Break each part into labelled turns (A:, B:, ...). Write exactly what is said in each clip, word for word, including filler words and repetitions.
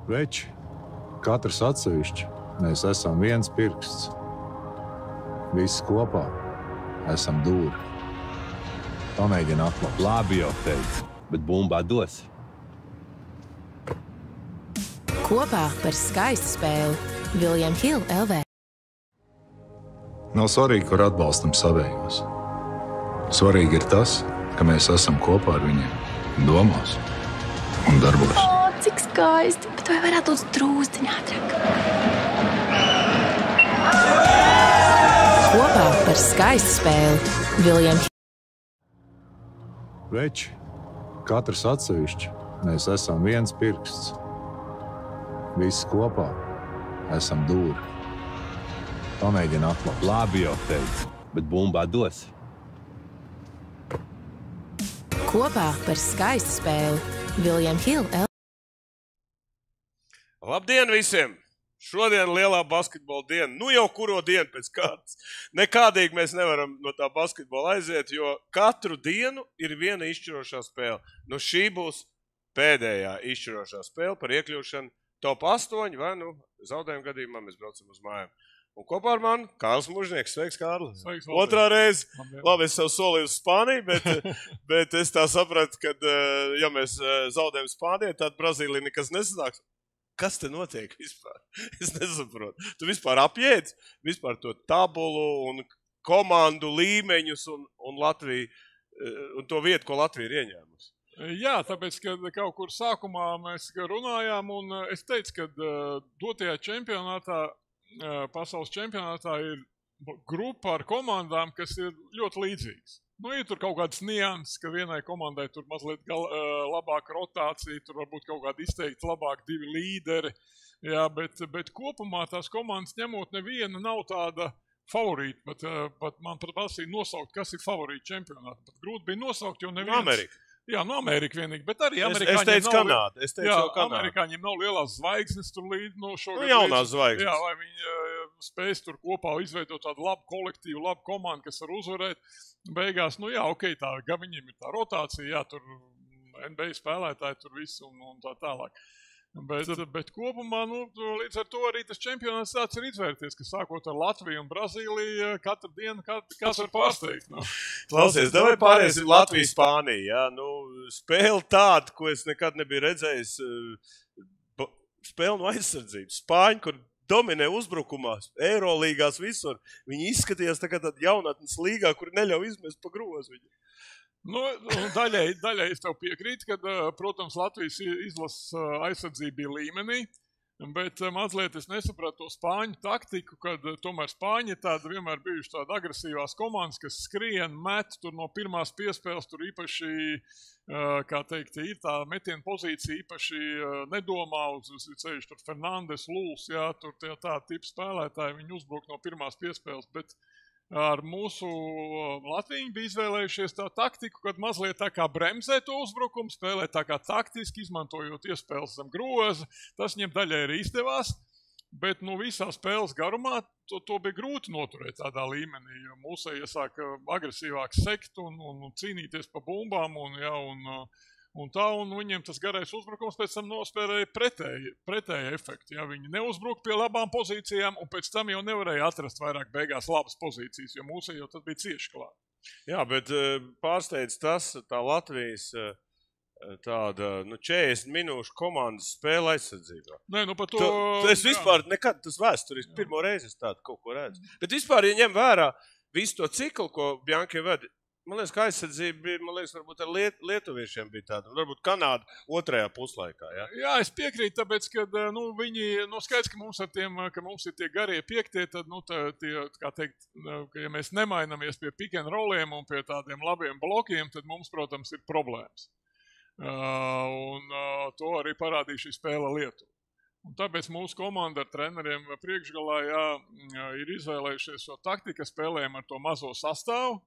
A: Veči, katrs atsevišķi, mēs esam viens pirksts. Visi kopā esam dūri. Pamēģini atklāt.
B: Labi jau teicu, bet bumbā dos.
C: Kopā par skaistu spēli William Hill L V.
A: Nav svarīgi, kur atbalstam savējos. Svarīgi ir tas, ka mēs esam kopā ar viņiem domās un darbos.
D: O, cik skaisti, bet vai varētu būt drūzdiņā ātrāk?
C: Kopā par skaistu spēli William Hill.
A: Veči, katrs atsevišķi, mēs esam viens pirksts. Visi kopā esam dūri. Pamēģini atklāt.
B: Labi jau teicu, bet bumbā dos.
C: Kopā par skaistu spēli William Hill L V.
E: Labdien visiem! Šodien lielā basketbola diena. Nu jau kuro dienu pēc kārtas. Nekādīgi mēs nevaram no tā basketbola aiziet, jo katru dienu ir viena izšķirošā spēle. Nu šī būs pēdējā izšķirošā spēle par iekļūšanu top astoņi, vai nu zaudējumu gadījumā mēs braucam uz mājām. Un kopā ar mani Kārlis Mužnieks. Sveiks, Kārli!
F: Sveiks,
E: Otrā reize. Labi, es sev solīju uz Spāniju, bet, bet es tā sapratu, ka, ja mēs zaudējam Spāniju, tad Brazīlija nekas nesanāks. Kas te notiek vispār? Es nesaprotu. Tu vispār apjēdz vispār to tabulu un komandu līmeņus un, un Latviju, un to vietu, ko Latvija ir ieņēmusi.
F: Jā, tāpēc, ka kaut kur sākumā mēs runājām, un es teicu, ka dotajā čempionātā, pasaules čempionātā ir grupa ar komandām, kas ir ļoti līdzīgas. Nu, ir tur kaut kāds nianses, ka vienai komandai tur mazliet gal, labāka rotācija, tur varbūt kaut kādi izteikti labāk divi līderi, jā, bet, bet kopumā tās komandas ņemot neviena nav tāda favorīta, pat, pat man pat prasīja nosaukt, kas ir favorīta čempionāta. Pat grūti bija nosaukt, jo neviens...
E: No Amerika.
F: Jā, no Amerika vienīgi, bet arī
E: es,
F: amerikāņiem
E: es teicu
F: nav...
E: Kanāda, es teicu
F: jā,
E: jau Kanāda.
F: Amerikāņiem nav lielās zvaigznes tur līdz no šogad.
E: Nu, jaunās zvaigznes.
F: Jā, lai viņi uh, spēs tur kopā izveidot tādu labu kolektīvu, labu komandu, kas var uzvarēt. Beigās, nu jā, ok, tā, gan viņiem ir tā rotācija, jā, tur N B A spēlētāji tur viss un, un tā tālāk. Bet, bet kopumā, nu, līdz ar to arī tas čempionāts tāds ir izvērties, ka sākot ar Latviju un Brazīliju, katru dienu kāds var pārsteigt. Nu.
E: Klausies, davai pārēsim Latviju-Spāniju, jā, nu, spēle tāda, ko es nekad nebiju redzējis, spēle no aizsardzības. Spāņi, kur dominē uzbrukumā, Eirolīgās visur, viņi izskatījās tā kā tāda jaunatnes līgā, kur neļauj izmest pa grozu viņu.
F: Nu, daļai, daļai es tev piekrītu, ka, protams, Latvijas izlases aizsardzība bija līmenī, bet mazliet es nesapratu to spāņu taktiku, kad tomēr spāņi ir tāda vienmēr bijuši tāda agresīvās komandas, kas skrien, met tur no pirmās piespēles, tur īpaši, kā teikt, ir tā metiena pozīcija, īpaši nedomā uz ceļš, tur Fernandes, Lūls, jā, tur tā, tā tipa spēlētāji, viņi uzbruk no pirmās piespēles, bet ar mūsu Latviju bija izvēlējušies tā taktiku, kad mazliet tā kā bremzē to uzbrukumu, spēlē tā kā taktiski, izmantojot iespēles zem groza. Tas viņiem daļai arī izdevās, bet nu visā spēles garumā to, to bija grūti noturēt tādā līmenī, jo mūsēji sāka agresīvāk sekt un, un, un cīnīties pa bumbām un, jā, un, un tā, un viņiem tas garais uzbrukums pēc tam nospērēja pretēji, pretēji efekti. Ja, viņi neuzbruka pie labām pozīcijām, un pēc tam jau nevarēja atrast vairāk beigās labas pozīcijas, jo mūsu jau tas bija cieši klāt.
E: Jā, bet pārsteidz tas, tā Latvijas tāda, nu, četrdesmit minūšu komandas spēle aizsardzībā.
F: Nē, nu par to...
E: Tu, es vispār jā. nekad, tas vēsturiski, pirmo reizi es tādu kaut ko redzu. Bet vispār, ja ņem vērā visu to ciklu, ko Bjanki veda, man liekas, ka aizsardzība bija, man liekas, varbūt ar liet, lietuviešiem bija tāda, varbūt Kanāda otrajā puslaikā, jā?
F: Jā, es piekrītu, tāpēc, ka, nu, viņi, nu, skaidrs, ka mums ar tiem, ka mums ir tie garie piektie, tad, nu, tā, tie, kā teikt, ka ja mēs nemainamies pie pick and rolliem un pie tādiem labiem blokiem, tad mums, protams, ir problēmas. Uh, un uh, to arī parādīja šī spēle Lietuva. Un tāpēc mūsu komanda ar treneriem priekšgalā, jā, ir izvēlējušies šo taktiku, spēlējam ar to mazo sastāvu.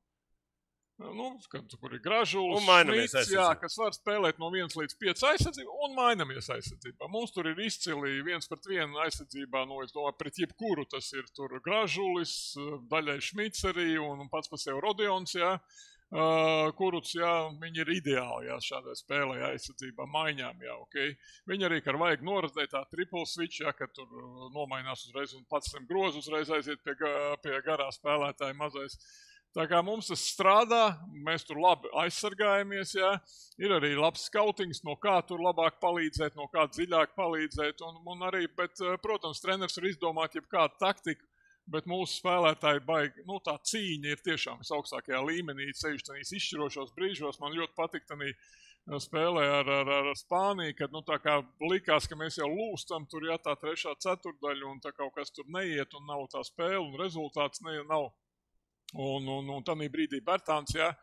F: Nu, kad, kur ir Gražulis, Šmits, jā, kas var spēlēt no viens līdz pieci aizsardzībā un mainamies aizsardzībā. Mums tur ir izcili viens pret vienu aizsardzībā, nu, es domāju, pret jebkuru tas ir tur Gražulis, daļai Šmits arī un pats par sevi Rodions, jā. Uh, Kuruts, jā, viņi ir ideāli, jā, šādai spēlē, jā, aizsardzībā, maiņām, jā, ok. Viņi arī, kad vajag norazdēt tā triple switch, jā, kad tur nomainās uzreiz un pats tam grozu uzreiz aiziet pie, pie garā spēlētāja mazais. Tā kā mums tas strādā, mēs tur labi aizsargājamies, jā. Ir arī labs skautings, no kā tur labāk palīdzēt, no kā dziļāk palīdzēt. Un, un arī, bet, protams, treneris var izdomāt jebkādu taktiku, bet mūsu spēlētāji baigi, nu tā cīņa ir tiešām visaugstākajā līmenī, ceļš tanīs izšķirošos brīžos. Man ļoti patīk tanī spēlē ar, ar, ar Spāniju, kad nu tā kā likās, ka mēs jau lūstam, tur jā, tā trešā ceturdaļa un tā kaut kas tur neiet un nav tā spēle un rezultāts ne, nav. Un, un, un tādā brīdī Bertāns, jā,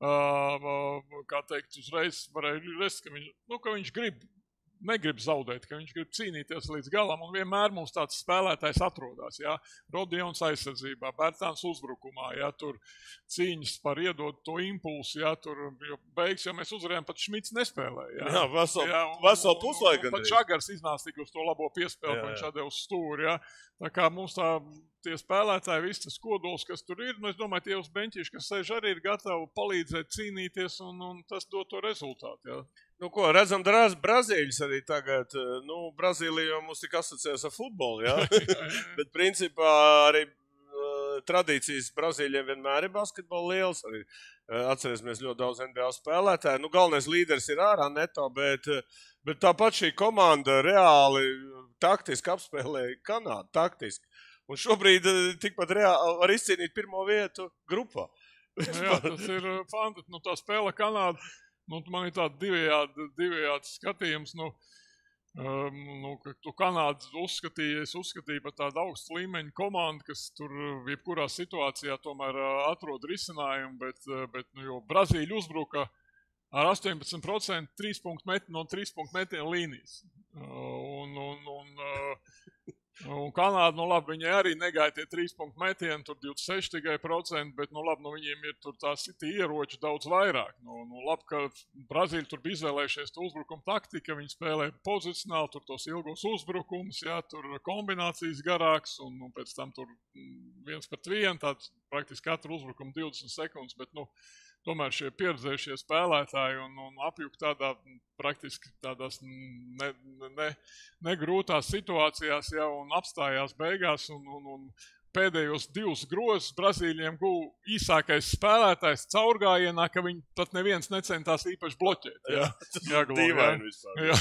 F: uh, kā teikt, uzreiz varēja rest, ka viņš, nu, ka viņš grib, negrib zaudēt, ka viņš grib cīnīties līdz galam, un vienmēr mums tāds spēlētājs atrodas, jā, Rodions aizsardzībā, Bertāns uzbrukumā, jā, tur cīņas par iedot to impulsu, jā, tur, jo beigas, jo mēs uzvarējām, pat Šmits nespēlēja, jā.
E: Jā, vesel,
F: jā,
E: vesel puslaiku.
F: Pat Čagars iznāca tik uz to labo piespēli, ko viņš atdeva uz stūri, jā. Tā kā mums tā, tie spēlētāji, viss tas kodols, kas tur ir, nu es domāju, tie uz beņķīši, kas sēž arī ir gatavi palīdzēt, cīnīties, un, un tas dod to rezultātu, jā.
E: Nu ko, redzam, drāz Brazīļus arī tagad, nu, Brazīlija jau mums tik asociēs ar futbolu, jā? jā, jā. Bet principā arī uh, tradīcijas Brazīļiem vienmēr ir basketbola liels, arī uh, atcerēsimies ļoti daudz N B A spēlētāju. Nu, galvenais līderis ir ārā neto, bet, bet tāpat šī komanda reāli taktiski apspēlēja Kanādu, taktiski. Un šobrīd uh, tikpat reāli var izcīnīt pirmo vietu grupā.
F: jā, tas ir fantastiski, nu tā spēle Kanāda. Nu, man ir tāds divējādi, divējādi skatījums, nu, um, nu, ka tu Kanādu uzskatīji, es uzskatīju par tādu augstu līmeņu komandu, kas tur jebkurā situācijā tomēr atrod risinājumu, bet, bet nu, jo Brazīļi uzbruka ar astoņpadsmit procenti trīs punktu meti no trīs punktu metienu līnijas. Un, un, un, un Kanāda, nu labi, viņai arī negāja tie trīs punktu metieni, tur divdesmit seši tikai procenti, bet, nu labi, nu viņiem ir tur tās tie ieroči daudz vairāk. Nu, nu labi, ka Brazīļi tur bija izvēlējušies to uzbrukumu taktika, viņi spēlēja pozicionāli, tur tos ilgos uzbrukumus, jā, tur kombinācijas garāks, un, un pēc tam tur viens pret vienu, tāds praktiski katru uzbrukumu divdesmit sekundes, bet, nu, tomēr šie pieredzējušie spēlētāji un, un apjuk tādā praktiski tādās ne, ne, negrūtās situācijās jau un apstājās beigās un, un, un pēdējos divus grozus Brazīļiem guva īsākais spēlētājs caurgājienā, ka viņi pat neviens necentās īpaši bloķēt. Jā, jā,
E: dīvaini vispār.
F: Jā.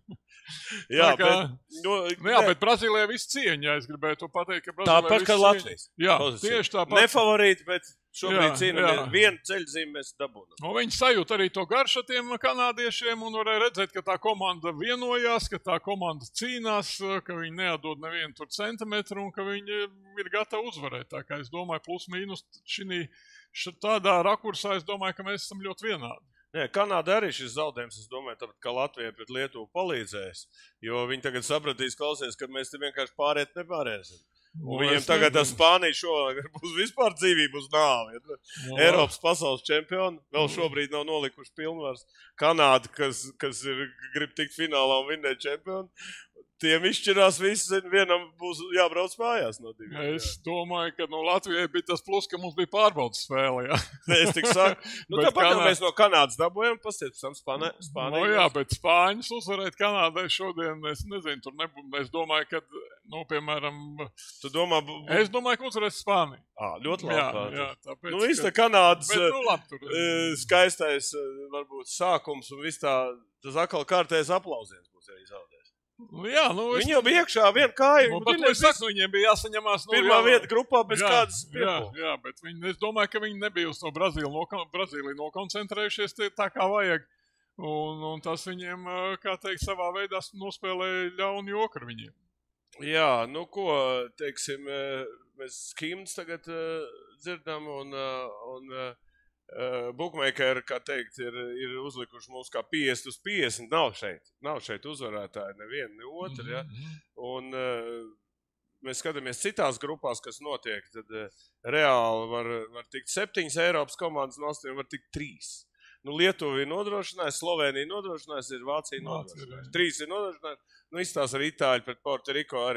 E: jā,
F: kā,
E: bet, no,
F: nu, jā, bet Brazīlijā viss cieņa, es gribēju to pateikt, ka Brazīlijā
E: tāpat, kā Latvijas.
F: Jā, tieši tāpat.
E: Ne favorīti, bet šobrīd
F: Jā,
E: cīnamies,
F: jā.
E: vienu ceļzīmi mēs dabūnam.
F: No, viņi sajūt arī to garšu tiem kanādiešiem un varēja redzēt, ka tā komanda vienojās, ka tā komanda cīnās, ka viņi neatdod nevienu tur centimetru un ka viņi ir gatavi uzvarēt. Tā kā es domāju, plus mīnus šinī, tādā rakursā es domāju, ka mēs esam ļoti vienādi.
E: Nē, Kanāda arī šis zaudējums, es domāju, tāpat kā Latvija pret Lietuvu palīdzēs, jo viņi tagad sapratīs, klausies, ka mēs te vienkārši pārēt nepārēsim. Un viņiem tagad tā Spānija šovakar būs vispār dzīvība uz nāvi. Ja? Eiropas pasaules čempioni vēl šobrīd nav nolikuši pilnvars. Kanāda, kas, kas ir, grib tikt finālā un vinnēt čempionu, tiem izšķirās viss, vienam būs jābrauc mājās no diviem.
F: Es jā. domāju, ka no Latvijai bija tas plus, ka mums bija pārbaudas spēle, jā.
E: Es tik saku. Nu, tāpat Kanā... jau mēs no Kanādas dabūjām, pastiet, pēc tam Spānē, Spānē.
F: No jā, bet Spāņus uzvarēt Kanādai šodien, es nezinu, tur nebūtu. Es domāju, ka, nu, piemēram...
E: Tu domā... B...
F: Es domāju, ka uzvarēs Spāniju.
E: Ā, ļoti labi.
F: Jā, jā, tāpēc,
E: nu, viss tā Kanādas
F: bet, nu, labi, tur...
E: skaistais, varbūt, sākums un viss tā, tas atkal kārtējais aplausiens būs arī zaudējis.
F: Jā, nu,
E: viņi jau bija iekšā vienu kāju.
F: Nu, bet, es saku, viņiem bija jāsaņemās. Nu,
E: pirmā
F: jā,
E: vieta grupā bez
F: jā,
E: kādas
F: piepulas. Jā, jā, bet viņi, es domāju, ka viņi nebija uz to Brazīli noko, Brazīliju nokoncentrējušies tā kā vajag. Un, un tas viņiem, kā teikt, savā veidā nospēlēja ļaunu joku ar viņiem.
E: Jā, nu ko, teiksim, mēs himns tagad uh, dzirdam un... Uh, un uh, Uh, Bookmakeri, kā teikt, ir, ir uzlikuši mūs kā piecdesmit uz piecdesmit. Nav šeit, nav šeit uzvarētāji neviena, ne otra, ja? Un uh, mēs skatāmies citās grupās, kas notiek, tad uh, reāli var, var tikt septiņas Eiropas komandas no astoņiem, var tikt trīs. Nu, Lietuva ir nodrošinājusi, Slovenija nodrošinājusi, ir Vācija nodrošinājusi. Trīs ir nodrošinājusi, nu izstās ar Itāļu pret Puerto Rico arī.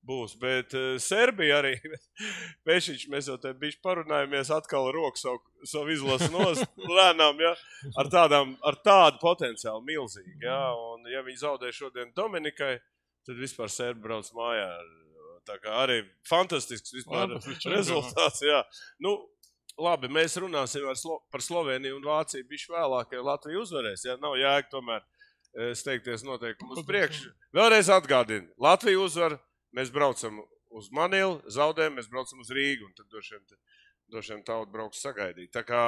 E: būs, bet uh, Serbija arī, Pešiņš, mēs jau te bišķi parunājamies, atkal roku savu, savu izlasu nost, lēnām, ja, ar, tādām, ar tādu potenciālu milzīgi, ja, un ja viņi zaudē šodien Dominikai, tad vispār Serbi brauc mājā. Tā kā arī fantastisks vispār Fantastisks rezultāts, jā. Nu, labi, mēs runāsim ar Slo- par Sloveniju un Vāciju bišķi vēlāk, ja Latvija uzvarēs, ja, nav jēga tomēr steigties noteikumi uz priekšu. Vēlreiz atgādinu, Latvija uzvar, mēs braucam uz Manilu, zaudējam, mēs braucam uz Rīgu, un tad došiem, došiem tautu brauks sagaidīt. Tā kā,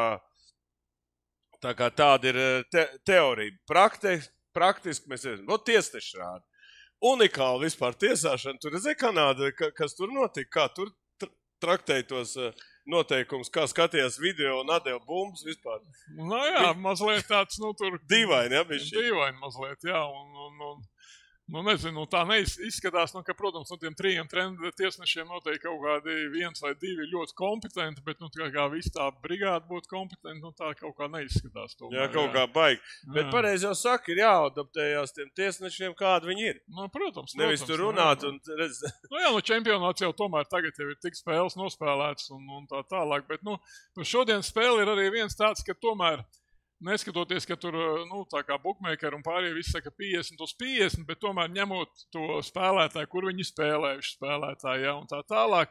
E: tā kā tāda ir te, teorija. Prakti, praktiski mēs redzam, no tiesneši rāda. Unikāli vispār tiesāšana, tur redzēja Kanāda, ka, kas tur notika, kā tur traktēja tos noteikumus, kā skatījās video un atdeva bumbas vispār.
F: Nu jā, mazliet tāds, nu tur...
E: Dīvaini, ja, bišķi.
F: Dīvaini mazliet, jā, un, un, un nu nezinu, tā neizskatās, nu, ka, protams, no tiem trījiem trendu tiesnešiem noteikti kaut kādi viens vai divi ļoti kompetenti, bet, nu, kā, kā viss tā brigāda būtu kompetenti, nu, tā kaut kā neizskatās. Tomēr,
E: jā, kaut jā. Kā baigi. Bet pareizi jau saka, ir jāadaptējās tiem tiesnešiem, kādi viņi ir.
F: Nu, protams,
E: Nevis
F: protams.
E: tur runāt
F: jā,
E: un redz.
F: Nu, jā, nu, čempionāts jau tomēr tagad jau ir tik spēles nospēlēts un, un tā tālāk, bet, nu, šodien spēle ir arī viens tāds, ka tomēr neskatoties, ka tur, nu, tā kā bookmaker un pārējie visi saka piecdesmit uz piecdesmit, bet tomēr ņemot to spēlētāju, kur viņi spēlējuši spēlētāji, ja, un tā tālāk,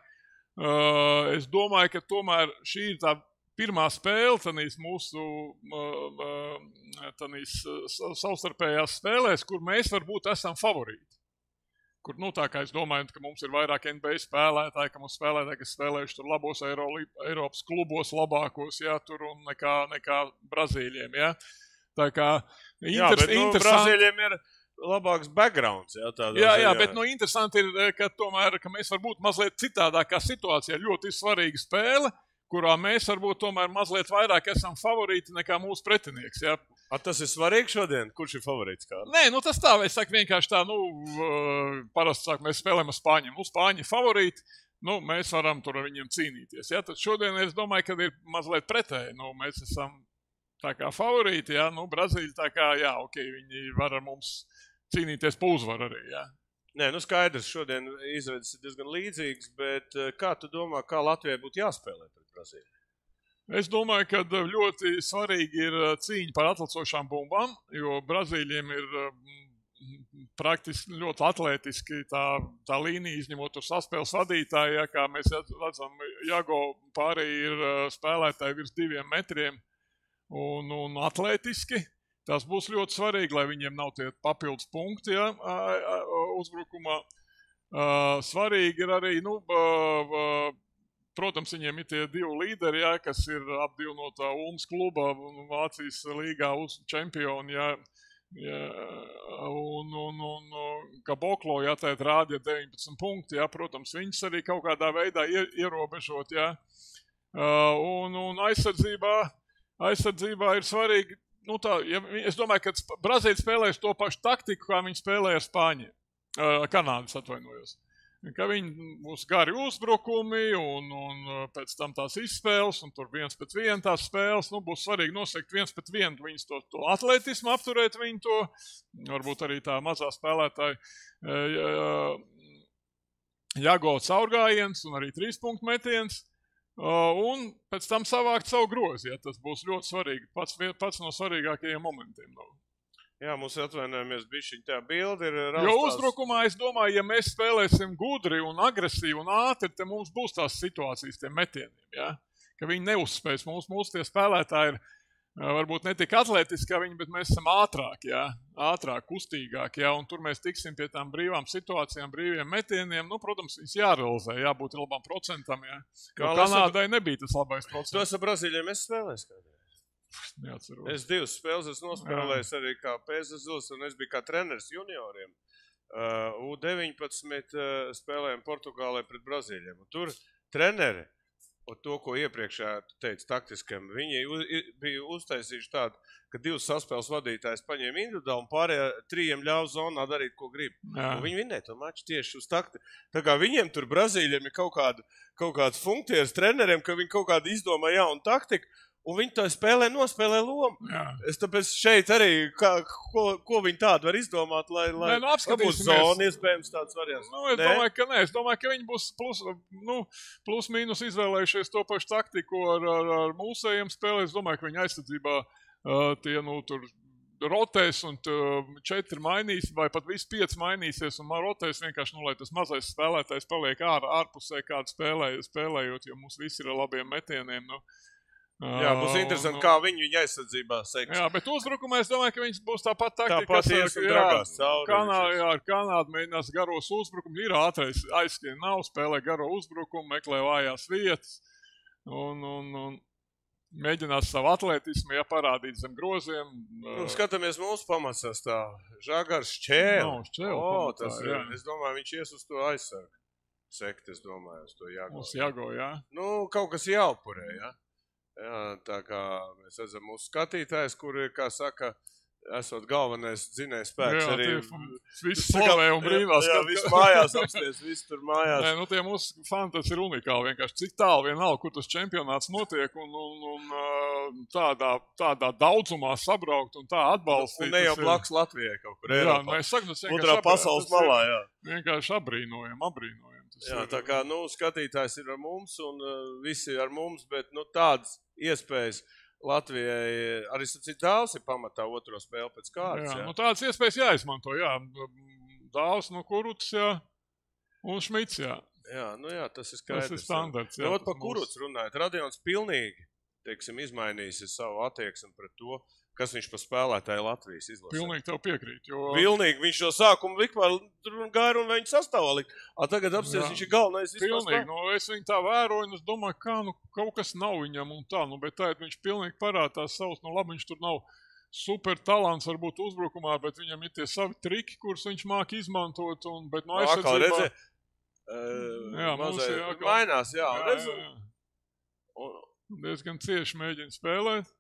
F: uh, es domāju, ka tomēr šī ir tā pirmā spēle tanīs mūsu uh, uh, tanīs savstarpējās spēlēs, kur mēs varbūt esam favorīti. Kur, nu, tā kā es domāju, ka mums ir vairāk N B A spēlētāji, ka mums spēlētāji, kas spēlējuši tur labos Eiro, Eiropas klubos labākos, jā, tur un nekā, nekā Brazīļiem, jā. Tā kā
E: inters, jā, bet, nu, Brazīļiem ir labāks backgrounds, jā, tādā
F: jā,
E: ziņā.
F: Jā, bet, nu, interesanti ir, ka tomēr, ka mēs varbūt mazliet citādākā situācijā ļoti svarīga spēle, kurā mēs varbūt tomēr mazliet vairāk esam favorīti nekā mūsu pretinieks, jā.
E: A, tas ir svarīgi šodien? Kurš ir favorīts kāds?
F: Nē, nu tas tā, es saku vienkārši tā, nu, parasti sāk, mēs spēlējam ar Spāņiem. Nu, Spāņi ir favorīti, nu, mēs varam tur ar viņiem cīnīties. Ja? Tad šodien es domāju, ka ir mazliet pretēji. Nu, mēs esam tā kā favorīti, ja? Nu, Brazīļi tā kā, jā, ok, viņi var ar mums cīnīties pa uzvaru arī, jā.
E: Nē, nu skaidrs, šodien izredzes ir diezgan līdzīgs, bet kā tu domā, kā Latvijai būtu jāspēlē pret Brazīļu?
F: Es domāju, ka ļoti svarīgi ir cīņa par atlicošām bumbām, jo Brazīļiem ir praktiski ļoti atlētiski tā, tā līnija, izņemot tur saspēles vadītāji, ja, kā mēs redzam, Jago pārī ir spēlētāji virs diviem metriem un, un atlētiski. Tas būs ļoti svarīgi, lai viņiem nav tie papildus punkti, ja, uzbrukumā. Svarīgi ir arī, nu, protams, viņiem ir tie divi līderi, jā, kas ir apdivnotā Ulmas kluba un Vācijas līgā uz čempioni, jā, jā, un, un, un Kaboklo, jā, tēt rādīja deviņpadsmit punkti, jā, protams, viņus arī kaut kādā veidā ierobežot, jā, un, un aizsardzībā, aizsardzībā ir svarīgi, nu tā, ja, es domāju, ka Brazīļi spēlēs to pašu taktiku, kā viņi spēlēja ar Spāņiem, Kanādas atvainojos. Ka viņi būs gari uzbrukumi un, un pēc tam tās izspēles, un tur viens pēc viena tās spēles, nu, būs svarīgi nosekt viens pēc vienu viņus to, to atletismu, apturēt viņu to, varbūt arī tā mazā spēlētāja Jago caurgājiens un arī trīs punktu metiens, un pēc tam savākt savu grozi, ja tas būs ļoti svarīgi, pats, pats no svarīgākajiem momentiem. No.
E: Jā, mums atvainojamies, bišķiņ tā bildi ir raustās.
F: Jo uzbrukumā, es domāju, ja mēs spēlēsim gudri un agresīvi un ātri, te mums būs tās situācijas tiem metieniem, ja? Ka viņi neuzspēs. Mūsu, mūsu tie spēlētāji ir varbūt ne tik atlētiski kā viņi, bet mēs esam ātrāk, ja? Ātrāk, kustīgāk, ja? Un tur mēs tiksim pie tām brīvām situācijām, brīviem metieniem. Nu, protams, viņas jārealizē, jābūt labām procentam, ja? Jo Kanādai nebija tas labais procents.
E: Tos ar Brazīļiem es spēlēs kādēļ.
F: Neatceros.
E: Es divas spēles esmu nospēlējis arī kā P S Zils, un es biju kā treneris junioriem. Uh, U deviņpadsmit uh, spēlējām Portugālē pret Brazīļiem. Un tur treneri, un to, ko iepriekšā teica taktiskam, viņi u, bija uztaisījuši tādu, ka divas saspēles vadītājs paņēma individuāli un pārējā trījiem ļauj zonā darīt, ko grib. Viņi vinēja to maču tieši uz takti. Tā kā viņiem tur Brazīļiem ir kaut kāda, kaut kāds funkcijas treneriem, ka viņi kaut kādu izdomā jaunu taktiku, un viņi to spēlē, nospēlē lomu.
F: Jā.
E: Es tāpēc šeit arī, kā, ko, ko viņi tādu var izdomāt, lai, lai
F: Nē, nu, apskatīsimies.
E: būs zona, iespējams tāds variants.
F: Nu, es
E: Nē?
F: domāju, ka nē, es domāju, ka viņi būs plus, nu, plus mīnus izvēlējušies to pašu taktiku ar, ar, ar mūsējiem spēlē. Es domāju, ka viņi aizsardzībā uh, tie, nu, tur rotēs un uh, četri mainīs, vai pat visi pieci mainīsies un rotēs vienkārši, nu, lai tas mazais spēlētājs paliek ār, ārpusē kādu spēlē, spēlējot, jo mums visi ir ar labiem metieniem, nu.
E: Jā, būs interesanti, kā viņi viņa aizsardzībā seks.
F: Jā, bet uzbrukumā es domāju, ka viņas būs tāpat taktika,
E: Tāpat ies un dragās cauri.
F: Kanā, jā, ar Kanādu mēģinās garos uzbrukumu, ir ātrais aizskrien nav, spēlē garo uzbrukumu, meklē vājās vietas un, un, un mēģinās savu atletismu, ja parādīt zem groziem.
E: Nu, skatāmies mūsu pamatsās tā, Žagars Šķēle.
F: No, Šķēle
E: o,
F: pamatā,
E: tas
F: jā.
E: ir, es domāju, viņš ies uz to aizsargu. Sekt, es domāju, uz to jāgo.
F: Mums jāgo, jā.
E: Nu, kaut kas jāupurē, jā. Jā, tā kā mēs redzam mūsu skatītājs, kur ir, kā saka, esot galvenais dzinējs spēks.
F: Jā,
E: arī
F: viss slavē un brīvās.
E: Jā, viss mājās apsties, viss tur mājās.
F: Nē, nu tie mūsu fani, tas ir unikāli vienkārši. Cik tālu vienalga, kur tas čempionāts notiek un, un, un tādā, tādā daudzumā sabraukt un tā atbalstīt.
E: Un ne jau
F: tas ir-
E: blakus Latvijai kaut kur
F: Jā,
E: Eiropā.
F: nu es saku, tas vienkārši
E: Otrā
F: apbrīnojam,
E: pasaules
F: tas ir
E: malā, jā.
F: Vienkārši apbrīnojam, apbrīnojam. Tas
E: Jā,
F: ir-
E: tā kā, nu, skatītājs ir ar mums un uh, visi ar mums, bet, nu, tādas iespējas Latvijai, arī sacīt dāvs ir pamatā otro spēli pēc kārtas,
F: Jā,
E: jā.
F: nu tādas iespējas jāizmanto, jā. Dāvs no Kuruts, jā, un Šmits, jā.
E: Jā, nu jā, tas ir skaidrs.
F: Tas ir standarts, jā.
E: Jā, Ot,
F: tas
E: pa Kuruts runājot, Radions pilnīgi, teiksim, izmainījis savu attieksmi pret to, kas viņš pa spēlētāju Latvijas izlasē.
F: Pilnīgi tev piekrīt, jo...
E: Pilnīgi, viņš šo sākumu vispār tur un gāja un viņš sastāvā likt. A, tagad apsties,
F: Jā.
E: viņš ir galvenais vispār
F: Pilnīgi,
E: spēlē.
F: nu es viņu tā vēroju, un es domāju, kā, nu, kaut kas nav viņam un tā, nu, bet tā, viņš pilnīgi parāda tās savus, nu, labi, viņš tur nav super talants varbūt uzbrukumā, bet viņam ir tie savi triki, kurus viņš māk izmantot, un, bet no
E: Atkal
F: aizsardzībā...
E: redzē, uh,
F: Jā, mums
E: mazai,
F: ir atkal-
E: mainās, jā,
F: Jā,
E: redzu.
F: jā, jā.
E: Un,
F: Diezgan cieši mēģina spēlēt.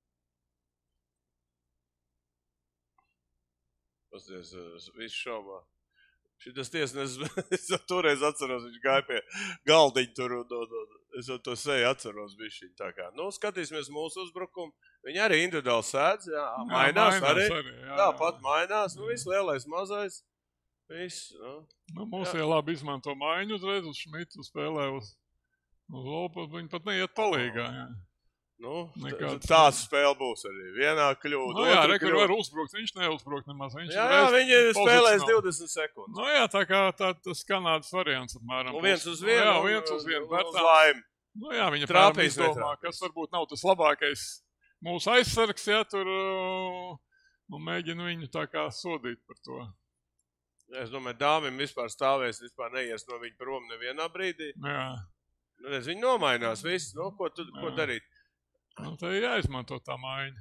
E: pasties, visu šaubā. Šitas tiesnes, es jau toreiz atceros, viņš gāja pie galdiņa tur, un, un, un es jau to seju atceros bišķiņ tā kā. Nu, skatīsimies mūsu uzbrukumu. Viņi arī individuāli sēdz, jā, mainās,
F: mainās
E: arī.
F: arī, jā,
E: Tāpat
F: jā.
E: mainās, nu, viss lielais, mazais. Viss, nu.
F: Nu, mums jau labi izmanto maiņu uzreiz uz Šmitu, spēlē uz, uz Lopu, viņi pat neiet palīgā, jā.
E: Nu,
F: Nekāds-
E: tāds spēle būs arī. Vienā kļūda,
F: Nu jā,
E: otra
F: rekur
E: kļūda.
F: var uzbrukt, viņš neuzbrukt nemaz, viņš
E: Jā, jā,
F: uzreiz
E: viņi spēlēs
F: pozicionāli.
E: divdesmit sekundes.
F: Nu jā, tā kā tā, tas Kanādas variants apmēram.
E: Nu, viens
F: būs.
E: uz vienu.
F: Jā,
E: un-
F: viens uz vienu.
E: un
F: bet
E: Uz
F: tā-
E: laimi.
F: Nu jā, viņa
E: Trāpīs,
F: trāpīs izdomā,
E: netrāpīs.
F: kas varbūt nav tas labākais mūsu aizsargs, ja tur uh, un mēģina viņu tā kā sodīt par to.
E: Es domāju, dāmim vispār stāvēs, vispār neies no viņa prom nevienā brīdī.
F: Jā,
E: Nu, redz, viņi nomainās viss. Nu, ko, tu, ko
F: Jā.
E: darīt?
F: nu tā ir jāizmanto tā maiņa.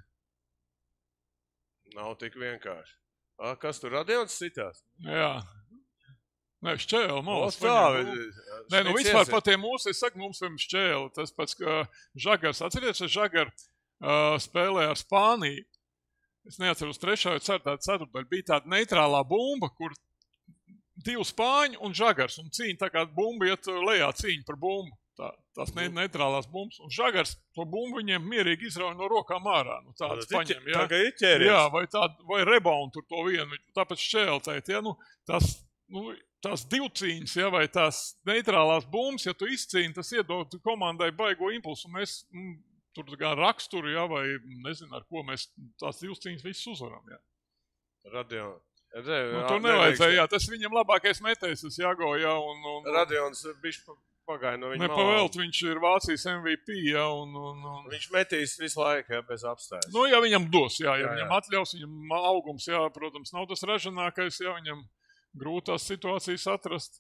E: Nav tik vienkārši. A, kas tur Radions sitās?
F: Jā. Nē, šķēle,
E: O,
F: malas.
E: tā,
F: viņam,
E: bet-
F: nu, Nē, nu
E: Šmits
F: vispār
E: iesiet.
F: pat tie mūsu, es saku, mums ir šķēle. Tas pats, ka Žagars, atcerieties, ka Žagars uh, spēlē ar Spāniju. Es neatceros trešā vai ceturtā ceturtdaļa. Bija tāda neitrālā bumba, kur divi spāņi un Žagars. Un cīņa tā kā bumba iet lejā cīņa par bumbu. Tā, tās ne, neitrālās bumbas. Un Žagars to bumbu viņiem mierīgi izrauja no rokām ārā. Nu, tāds
E: Tā
F: paņem,
E: tā
F: jā.
E: kā ir ķēries.
F: Jā, vai tāda, vai rebound tur to vienu, tāpēc šķēltēt, ja, nu, tās, nu, tās divcīņas, ja, vai tās neitrālās bumbas, ja tu izcīni, tas iedod komandai baigo impulsu, un mēs, mm, tur gan raksturu, ja, vai nezinu, ar ko mēs tās divcīņas visus uzvaram, ja.
E: Radions. Re,
F: Nu, tur nevajadzēja, jā, tas viņam labākais metējs, tas jāgo, ja, un, un, un
E: Radions bišķi pagāja no viņa malā.
F: nepavelt, viņš ir Vācijas M V P, ja, un, un, un
E: Viņš metīs visu laiku, ja, bez apstājas.
F: Nu, ja viņam dos, jā, ja
E: Jā,
F: viņam
E: jā.
F: atļaus, viņam augums, jā, protams, nav tas ražanākais, ja viņam grūtās situācijas atrast.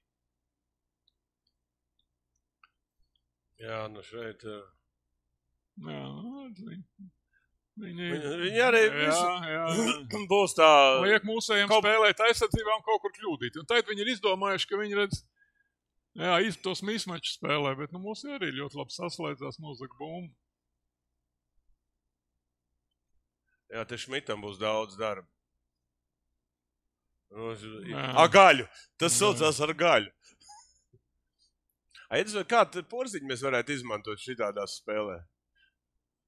E: Jā, nu šeit... uh,
F: Jā, nu, viņi, viņi,
E: Viņi, viņi arī
F: jā,
E: visu
F: jā, jā.
E: būs tā...
F: Liek mūsējiem
E: Kaut-
F: spēlēt aizsardzībā un kaut kur kļūdīt. Un tagad viņi ir izdomājuši, ka viņi redz, jā, iz tos mismačus spēlē, bet nu mūs arī ļoti labi saslēdzās nozag bumbu.
E: Jā, te Šmitam būs daudz darba. Nu,
F: Jā.
E: A, gaļu. Tas
F: Jā.
E: saucās ar gaļu. A, Edis, kādu porziņu mēs varētu izmantot šitādās spēlē?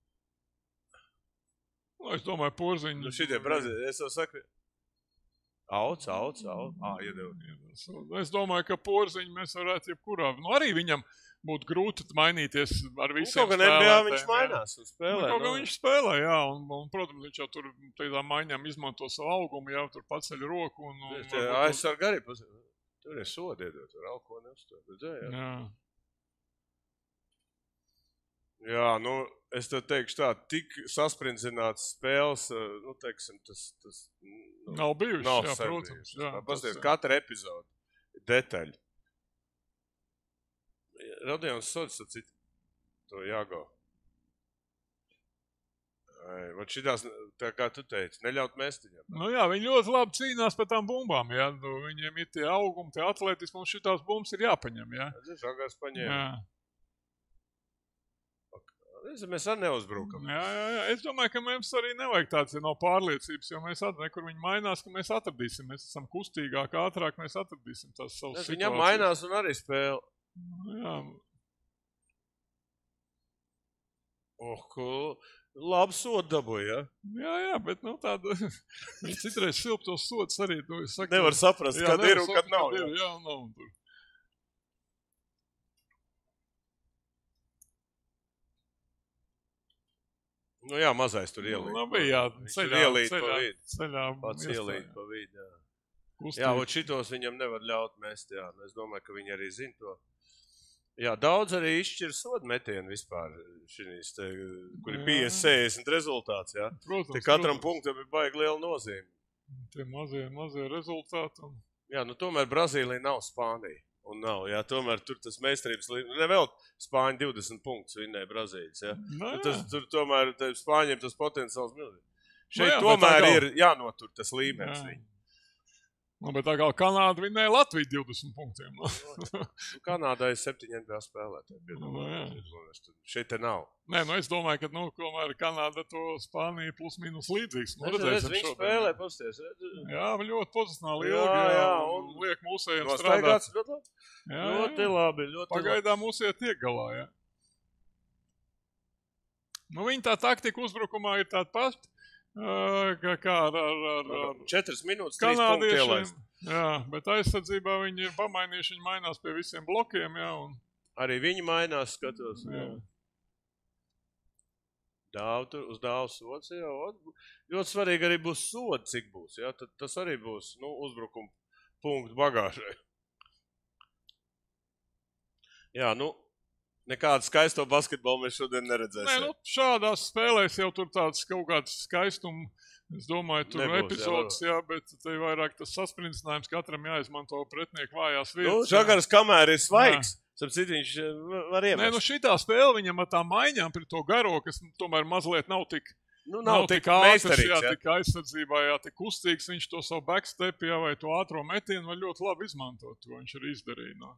F: Nu, es domāju, Porziņš.
E: Nu, šitie Brazīļi, es jau saku, auc, auc, auc, ā, iedevu.
F: Es domāju, ka Porziņu mēs varētu jebkurā. Nu, arī viņam būtu grūti mainīties ar visiem
E: Kaut gan N B A viņš mainās un spēlē.
F: Nu, kaut gan
E: nu.
F: viņš spēlē, jā, un, un, protams, viņš jau tur tādā maiņām izmanto savu augumu, jā, tur paceļ roku. Un, un,
E: Tie aizsarg arī, paz- tur ir sodi iedot, tur alko neuzstāv. Redzēji, jā?
F: jā.
E: Jā, nu, es tev teikšu tā, tik sasprindzināts spēles, nu, teiksim, tas, tas nu,
F: Nav bijuši,
E: nav
F: jā,
E: sen
F: protams.
E: bijušas.
F: Jā,
E: Pasties,
F: tas,
E: katra epizode, detaļa. Rodions sods, cit, to jāgo. Ai, vat šitās, tā kā tu teici, neļaut mest viņam.
F: Nu jā, viņi ļoti labi cīnās pēc tām bumbām, jā. Nu, viņiem ir tie augumi, tie atlētismi, un šitās bumbas ir jāpaņem, jā.
E: Es žagās paņēmu.
F: Jā.
E: Es, mēs arī neuzbrukam.
F: Jā, jā, jā. Es domāju, ka mums arī nevajag tāds, ja nav pārliecības, jo mēs atradīsim, kur viņi mainās, ka mēs atradīsim. Mēs esam kustīgāk, ātrāk, mēs atradīsim tās savas
E: Es
F: situācijas.
E: viņam mainās un arī spēle.
F: Jā,
E: Oh, cool. Labi sodu dabūja, ja?
F: jā, jā, bet nu tāda, viņš citreiz silp tos sods arī, to es saku.
E: Nevar saprast,
F: Jā,
E: kad
F: nevar
E: ir un
F: saprast,
E: kad nav.
F: ir,
E: Jā.
F: jā, nav. Tur.
E: Nu jā, mazais tur ielīt.
F: Nu, labi, jā,
E: Viņš
F: ceļā,
E: tur ielīt pa
F: ceļā,
E: vidu.
F: ceļā.
E: Pats
F: iestāja.
E: ielīt pa vidu, jā.
F: Kustīgi.
E: Jā, un šitos viņam nevar ļaut mest, jā. Es domāju, ka viņi arī zina to. Jā, daudz arī izšķir sodu metienu vispār, šinīs, te, kur ir
F: Jā.
E: piecdesmit sešdesmit rezultāts, jā.
F: Protams,
E: Te katram
F: protams.
E: punktam ir baigi liela nozīme.
F: Tie mazie, mazie rezultāti. Un...
E: Jā, nu tomēr Brazīlija nav Spānija. Un nav, jā, tomēr tur tas meistarības līmenis, ne vēl Spāņi divdesmit punktus vinnēja Brazīlijas, jā.
F: Nu,
E: Un tas, tur tomēr te, Spāņiem tas potenciāls milzīgi.
F: Nu
E: Šeit
F: jā, bet
E: tomēr
F: tā kā-
E: ir jānotur tas līmenis
F: Jā.
E: viņa.
F: Nu, bet tā kā Kanāda vinnēja Latviju divdesmit punktiem. Nu.
E: Nu, Kanādā ir septiņi N B A spēlētāji.
F: Nu, jā.
E: Šeit te nav.
F: Nē, nu es domāju, ka nu, tomēr Kanāda to Spāniju plus mīnus līdzīgs. Nu,
E: Es redzu,
F: redzēsim
E: viņš
F: šodien.
E: spēlē, pasties.
F: Jā, ļoti pozicionāli
E: Jā,
F: ilgi, jā,
E: jā,
F: un
E: un
F: liek mūsējiem strādāt.
E: Nostaigāts ļoti labi.
F: Jā,
E: Ļoti
F: jā.
E: labi, ļoti labi.
F: Pagaidām mūsie tiek galā, jā. Nu, viņa tā taktika uzbrukumā ir tāda pati, ā, kā, kā ar, ar, ar, ar
E: Četras minūtes, trīs punkti
F: kanādiešiem.
E: ielaist.
F: Jā, bet aizsardzībā viņi ir pamainījuši, viņi mainās pie visiem blokiem, jā, un
E: Arī viņi mainās, skatos.
F: jā.
E: Dāv tur, uz dāvu sods, jā. ot, Ļoti svarīgi arī būs sodi, cik būs, jā. Tad tas arī būs, nu, uzbrukuma punktu bagāžai. Jā, nu, nekādu skaisto basketbolu mēs šodien
F: Nē,
E: neredzēsim.
F: nu, šādās spēlēs jau tur tāds kaut kāds skaistumu, es domāju, tur
E: Nebūs, jā,
F: epizodes, jā, bet te vairāk tas saspringzinājums katram jāizmanto pretinieku vājās
E: Nu,
F: vietas. jā.
E: Žagars, kamēr ir svaigs, sapcīt, viņš eh, var
F: Nē,
E: iemest.
F: nu šitā spēle viņam ar tām maiņām pret to garo, kas tomēr mazliet nav tik,
E: Nu,
F: nav tik ātrs, jā,
E: meistarīgs, jā.
F: tik aizsardzībā, jā, tik kustīgs, viņš to savu backstep, jā, vai to ātro metienu var ļoti labi izmantot, to viņš arī izdarīja. No.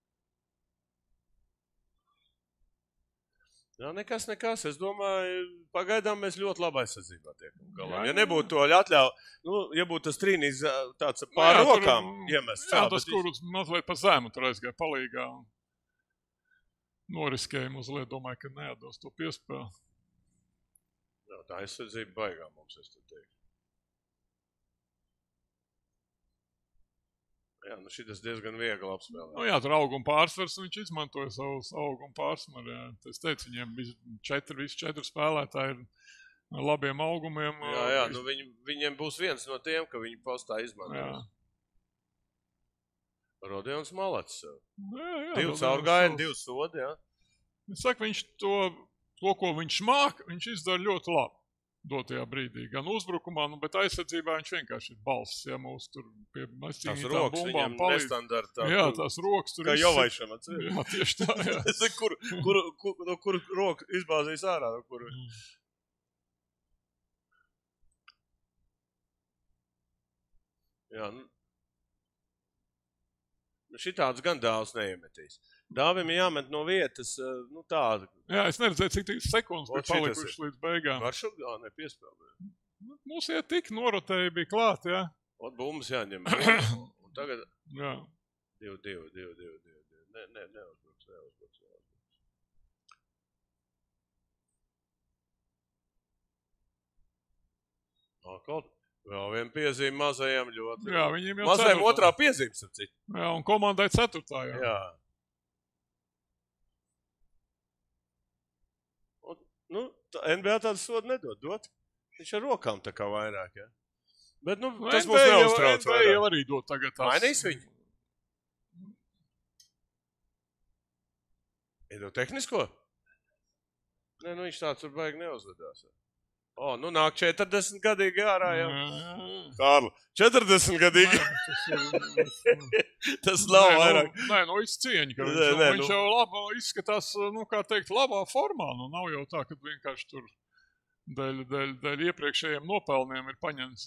E: Jā, nekas, nekas. Es domāju, pagaidām mēs ļoti labi aizsardzībā tiekam galā.
F: Jā,
E: Ja
F: jā.
E: nebūtu to atļauju, nu, ja būtu tas trīnīs tāds
F: Nu,
E: pār
F: jā, tur,
E: rokām
F: mm,
E: iemests.
F: Jā,
E: jā,
F: tas,
E: bet
F: kurus mazliet pa zemu tur aizgāja palīgā un noriskēja mazliet, domāju, ka neatdos to piespēli.
E: viņš- Jā, tā aizsardzība baigā mums, es te teiktu. Jā, nu šitas diezgan viegli apspēlēt.
F: Nu jā, tur auguma pārsvars, un viņš izmantoja savu auguma pārsvaru. Jā. Es teicu, viņiem visi četri, visi četri spēlētāji ir ar labiem augumiem.
E: Jā, jā, nu viņi, viņiem būs viens no tiem, ka viņi postā
F: jā.
E: izmantos. Rodions Malats.
F: Jā, jā,
E: Divu
F: vēl
E: caurgājienu,
F: savs-
E: divu sodi, jā.
F: Es saku, viņš to, to, ko viņš māk, viņš izdara ļoti labi dotajā brīdī. Gan uzbrukumā, nu, bet aizsardzībā viņš vienkārši ir balss. Ja mūs tur pie
E: Tās
F: mašķīnītām
E: rokas
F: bumbām
E: viņam
F: palīdz.
E: nestandartā.
F: Jā,
E: tur-
F: tās rokas tur
E: Kā
F: izsit-
E: Jovaišam atceries.
F: Jā, tieši tā, jā.
E: Es saku, kur, kur, kur, no kur roka izbāzīs ārā, no kur. Jā, nu. Nu, šitāds gan dāvs neiemetīs. Dāvim ir jāmet no vietas, eh, nu tāda.
F: Jā, es neredzēju, cik tīs sekundes
E: Ot,
F: bija
E: šitas
F: palikušas līdz beigām.
E: Garšu, jā, nepiespēlē.
F: Mums iet tik norotēji bija klāt, jā.
E: Ot, bumbas jāņem. Un tagad
F: Jā.
E: divi, divi, divi, divi, divi. Nē, nē, neuzbruks, neuzbruks, neuzbruks. Atkal vēl viena piezīme mazajam ļoti.
F: Jā, viņiem jau
E: mazajam
F: ceturtā.
E: otrā piezīme, ap citu.
F: Jā, un komandai ceturtā, jā.
E: Jā. Un, nu, N B A tādu sodu nedod, dot. Viņš ar rokām tā kā vairāk, jā. Bet, nu, tas mums neuztrauc
F: vairāk. N B A jau arī dod tagad tās.
E: Mainīs viņu? Iedod tehnisko? Nē, nu viņš tāds tur baigi neuzvedās. O, nu nāk četrdesmit gadīgi ārā jau. Kārli, četrdesmit gadīgi. Tas nav
F: nē,
E: vairāk.
F: Nu, nē, nu izcieņi, ka viņš,
E: Nē, nē,
F: viņš
E: nu.
F: jau laba, izskatās, nu kā teikt, labā formā. Nu nav jau tā, ka vienkārši tur dēļ, dēļ, dēļ iepriekšējiem nopelniem ir paņemts.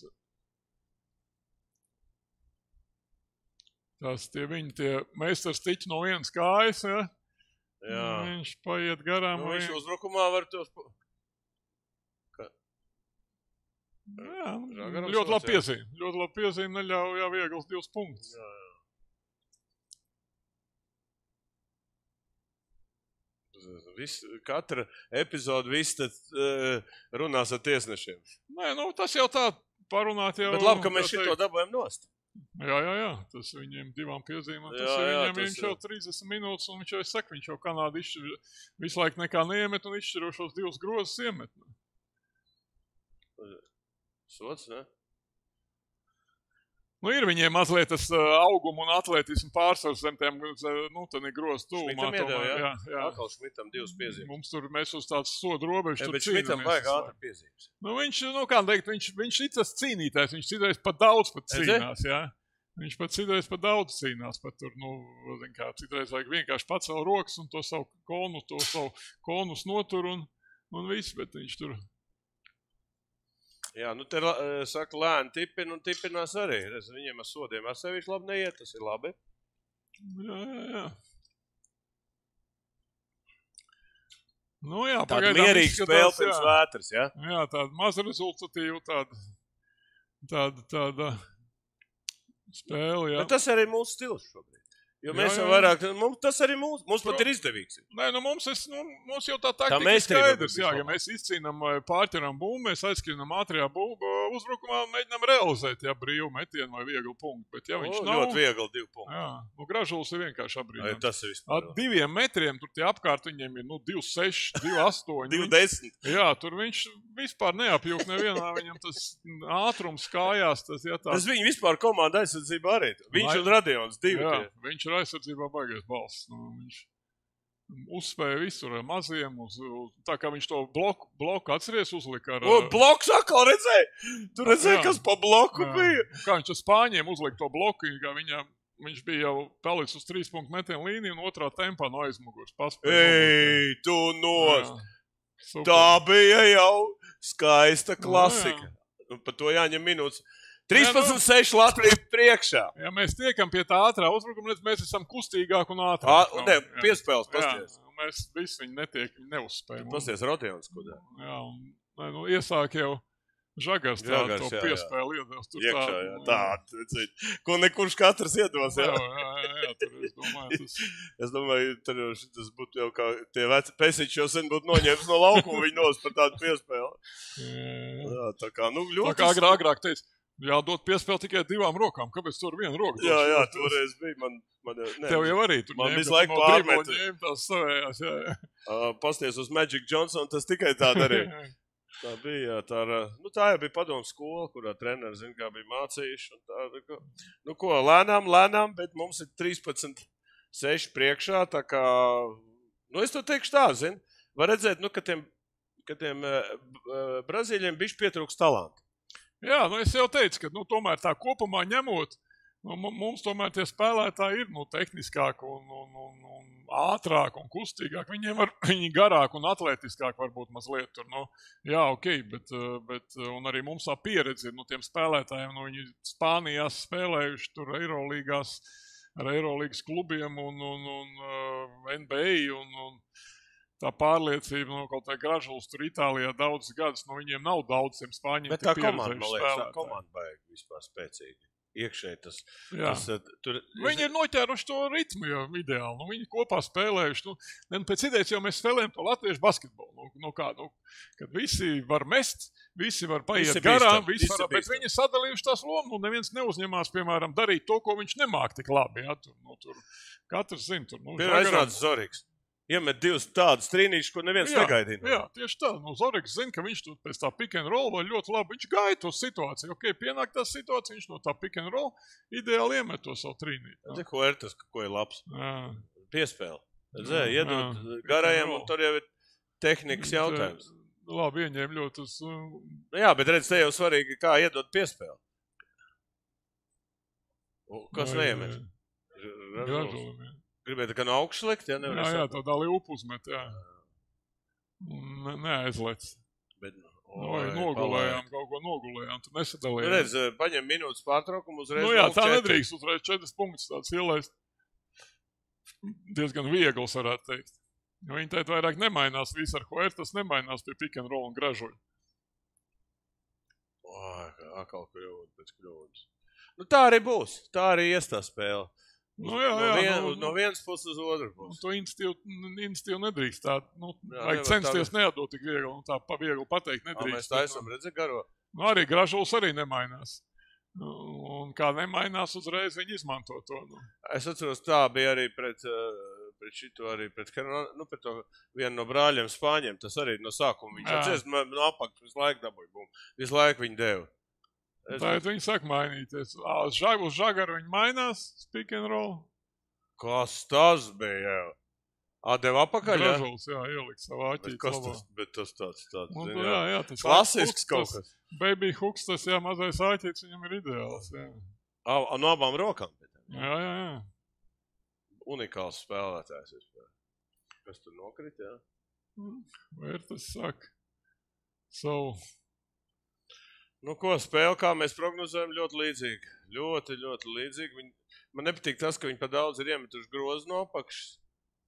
F: Tas tie viņi, tie meistars tiķi no vienas kājas, ja?
E: Jā.
F: Viņš paiet garām.
E: Nu, viņš
F: vien-
E: uzbrukumā var tos...
F: Jā,
E: Jā, garām
F: ļoti labi
E: sots, jā.
F: piezīme. Ļoti labi piezīme, neļauj jā, viegls divus punktus.
E: Jā, jā. Viss, katra epizoda viss tad uh, runās ar tiesnešiem.
F: Nē, nu tas jau tā parunāt jau.
E: Bet labi, ka mēs
F: kā
E: šito
F: teikt,
E: dabājam nost.
F: Jā, jā, jā. Tas viņiem divām piezīmēm. Tas
E: Jā,
F: ir
E: jā,
F: viņiem,
E: tas
F: viņš
E: ir.
F: jau trīsdesmit minūtes, un viņš jau saka, viņš jau Kanādu izšķir, visu laiku nekā neiemet, un izšķirošos divus grozus iemet.
E: Sots, ne?
F: Nu, ir viņiem mazliet tas uh, auguma un atlētismu pārsvars zem tiem, nu, tad ir grozu tūmā.
E: Šmitam iedeva, jā?
F: jā, jā.
E: Atkal Šmitam divas piezīmes.
F: Mums tur, mēs uz tāds sodu robežu
E: Jā,
F: tur
E: bet Šmitam
F: cīnāmies
E: vajag
F: visu
E: ātri
F: laiku.
E: piezīmes.
F: Nu, viņš, nu, kā teikt, viņš, viņš ir tas cīnītājs, viņš citreiz pat daudz pat
E: Ezi?
F: cīnās, jā. Viņš pat citreiz pat daudz cīnās, pat tur, nu, zin kā, citreiz vajag vienkārši pacelt rokas un to savu konu, to savu konus notur un, un viss, bet viņš tur...
E: Jā, nu te uh, saka lēni tipina un tipinās arī. Redz, viņiem ar sodiem ar sevišķi labi neiet, tas ir labi.
F: Jā, jā, jā. Nu jā,
E: Tāda
F: pagaidām
E: mierīga
F: izskatās,
E: spēle pirms
F: jā.
E: vētras, jā?
F: Jā, tāda maz rezultatīva, tāda, tāda, tāda spēle, jā.
E: Bet tas arī ir mūsu stils šobrīd. Jo
F: Jā,
E: mēs
F: jā,
E: jau
F: jā.
E: vairāk, mums tas arī mūs, mums pat ir izdevīgs.
F: Nē, nu mums, es, nu, mums jau tā taktika ir
E: meistarība
F: skaidrs,
E: bija
F: jā,
E: vislabāk.
F: ja mēs izcīnām vai pārķeram bumbu, mēs aizskrinam ātrajā bumbu, uzbrukumā mēģinām realizēt, jā, brīvu metienu vai vieglu punktu, bet ja viņš
E: O,
F: nav...
E: ļoti viegli divu punktu.
F: Jā, nu Gražuls ir vienkārši
E: Ai,
F: apbrīnām.
E: tas ir
F: Ar
E: vispār.
F: diviem metriem tur tie apkārt viņiem ir, nu, divi seši, divi astoņi.
E: Divu desmit.
F: Jā, tur viņš vispār neapjūk nevienā, viņam tas ātrums kājās, tas, jā, tā.
E: Tas viņa vispār komanda aizsardzība arī. Viņš
F: Lai-
E: un Radions divi.
F: Jā,
E: tie.
F: viņš ir aizsardzībā baigais balss. Nu, viņš uzspēja visur ar maziem, uz, uz, tā kā viņš to bloku, bloku atceries uzlika ar...
E: O, bloks atkal redzēja! Tu redzēji,
F: Jā.
E: kas pa bloku
F: Jā.
E: bija?
F: Kā viņš ar Spāņiem uzlika to bloku, kā viņam, viņš bija jau palicis uz trīs punktu metienu līniju un otrā tempā no aizmugurs.
E: Ej, tu nost!
F: Super.
E: Tā bija jau skaista klasika.
F: jā.
E: Un par to jāņem minūtes. trīspadsmit seši Latvija priekšā.
F: Ja mēs tiekam pie tā ātrā uzbrukuma, redz, mēs esam kustīgāki un
E: Ā,
F: ātrāki.
E: un ne, piespēles,
F: Jā,
E: pasties.
F: mēs visi viņi netiek, viņi neuzspējam.
E: Pasties Radions, ko dara.
F: Jā, un, ne, nu, iesāk jau Žagars tā,
E: Žagars,
F: to
E: jā, jā.
F: piespēli iedos. Tur
E: Iekšā, jā, tā, redzēt, ko nekurš katrs iedos,
F: Jā,
E: jā.
F: jā, jā, jā, tur es domāju, tas...
E: Es domāju, tur jau tas būtu jau kā tie veci pesiči jau sen būtu noņēmis no laukuma viņi nos par tādu piespēli.
F: Jā, jā.
E: Jā, tā kā, nu,
F: Tā
E: ļoti...
F: kā agrāk, agrāk teica, jādod piespēli tikai divām rokām, kāpēc tur vienu roku?
E: Jā, jā,
F: dots?
E: toreiz bija man... man ne,
F: Tev jau arī tur
E: Man
F: ņēma,
E: visu
F: ka tu
E: laiku
F: no
E: pārmet.
F: dribla ņēma tās savējās, jā, jā.
E: Uh, pasties uz Magic Johnson, tas tikai tā darīja. Tā bija, jā, tā, ar, nu, tā jau bija padomu skola, kurā treneri, zin, kā bija mācījuši. Un tā, nu, ko, nu, ko, lēnām, lēnām, bet mums ir trīspadsmit seši priekšā, tā kā, nu, es to teikšu tā, zin, var redzēt, nu, ka tiem, ka tiem uh, uh, Brazīļiem bišķi pietrūks talantu.
F: Jā, nu es jau teicu, ka nu, tomēr tā kopumā ņemot, nu, mu- mums tomēr tie spēlētāji ir nu, tehniskāki un, un, un, un ātrāki un kustīgāki. Viņiem var, viņi garāk un atletiskāk varbūt mazliet tur. Nu, jā, ok, bet, eh, bet eh, un arī mums tā pieredze ir nu, tiem spēlētājiem. Nu, viņi Spānijās spēlējuši tur Eirolīgās ar Eirolīgas klubiem un, un, un uh, N B A un, un tā pārliecība, nu, kaut kā Gražuls tur Itālijā daudzus gadus, nu, viņiem nav daudz tiem Spāņiem.
E: Bet tā komanda, man liekas, tā komanda vajag vispār spēcīgi. Iekšēji tas,
F: Jā.
E: tas uh, tur...
F: Viņi ir noķēruši to ritmu jau ideāli. Nu, viņi kopā spēlējuši. Nu, ne, nu, pēc idejas jau mēs spēlējam to latviešu basketbolu. Nu, Nu, nu kā, nu, kad visi var mest, visi var paiet
E: Visi
F: garām,
E: bīstam,
F: visi
E: visi
F: var, bet
E: bīstam.
F: viņi sadalījuši tās lomu, nu, neviens neuzņemās, piemēram, darīt to, ko viņš nemāk tik labi, ja, tur, nu, tur, katrs zin, tur, nu,
E: Pirmā
F: Žagaram-
E: iznāca Zoriks. Iemet divus tādus trīnīšus, ko neviens
F: Jā,
E: negaidīja.
F: jā, tieši tā, nu, Zoriks zina, ka viņš tur pēc tā pick and roll vai ļoti labi, viņš gaida to situāciju, ok, pienāk tā situācija, viņš no tā pick and roll ideāli iemet to savu trīnīt. jā.
E: Te Huertas, ko ir labs.
F: Jā.
E: Piespēle. Redzēji,
F: Jā,
E: iedod
F: jā.
E: garajam,
F: Roll.
E: un tur jau ir tehnikas jautājums.
F: Labi, ieņēma ļoti uz... uh,
E: Nu Jā, bet redz, te jau svarīgi, kā iedod piespēli. Un Kas
F: vai-
E: neiemet?
F: Gražulim, jā.
E: Gribētu, ka no augšas likt, ja nevar
F: Jā, jā,
E: saprast.
F: tā dali upuzmet, jā. Un ne, neaizlec.
E: Bet,
F: Nu, vai nogulējām, kaut ko nogulējām, tu
E: Nu,
F: nesadalījām.
E: redz, paņem minūtes pārtraukumu uzreiz.
F: Nu jā,
E: nulle
F: tā
E: četri.
F: nedrīkst uzreiz četras punktus tāds ielaist. Diezgan viegls, varētu teikt. Jo viņi teikt vairāk nemainās, viss ar Huertas nemainās pie pick and roll un gražuļu.
E: Oi, kā atkal kļūda pēc kļūdas. Nu tā arī būs. Tā arī ies tā spēle.
F: Nu jā,
E: no,
F: jā,
E: vien,
F: nu,
E: no vienas puses uz otru
F: Un
E: pusi.
F: to institīvu, institīvu nedrīkst tā, nu,
E: Jā,
F: vajag
E: nevar
F: censties
E: tā-
F: neatdot tik viegli, un tā pa viegli pateikt
E: Ā,
F: nedrīkst.
E: Mēs tā esam, redzi, garo.
F: Nu, arī gražulis arī nemainās. Un kā nemainās, uzreiz viņi izmanto to. Nu.
E: Es atceros, tā bija arī pret, uh, pret šito, arī pret, Hernan- nu, pret to vienu no brāļiem Spāņiem. Tas arī no sākuma viņš
F: Jā.
E: atceries, man no apakšas visu laiku dabūja bumbu. Visu laiku viņi deva. Es-
F: Tā ir viņi saka mainīties. Ā, Uz, žag, uz žagaru viņi mainās, pick and roll.
E: Kas tas bija? Ā, deva apakaļ, jā?
F: Gražulis, jā, ielikt savā
E: Bet
F: aķīt.
E: kas tas, bet tas tāds, tāds,
F: Nu,
E: zini,
F: jā, jā, tas
E: klasisks
F: hooks,
E: kaut
F: tas
E: kas.
F: Baby hooks, tas, jā, mazais āķīts, viņam ir ideāls, jā.
E: Ā, no abām rokām.
F: Jā, jā, jā.
E: Unikāls spēlētājs. vispār. Kas tur nokrit, jā?
F: Vai ir tas saka? So,
E: Nu, ko spēle, kā mēs prognozējam, ļoti līdzīgi. Ļoti, ļoti līdzīgi. Viņi, man nepatīk tas, ka viņi pa daudz ir iemetuši grozu no apakšas.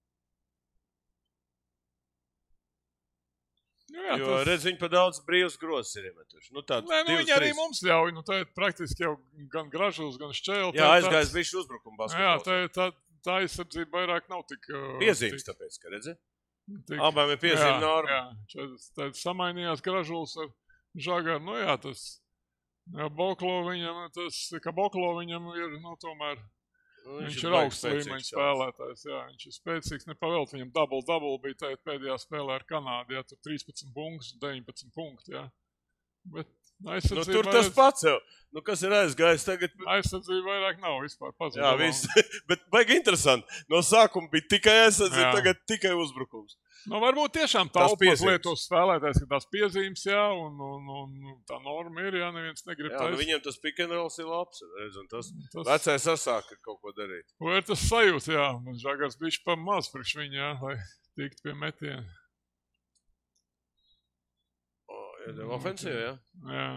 F: nu, jā,
E: Jo,
F: tas...
E: redz, viņi pa daudz brīvs grozs ir iemetuši. Nu, tāds
F: Nē, nu,
E: divs,
F: viņi arī
E: trīs.
F: mums ļauj, nu, tā ir praktiski jau gan gražulis, gan šķēl.
E: Jā, aizgājis bišķi uzbrukumu
F: Jā,
E: basketbols.
F: tā, tā, tā aizsardzība vairāk nav tik... uh,
E: Piezīmes,
F: tik-
E: tāpēc, ka redzi?
F: tik-
E: Abām ir piezīme
F: Jā,
E: norma.
F: Jā, četras- tad samainījās gražulis ar žagaru. Nu jā, tas... Jā, Boklo viņam, tas, ka Boklo viņam ir, nu, tomēr...
E: Nu,
F: Viņš
E: ir
F: ir
E: baigi
F: augsts
E: spēcīgs
F: līmeņa
E: čalis.
F: spēlētājs, jā, viņš ir spēcīgs, nepavelt viņam double-double bija tā pēdējā spēlē ar Kanādu, jā, tur trīspadsmit punktus, deviņpadsmit punkti, jā. Bet
E: Nu,
F: aizsardzība,
E: tur tas pats jau. Nu, kas ir aizgājis tagad?
F: aizsardzība vairāk nav vispār pazudama.
E: Jā, viss. Bet baigi interesanti. No sākuma bija tikai aizsardzība,
F: Jā.
E: tagad tikai uzbrukums.
F: Nu, varbūt tiešām
E: Tās
F: taupa
E: piezīmes.
F: mazliet tos spēlētājs, ka tās piezīmes, jā, un, un, un tā norma ir, jā, neviens negrib
E: Jā, nu,
F: taisīt.
E: viņiem tas pick and rolls ir labs. Redz, un tas
F: Tas,
E: vecais sasāka kaut ko darīt.
F: ko ir tas sajūta, jā, man žagars bišķi pa maz priekš viņa, jā, lai tikt pie metiena.
E: O, ir ofensīva, jā?
F: Jā.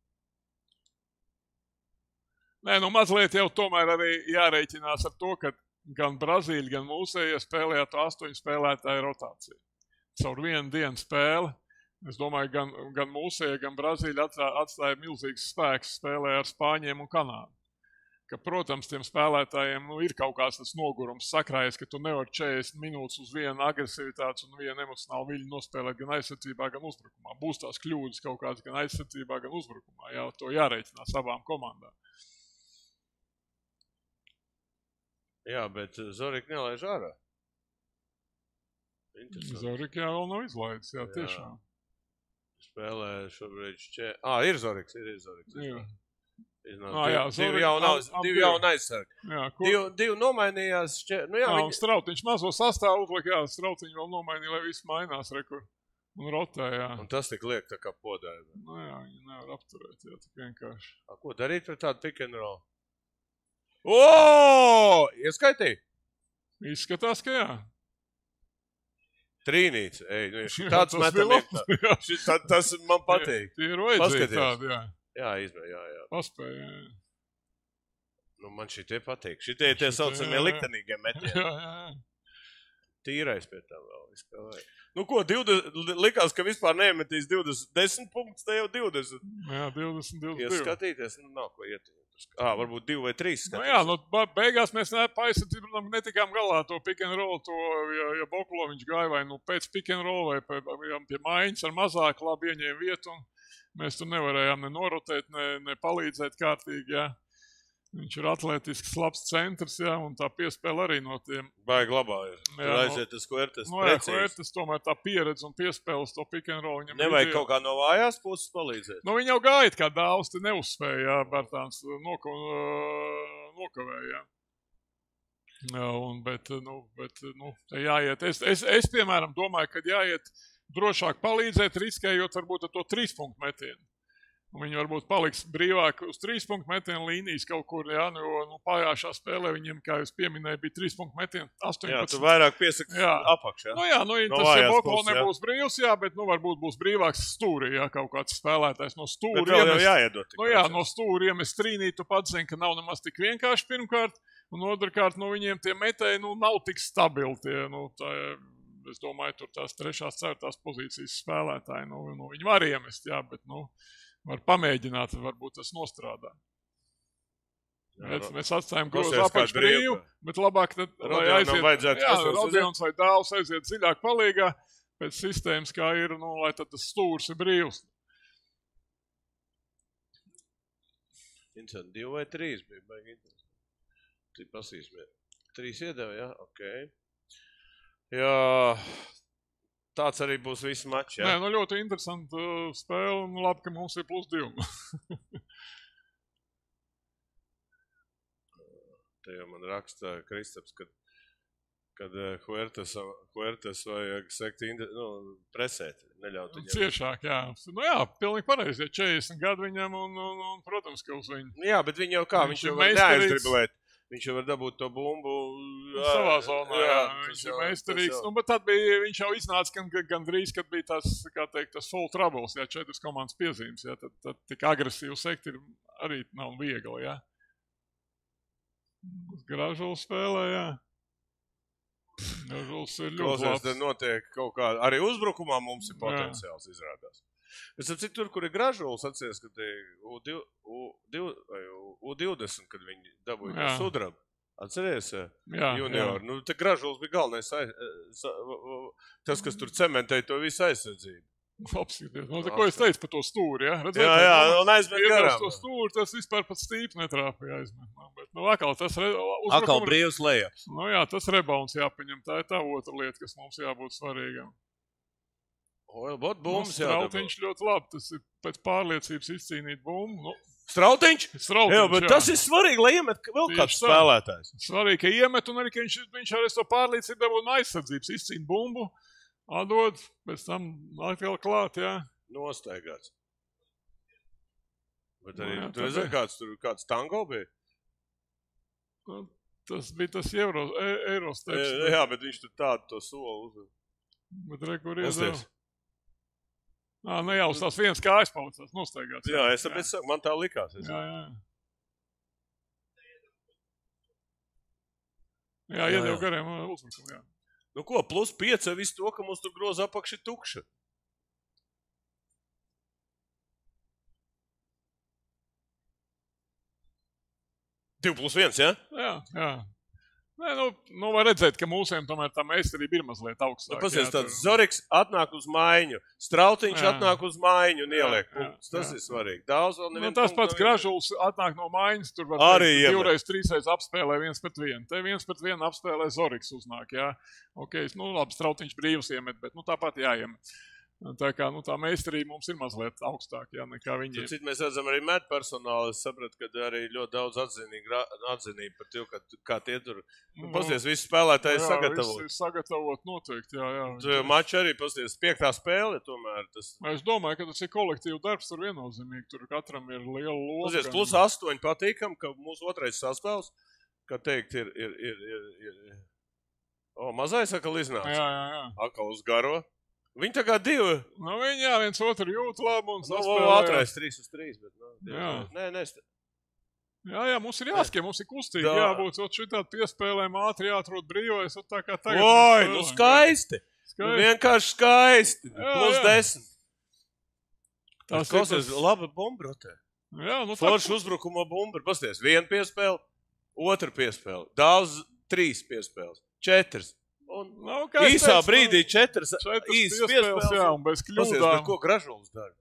F: Nē, nu mazliet jau tomēr arī jārēķinās ar to, ka gan Brazīļi, gan mūsējie spēlējā to astoņu spēlētāju rotāciju. Caur vienu dienu spēli, es domāju, gan, gan mūsējie, gan Brazīļi atstāja, atstāja milzīgs spēks spēlē ar Spāņiem un Kanādu. Ka, protams, tiem spēlētājiem nu, ir kaut kāds tas nogurums sakrājies, ka tu nevari četrdesmit minūtes uz vienu agresivitātes un vienu emocionālu viļņu nospēlēt gan aizsardzībā, gan uzbrukumā. Būs tās kļūdas kaut kādas gan aizsardzībā, gan uzbrukumā. Jā, to jārēķinās abām komandām.
E: Jā, bet Zorika nelaiž ārā. Interesanti.
F: Zorika jau vēl nav izlaidis, jā,
E: Jā.
F: tiešām.
E: Spēlē šobrīd šķē... Ā, ir Zoriks, ir, ir Zoriks.
F: Jā,
E: Iznāk.
F: Ā, jā,
E: divi,
F: Zorika-
E: divi jauni,
F: ab- ab
E: divi
F: divi.
E: jauni aizsargi.
F: jā, ko...
E: Divi, divi nomainījās šķē... Nu jā,
F: Jā, un
E: viņi...
F: Strautiņš mazo sastāvu uzlika, jā, Strautiņu vēl nomainīja, lai viss mainās, rekur. Un rotē, jā.
E: Un tas tik liek tā kā podāja.
F: Nu jā, viņi nevar apturēt, jā, tik vienkārši.
E: A, ko darīt par tādu pick and roll? O! Ieskaitīja?
F: Izskatās, ka jā.
E: Trīnīts. Ej, nu,
F: Jā,
E: tāds
F: tas
E: metam
F: bija
E: ir tā.
F: labs, jā.
E: Šis, tā, tas man patīk.
F: Tie ir vajadzīgi
E: Paskaties.
F: tādi, jā.
E: Jā, izmē, jā, jā.
F: Paspēja, jā.
E: Nu, man šitie patīk. Šitie ir tie
F: Šitie,
E: saucamie
F: jā, jā.
E: liktenīgie metieni.
F: Jā, jā, jā.
E: Tīrais pie tā vēl. viss kā vajag. Nu ko, divdesmit, likās, ka vispār neiemetīs divdesmit, desmit punktus, te jau divdesmit.
F: Jā, divdesmit, divdesmit divi.
E: Ieskatīties, nu nav ko iet. Ā, varbūt divi vai trīs
F: Nu,
E: skatījums.
F: jā, nu, ba- beigās mēs ne, pa aizsardzību netikām galā to pick and roll, to, ja, ja Boklo viņš gāja vai nu pēc pick and roll vai pie, pie maiņas ar mazāk labi ieņēma vietu, un mēs tur nevarējām ne norotēt, ne, ne palīdzēt kārtīgi, jā. Viņš ir atletisks, labs centrs, jā, un tā piespēle arī no tiem.
E: Baigi labā ir.
F: Jā,
E: Tur aiziet tas Huertas
F: Nu, jā,
E: precīzi.
F: Huertas tomēr tā pieredze un piespēles to pick and roll. viņam
E: Nevajag
F: ir-
E: kaut kā no vājās puses palīdzēt.
F: Nu, viņi jau gāja kā dāvs, te neuzspēja, jā, Bertāns noko, nokavēja. Jā, un, bet, nu, bet, nu, te jāiet. Es, es, es, piemēram, domāju, ka jāiet drošāk palīdzēt, riskējot varbūt ar to trīs punktu metienu. Un viņi varbūt paliks brīvāk uz trīs punktu metienu līnijas kaut kur, jā, nu, jo nu, pājāšā spēlē viņiem, kā jūs pieminēja, bija trīs punktu metienu
E: Jā,
F: astoņpadsmit.
E: tu vairāk piesaki
F: Jā.
E: apakšā.
F: Nu jā, nu, ja
E: No
F: tas
E: vājās
F: jau Boklo
E: puses, jā.
F: nebūs brīvs, jā, bet, nu, varbūt būs brīvāks stūrī, jā, kaut kāds spēlētājs no stūra.
E: Bet vēl jau
F: iemest-
E: jāiedod. tik
F: Nu jā,
E: procents.
F: no stūra iemest trīnīt, tu pats zini, ka nav nemaz tik vienkārši pirmkārt, un otrkārt, nu, viņiem tie metēji, nu, nav tik stabili tie, nu, tā, es domāju, tur tās trešās, ceturtās pozīcijas spēlētāji, nu, nu viņi var iemest, jā, bet, nu, var pamēģināt, varbūt tas nostrādā. Bet
E: no-
F: mēs atstājam grozu
E: Klausies, kā
F: apakš brīvu,
E: brīva.
F: bet labāk, tad, lai
E: Rodionam
F: aiziet,
E: vajadzētu
F: jā,
E: pasaules
F: Rodions vai dāvs aiziet dziļāk palīgā, pēc sistēmas, kā ir, nu, lai tad tas stūrs ir brīvs.
E: Interesanti, divi vai trīs bija, baigi interesanti. Tik pasīsimies. Trīs iedeva, jā, ok. Jā, tāds arī būs viss mačs, jā.
F: Nē, nu ļoti interesanti uh, spēle, un labi, ka mums ir plus divi.
E: Te jau man raksta Kristaps, kad, kad eh, Huertas, Huertas vajag sekt, indi- nu, presēt, neļaut viņam.
F: Ciešāk, jā. Nu jā, pilnīgi pareizi, ja četrdesmit gadu viņam, un, un, un protams, ka uz viņu.
E: Jā, bet viņi jau kā,
F: Viņš
E: viņš
F: ir
E: jau var
F: meistarīgs.
E: neaizdriblēt. Viņš jau var dabūt to bumbu.
F: Savā zonā, jā,
E: tas
F: viņš
E: jau-
F: ir
E: tas
F: meistarīgs.
E: jau-
F: Nu, bet tad bija, viņš jau iznāca gan, gan drīz, kad bija tas, kā teikt, tas full troubles, jā, četras komandas piezīmes, jā, tad, tad tik agresīvu sekt ir arī nav viegli, jā. Gražuls spēlē, jā. Gražuls ir ļoti
E: Klausies, te
F: labs.
E: notiek kaut kā, arī uzbrukumā mums ir
F: Jā.
E: potenciāls izrādās. Es ap cik tur, kur ir Gražuls, atceries, kad te U divdesmit, kad viņi dabūja no
F: Jā.
E: sudraba. Atceries, jā?
F: Jā,
E: Junior. Nu, te Gražuls bija galvenais, aiz, sa- tas, kas tur cementēja to visu aizsardzību.
F: Apskaties. Nu, tā, ko es teicu par to stūri, ja? Redzēt,
E: Jā, jā, un aizmet
F: Iedos
E: garām.
F: to stūri, tas vispār pat stīpi netrāpīja aizmet. Nu, bet, nu, atkal tas re...
E: Atkal
F: uzbrukuma-
E: brīvs lejas.
F: Nu jā, tas rebounds jāpaņem. Tā ir tā otra lieta, kas mums jābūt svarīgam.
E: Bot bumbas
F: Nu,
E: jādabū.
F: Strautiņš ļoti labi. Tas ir pēc pārliecības izcīnīt bumbu. Nu,
E: Strautiņš?
F: Strautiņš,
E: Jā, bet
F: jā.
E: tas ir svarīgi, lai iemet vēl
F: Tieši
E: kāds
F: tā.
E: spēlētājs.
F: Svarīgi, ka iemet un arī, ka viņš, viņš arī to pārliecību dabū no aizsardzības. Izcīna bumbu, atdod, pēc tam atkal klāt, jā.
E: Nostaigāts. Bet
F: Nu
E: arī,
F: jā,
E: tu
F: tā
E: redzēji,
F: bija.
E: kāds tur, kāds tango bija?
F: Nu, Tas bija tas eiro, e, Eurosteps.
E: Jā, jā, bet viņš tur tādu to soli uz.
F: Bet re, kur
E: Pasties.
F: iedeva. Ā, nu jā, uz tās vienas kājas palicās, nostaigāts.
E: Jā, es tāpēc saku, man tā likās. Es...
F: Jā, jā. Jā,
E: Jā,
F: iedeva
E: jā.
F: gariem ā, uzbrukumu, jā.
E: Nu ko, plus pieci visu to, ka mums tur groza apakši tukša. Divi plus viens, jā?
F: Jā, jā. Nē, nu, nu, var redzēt, ka mūsiem tomēr tā meistarība ir mazliet
E: Nu,
F: augstāka.
E: pasies,
F: jā,
E: tāds
F: tur-
E: Zoriks atnāk uz maiņu, Strautiņš
F: Jā.
E: atnāk uz maiņu un
F: Jā,
E: ieliek
F: jā,
E: punktus. Tas
F: jā.
E: ir svarīgi. Daudz vēl
F: Nu,
E: nevienu
F: tas
E: punktu
F: pats
E: nav
F: Gražuls atnāk no maiņas, tur var
E: Arī
F: teikt,
E: iemet.
F: divreiz, trīsreiz apspēlē viens pret vienu. Te viens pret vienu apspēlē Zoriks uznāk, jā. Ok, nu labi, Strautiņš brīvs iemet, bet nu tāpat jāiemet. Tā kā, nu tā meistarība mums ir mazliet augstāka, jā, nekā viņiem.
E: Cit mēs redzam arī med personāli. Es sapratu, ka arī ļoti daudz atzinīgi, atzinīgi par to, ka, kā tie tur. Nu, pasies, visi spēlētāji
F: jā,
E: sagatavot.
F: visi sagatavot noteikti, jā, jā.
E: Tu maču arī pasies, piektā spēle tomēr. Tas,
F: Es domāju, ka tas ir kolektīvu darbs, tur viennozīmīgi, tur katram ir liela loma.
E: pasies,
F: gan-
E: plus astoņi patīkam, ka mūsu otrais sastāvs, kā teikt, ir, ir, ir, ir, ir. O, mazais akal
F: Jā,
E: iznāca.
F: jā, jā.
E: Akal uz garo. Viņi tā kā divi.
F: Nu, viņi, jā, viens otru jūt labu un
E: Nu,
F: saspēlē.
E: ātrais trīs uz trīs, bet, nu,
F: Jā.
E: nē, nē, st-
F: Jā, jā, mums ir jāskie, mums ir kustīgi,
E: Tā.
F: jābūt, ot šitādi piespēlēm ātri jāatrod brīvais, ot tā kā tagad.
E: Oi,
F: mēs
E: nu
F: spēlējam.
E: skaisti. Nu,
F: Skaisti.
E: vienkārši skaisti.
F: Jā,
E: Plus
F: jā.
E: desmit.
F: Tas
E: Tas
F: ir
E: ir
F: tas-
E: laba bombrotē.
F: Jā, nu
E: Forši uzbrukuma bumba. Pasties, viena piespēle, otra piespēle. Daudz, trīs piespēles, četras. Un
F: nu,
E: īsā
F: teicu,
E: brīdī četras,
F: četras
E: īsas
F: piespēles,
E: piespēles.
F: jā, un bez
E: Pasties,
F: kļūdām.
E: bet ko Gražuls dara?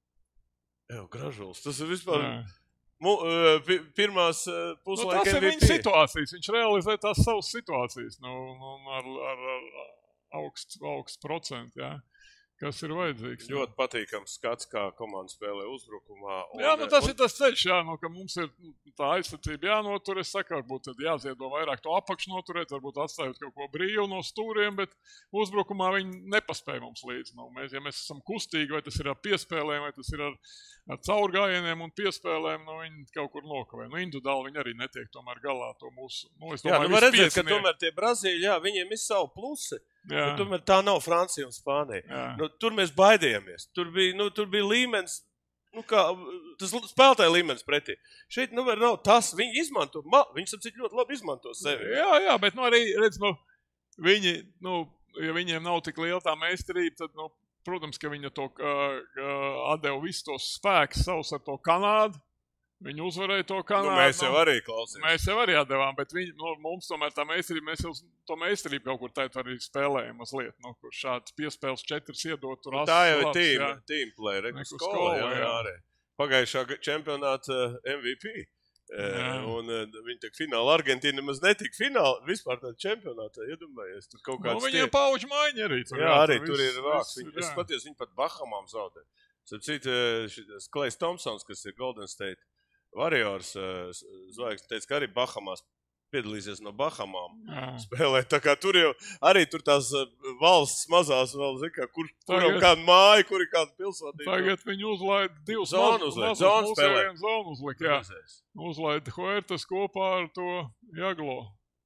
E: Jā, Gražuls. Tas ir vispār
F: Jā.
E: mu, uh, pi, pirmās uh,
F: Nu,
E: puslaika
F: tas ir
E: M V P.
F: viņa situācijas. Viņš realizē tās savas situācijas nu, nu, ar, ar, ar augstu, augstu procentu, jā, kas ir vajadzīgs.
E: Ļoti patīkams skats, kā komanda spēlē uzbrukumā. Un,
F: Jā, nu tas
E: un,
F: ir tas ceļš, jā, nu, ka mums ir tā aizsardzība jānotur. Es saku, varbūt tad jāziedo vairāk to apakšu noturēt, varbūt atstājot kaut ko brīvu no stūriem, bet uzbrukumā viņi nepaspēja mums līdzi. Nu, mēs, ja mēs esam kustīgi, vai tas ir ar piespēlēm, vai tas ir ar, ar caurgājieniem un piespēlēm, nu viņi kaut kur nokavē. Nu, individuāli viņi arī netiek tomēr galā to mūsu. Nu, es
E: jā,
F: domāju,
E: nu var redzēt, ka
F: piecinieki-
E: tomēr tie Brazīļi, jā, viņiem ir savu plusi.
F: jā,
E: Bet tomēr tā nav Francija un Spānija.
F: jā.
E: Nu, tur mēs baidījāmies. Tur bija, nu, tur bija līmenis, nu, kā, tas spēlētāja līmenis pretī. Šeit nu, var nav tas, viņi izmanto, ma, viņi sapcīt ļoti labi izmanto sevi.
F: Jā, jā, bet nu, arī, redz, nu, viņi, nu, ja viņiem nav tik liela tā meistarība, tad, nu, protams, ka viņa to uh, atdeva visu tos spēkus savus ar to Kanādu. Viņi uzvarēja to Kanādu.
E: Nu, mēs jau arī klausījāmies.
F: Mēs jau arī atdevām, bet viņi, nu, mums tomēr tā meistarība, mēs jau to meistarību kaut kur tēt arī spēlējam mazliet, nu, kur šāds piespēles četras iedot tur
E: Nu, tā jau ir
F: labs,
E: team,
F: jā.
E: team play, reku
F: Reku
E: skola,
F: skola,
E: jā,
F: jā.
E: jā, arī. Pagājušā ga- čempionāta uh, M V P.
F: Jā.
E: Uh, un uh, viņi tik fināli, Argentīna nemaz netika fināli, vispār tāda čempionāta, iedomājies, tur kaut
F: Nu,
E: kāds
F: viņiem pauģu maiņa arī. Tur,
E: Jā, arī tur
F: viss-
E: ir vāks.
F: viss
E: Viņi,
F: ir,
E: es
F: jā.
E: paties, viņi pat Bahamām zaudē. Sapcīt, šitas Klejs Thompsons, kas ir Golden State Warriors, uh, zvaigznes, teica, ka arī Bahamās piedalīsies no Bahamām
F: Jā.
E: spēlēt. Tā kā tur jau arī tur tās uh, valsts mazās vēl, zin kā, kur, kuram
F: Tagad-
E: kāda māja, kur ir kāda pilsētība.
F: Tagad viņi uzlaida divus
E: Zonu
F: mazus-
E: uzlaid,
F: mazus,
E: zonu
F: mums
E: spēlē.
F: jau vienu zonu uzlika, jā.
E: Redzēs.
F: Uzlaida Huertas kopā ar to Jaglo.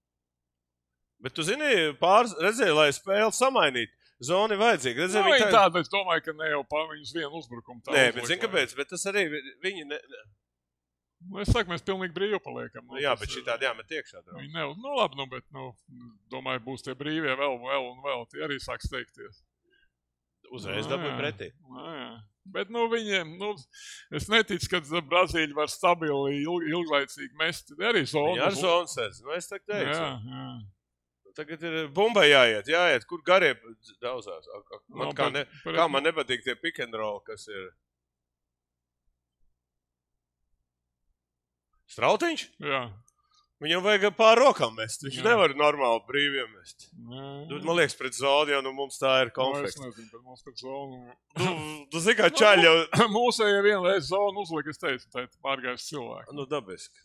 E: Bet tu zini, pāris redzēji, lai spēli samainītu. Zona ir vajadzīga.
F: Nu,
E: Redzēji,
F: viņi
E: viņi tā...
F: tāda, es domāju, ka ne jau pār viņus vienu uzbrukumu. tā
E: Nē,
F: uzlika,
E: bet zini,
F: lai-
E: kāpēc? Bet tas arī viņi... Ne...
F: Nu, es saku, mēs pilnīgi brīvi paliekam.
E: Nu, jā,
F: tas
E: bet
F: ir-
E: šī tāda jāmet iekšā. draudz.
F: Viņi ne, nu labi, nu, bet, nu, domāju, būs tie brīvie vēl, vēl un vēl. Tie arī sāk steigties.
E: Uzreiz
F: Nu,
E: dabūja
F: jā.
E: pretī.
F: Nu, jā. Bet, nu, viņiem, nu, es neticu, ka Brazīļi var stabili, ilg, ilglaicīgi mest. Arī zonu.
E: Viņi ar zonu sēdz. Nu, es tā teicu.
F: Jā, jā.
E: Tagad ir bumbai jāiet, jāiet, kur garie daudzās. Ak, ak, Man,
F: Nu,
E: kā,
F: bet-
E: ne,
F: bet-
E: kā man nepatīk tie pick and roll, kas ir. Strautiņš?
F: Jā.
E: Viņam vajag pār rokām mest. Viņš
F: Jā.
E: nevar normāli brīvi mest.
F: Jā.
E: Nu, Man liekas, pret zonu jau nu, mums tā ir
F: Nu, es
E: konflikts.
F: nezinu, bet mums pēc zonu.
E: Tu, tu zini, kā čaļi jau.
F: Mūsēja vienreiz zonu uzlika, es teicu, tā ir pārgājis cilvēki.
E: Nu, dabiski.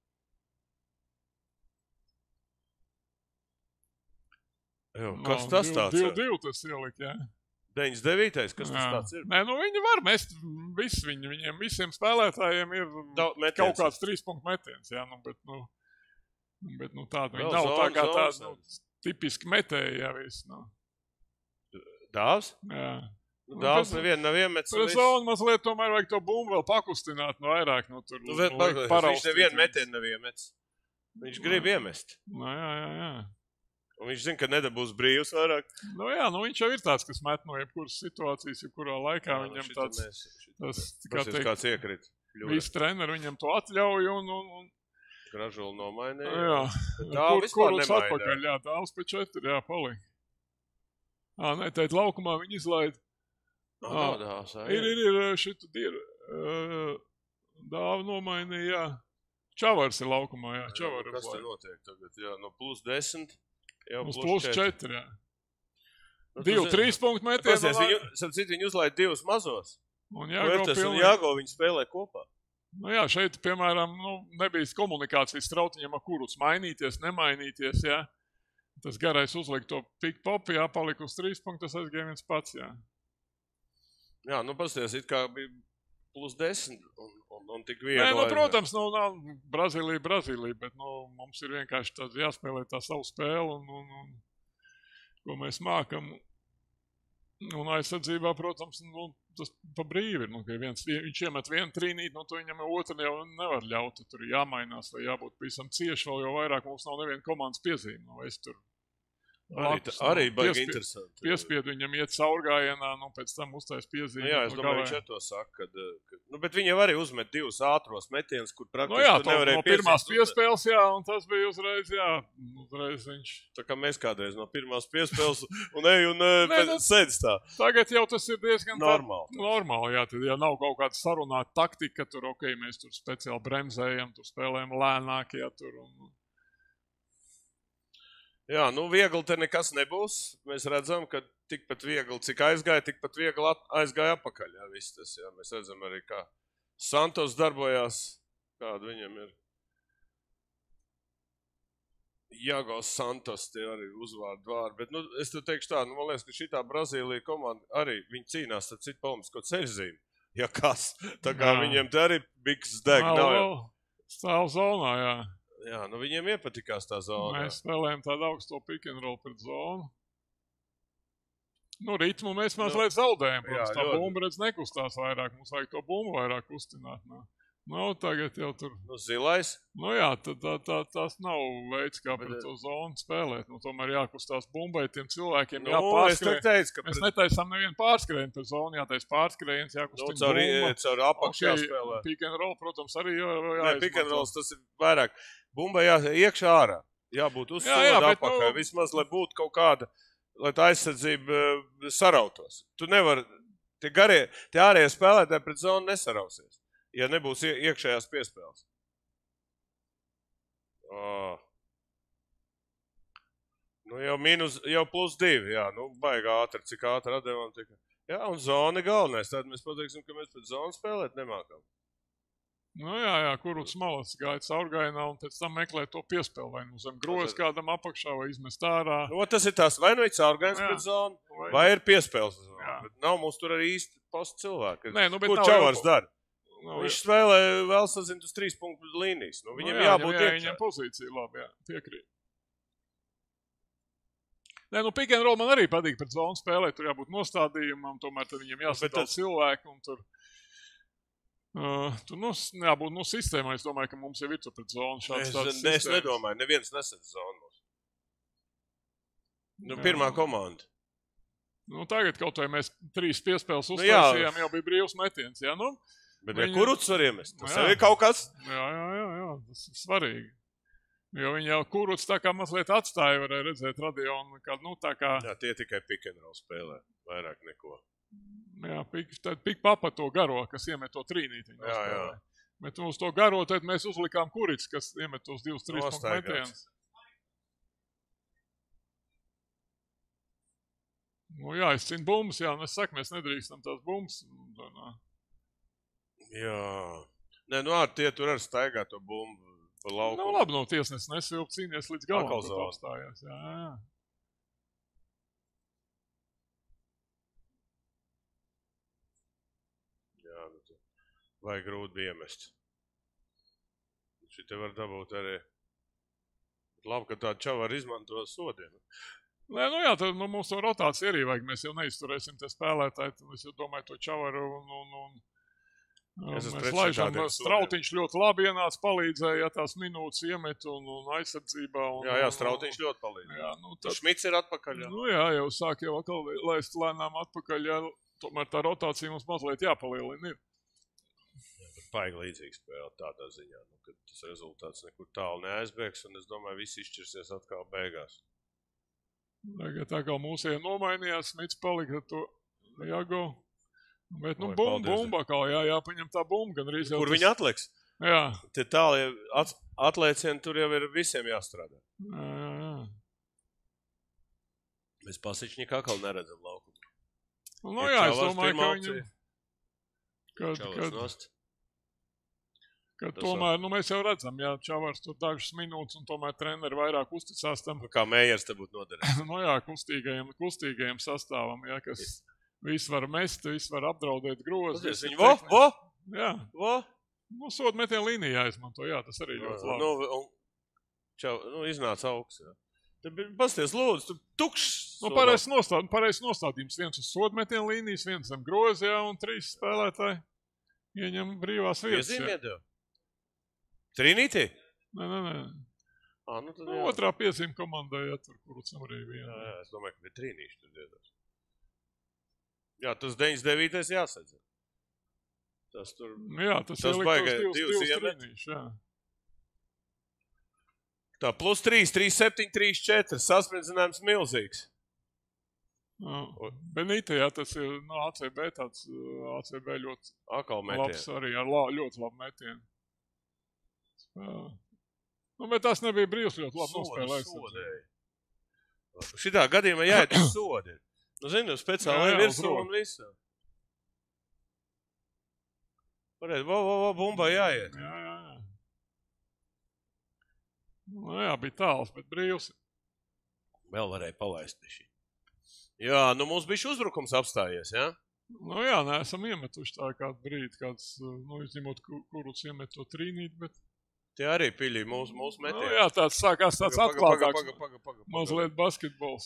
E: Jo, kas tas tāds
F: Divi,
E: ir?
F: divi tas ielikt, jā.
E: deviņdesmit devītais Kas tas
F: Jā.
E: tāds ir?
F: Nē, nu viņi var mest, visi viņi, viņiem visiem spēlētājiem ir
E: Daudz metiens.
F: kaut kāds trīs punktu metiens, jā, nu, bet, nu, bet, nu, tāda, viņi
E: Vēl
F: nav tā
E: zonu,
F: kā
E: zonu
F: tāda, nu, tipiski metēji, jā, viss, nu,
E: Dāvs?
F: jā.
E: Nu,
F: Nu,
E: Dāvs
F: bet-
E: nevienu nav iemetis. un
F: Pret
E: viss.
F: zonu mazliet tomēr vajag to bumbu vēl pakustināt, nu, vairāk, nu, tur,
E: Nu, vēl,
F: likt
E: viņš
F: paraustīt
E: nevienu
F: viņus.
E: metienu nav iemetis. Viņš grib iemest.
F: Nu, jā, jā, jā.
E: Un viņš zina, ka nedabūs brīvs vairāk.
F: Nu, jā, nu, viņš jau ir tāds, kas met no jebkuras situācijas, jebkurā laikā
E: Jā, nu,
F: viņam
E: šito
F: tāds,
E: mēs- šito
F: tas,
E: mēs-
F: kā
E: Pasies,
F: teikt,
E: kāds iekrīt.
F: visi treneri viņam to atļauj un, un, un
E: Gražuli nomainīja.
F: jā.
E: Bet tā
F: Kur,
E: vispār
F: kurus
E: nemainīja.
F: atpakaļ, jā, dāvs pēc četri, jā, palika. Ā, nē, tēt laukumā viņi izlaid.
E: Ā,
F: Ā,
E: nav Dāvs, ā,
F: Ir,
E: ir.
F: ir, ir, šit ir, uh, dāvu nomainīja, jā. Čavars ir laukumā, jā, Čavars.
E: Kas te notiek tagad? Jā, no plus desmit. Jau
F: Uz plus četri, jā.
E: Nu, tu
F: Divi,
E: zini-
F: trīs punktu
E: Pasies,
F: metieni.
E: viņu, sapcīt, viņi uzlaid divus mazos.
F: Un
E: Huertas
F: jāgo
E: un
F: pilnīgi.
E: Jāgo viņi spēlē kopā.
F: Nu jā, šeit, piemēram, nu, nebija komunikācijas strautiņam, ar kurus mainīties, nemainīties, jā. Tas garais uzlikt to pick-pop, jā, palika uz trīs punktu, tas aizgāja viens pats, jā.
E: Jā, nu pasties, it kā bija plus desmit un, un, un tik viegli.
F: Nē, nu,
E: aizved.
F: protams, nu, nav Brazīlija, Brazīlija, bet, nu, mums ir vienkārši tāds jāspēlē tā savu spēli, un, un, un ko mēs mākam. Un aizsardzībā, protams, nu, tas pa brīvi ir, nu, ka viens, viņš iemet vienu trīnīt, nu, to viņam jau otru jau nevar ļaut, tur ir jāmainās vai jābūt pavisam cieši, vēl jau vairāk mums nav neviena komandas piezīme, nu, es tur
E: Arī,
F: Latus,
E: arī
F: nu,
E: baigi
F: piespie-
E: interesanti.
F: Piespiedu viņam iet caurgājienā, nu pēc tam uztais piezīmi.
E: Nu, jā, es
F: nu,
E: domāju,
F: galē.
E: viņš ar to saka, kad, ka, nu, bet viņi jau arī uzmet divus ātros metienus, kur
F: Nu
E: praktiski
F: jā,
E: tu
F: to,
E: nevarēji
F: no pirmās
E: piespēles uzmet.
F: piespēles, jā, un tas bija uzreiz, jā, uzreiz viņš.
E: Tā kā mēs kādreiz no pirmās piespēles un ej un
F: Nē,
E: Nē,
F: nu-
E: sēdz tā.
F: Tagad jau tas ir diezgan tā-
E: Normāli.
F: Normāli, jā, tad ja nav kaut kāda sarunāta taktika, tur, ok, mēs tur speciāli bremzējam, tur spēlējam lēnāk, jā, tur. Un...
E: Jā, nu viegli te nekas nebūs. Mēs redzam, ka tikpat viegli, cik aizgāja, tikpat viegli at- aizgāja apakaļ. Jā, viss tas, jā. Mēs redzam arī, kā Santos darbojās, kāda viņam ir. Jāgaus Santos, tie arī uzvārdu vārdi. Bet, nu, es tev teikšu tā, nu, man liekas, ka šitā Brazīlija komanda arī, viņi cīnās ar citu palmisko ceļzīmi. Ja kas, tā kā
F: Jā.
E: viņiem te arī biks deg.
F: Nav
E: Nav, jau-
F: vēl stāv zonā, jā.
E: jā, nu viņiem iepatikās tā zona.
F: Mēs spēlējam tādu augsto pick and roll pret zonu. Nu, ritmu mēs mazliet zaudējam, protams,
E: jā,
F: tā
E: ļoti.
F: bumba redz nekustās vairāk, mums vajag to bumbu vairāk kustināt. Nu, nu tagad jau tur,
E: Nu, zilais.
F: nu jā, tad tā, tā, tas nav veids, kā
E: Bet,
F: pret to zonu spēlēt. Nu, tomēr jākustās bumbai, tiem cilvēkiem
E: Nu, es
F: jāpārskrien.
E: tev teicu, ka
F: Mēs
E: pret,
F: netaisām nevienu pārskrējienu par zonu, jātais pārskrējiens,
E: nu,
F: jākustina
E: caur,
F: bumba.
E: caur apakšu
F: Okay,
E: jāspēlē.
F: pick and roll, protams, arī jā,
E: Nē,
F: jāizmanto.
E: pick and rolls tas ir vairāk. Bumba jā, iekšā ārā. Jābūt
F: Jā, jā,
E: uzsūda
F: bet,
E: apakaļ.
F: nu-
E: Vismaz, lai būtu kaut kāda, lai tā aizsardzība eh, sarautos. Tu nevar, tie garie, tie ārējie spēlētāji pret zonu nesarausies, ja nebūs ie- iekšējās piespēles. Oh. Nu, jau mīnus, jau plus divi, jā, nu, baigā ātri, cik ātri atdevām tika. Jā, un zona ir galvenais, tad mēs pateiksim, ka mēs pret zonu spēlēt nemākam.
F: Nu jā, jā, kurus malas gāja caurgājienā un pēc tam meklē to piespēli, vai nu zem groza kādam apakšā, vai izmest ārā.
E: Nu, tas ir tās, vai nu ir caurgājums
F: Jā.
E: pret zonu,
F: Vai-
E: vai ir piespēles zonu.
F: Jā.
E: Bet nav mums tur arī īsti postu cilvēki.
F: Nē, nu, bet
E: Ko
F: nav
E: Čavars
F: jau-
E: dara?
F: Nu,
E: Viņš spēlē vēl sazint uz trīs punktu līnijas. Nu, viņam
F: nu, jā,
E: jābūt
F: jā,
E: iekšā.
F: viņam pozīcija labi, jā, piekrīt. Nē, nu, pick and roll man arī patīk pret zonu spēlēt, tur jābūt nostādījumam, tomēr tad viņam
E: bet
F: jāsadala
E: tas-
F: cilvēki un tur. Uh, tur nu, s- jābūt nu, sistēmai, es domāju, ka mums jau ir tur pret zonu šāds
E: Es,
F: tāds
E: ne, es
F: sistēmas.
E: nedomāju, neviens nesedz zonu. mums. Nu,
F: Jā.
E: pirmā komanda.
F: Nu, tagad kaut vai mēs trīs piespēles
E: Nu, jā.
F: uztaisījām, jau bija brīvs metiens, jā, nu?
E: Bet
F: Viņa-
E: ja kuruts var iemest. Tas
F: Jā.
E: jau ir kaut kas.
F: Jā, jā, jā, jā, tas ir svarīgi. Jo viņi jau kuruts tā kā mazliet atstāja, varēja redzēt radio un kā, nu, tā kā,
E: Jā, tie tikai pick and roll spēlē. Vairāk neko.
F: jā, pik, tad pik papa to garo, kas iemet to trīnīti. viņi
E: Jā, jā.
F: nospēlē. Bet uz to garo, tad mēs uzlikām kurits, kas iemet tos divus, trīs punktu
E: Nostaigāts.
F: metienus. Nu jā, es cinu bumbas, jā, un es saku, mēs nedrīkstam tās bumbas. Un, un,
E: Jā. Nē, nu, ār, tie tur arī staigā to bumbu pa lauku.
F: Nu, labi, no tiesnes nesilp cīnies līdz galam,
E: Atkal
F: tad
E: zona.
F: apstājās. Jā, jā.
E: Jā, nu, tu- vai grūti bija iemest. Šī te var dabūt arī. Labi, ka tādu čavaru izmanto sodienu.
F: Nē, nu jā, tad nu, mums to rotāciju arī vajag. Mēs jau neizturēsim te spēlētāji. Tad es jau domāju to čavaru un, un, un
E: Es esmu
F: mēs
E: pret
F: laižam.
E: šitādiem
F: Strautiņš ļoti labi ienāca, palīdzēja, ja tās minūtes iemet un, un aizsardzībā. Un,
E: Jā, jā,
F: un-
E: Strautiņš ļoti palīdz.
F: Jā, nu, tad,
E: Šmits ir atpakaļ. Jā.
F: nu jā, jau sāk jau atkal laist lēnām atpakaļ. Jā, tomēr tā rotācija mums mazliet jāpalielina. Ir.
E: Paigi līdzīga spēle tādā ziņā, nu, ka tas rezultāts nekur tālu neaizbēgs, un es domāju, viss izšķirsies atkal beigās.
F: Tagad tā kā mūsiem nomainījās, Smits palika ar to Jago. Bet, nu,
E: Oi,
F: bumba,
E: paldies.
F: bumba, kā jā, jāpaņem tā bumba, gan arī jau.
E: Kur
F: tas-
E: viņi atliks?
F: Jā,
E: Tie tālie at, atliecieni tur jau ir visiem jāstrādā.
F: jā, jā, jā.
E: Mēs pasičņi atkal neredzam laukumu.
F: Nu,
E: Ir
F: jā, es
E: Čavars
F: domāju,
E: pirmā
F: ka
E: opcija.
F: viņam, kad,
E: Čavars
F: kad,
E: nost.
F: kad
E: Tas
F: tomēr, nu, mēs jau redzam, jā, Čavars tur dažas minūtes, un tomēr treneri vairāk uzticās tam,
E: Nu, kā Mējers te būtu noderējis.
F: nu, jā, kustīgajam, kustīgajam sastāvam, jā, kas viss var mest, viss var apdraudēt grozu.
E: Paties,
F: viss ir
E: Viņi vo,
F: tehniski.
E: vo,
F: Jā,
E: vo.
F: nu, sodu metienu līnijā izmanto, jā, tas arī ļoti labi.
E: Nu, un, čau, nu, iznāca augsts. Jā. Te bija, pasties, lūdzu, tu tukšs.
F: Nu, pareizs nostād, pareiz nostādījums. Viens uz sodu metienu līnijas, viens zem groza, jā, un trīs spēlētāji ieņem brīvās vietas. jā.
E: Iezīmē tev. Trinītī?
F: Nē, nē, nē.
E: Ā, nu tad
F: Nu,
E: jā.
F: otrā piezīme komandai atver, Kurucam arī viena.
E: Jā, jā, es domāju, ka bija trīnīši tur diezās. Jā, tas deviņdesmit devītais jāsadz. Tas tur...
F: Jā, tas,
E: tas
F: ielikt
E: baigā
F: tos divus,
E: divus
F: divus
E: iemet.
F: trīnīšus, jā.
E: Tā, plus trīs, trīs, septiņi, trīs, četri. Sasprinzinājums milzīgs.
F: Jā. Benīte, jā, tas ir no A C B tāds, A C B ļoti
E: Akal
F: labs
E: metienu.
F: arī, ar la, ļoti labu metienu. Jā. Nu, bet tas nebija brīvs, ļoti labi nospēlējis.
E: Sodēja. Šitā gadījumā jāiet uz sodi. Nu, zinu, speciāli
F: Jā, jā,
E: virsū
F: uz roku.
E: un visu. Varētu, vo, vo, vo, bumba jāiet.
F: Jā, jā, jā. Nu, jā, bija tāls, bet brīvs.
E: Vēl varēja palaist pie šī. Jā, nu mums bija šis uzbrukums apstājies, jā?
F: Nu jā, neesam iemetuši tā kādu brīdi, kāds, nu, izņemot, ku- kurus iemet to trīnīt, bet...
E: Tie arī piļī mūsu, mūsu
F: Nu
E: metienu.
F: jā, tāds sākās tāds
E: Paga, paga,
F: atklātāks,
E: paga, paga, paga, paga.
F: mazliet basketbols.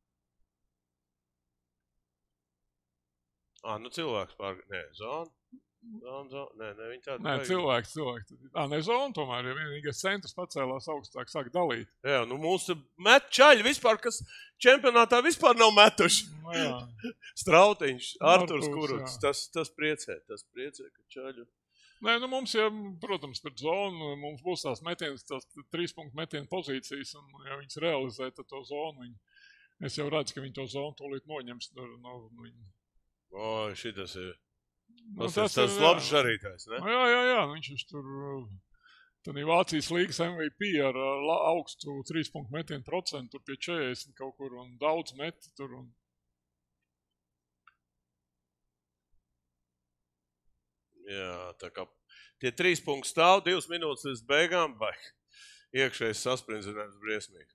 E: Ā, nu cilvēks pār... Nē, zona. Zona, zona. Nē, nē, viņi tādi...
F: Nē, cilvēks, cilvēks. Ā, ne zona tomēr, ja vienīgais centrs pacēlās augstāk, sāk dalīt.
E: Jā, nu mūsu met čaļi vispār, kas čempionātā vispār nav metuši.
F: Nu jā,
E: Strautiņš, Arturs
F: Arturs,
E: Kuruts.
F: jā.
E: Tas, tas priecē, tas priecē, ka čaļu...
F: nē, nu mums, ja, protams, pret zonu, mums būs tās metienas, tās trīs punktu metienu pozīcijas, un ja viņas realizē, tad to zonu, viņi, es jau redzu, ka viņi to zonu tūlīt noņems. No, no, viņi,
E: O, šitas ir...
F: nu,
E: Tas, tas ir tas labs žarītājs, ne?
F: Nu, jā, jā, jā, viņš ir tur, tad ir Vācijas līgas M V P ar uh, la- augstu trīs punktu metienu procentu, tur pie četrdesmit kaut kur, un daudz meti tur, un
E: Jā, tā kā tie trīs punkti stāv, divas minūtes līdz beigām, vai iekšējais sasprinzinājums briesmīgi.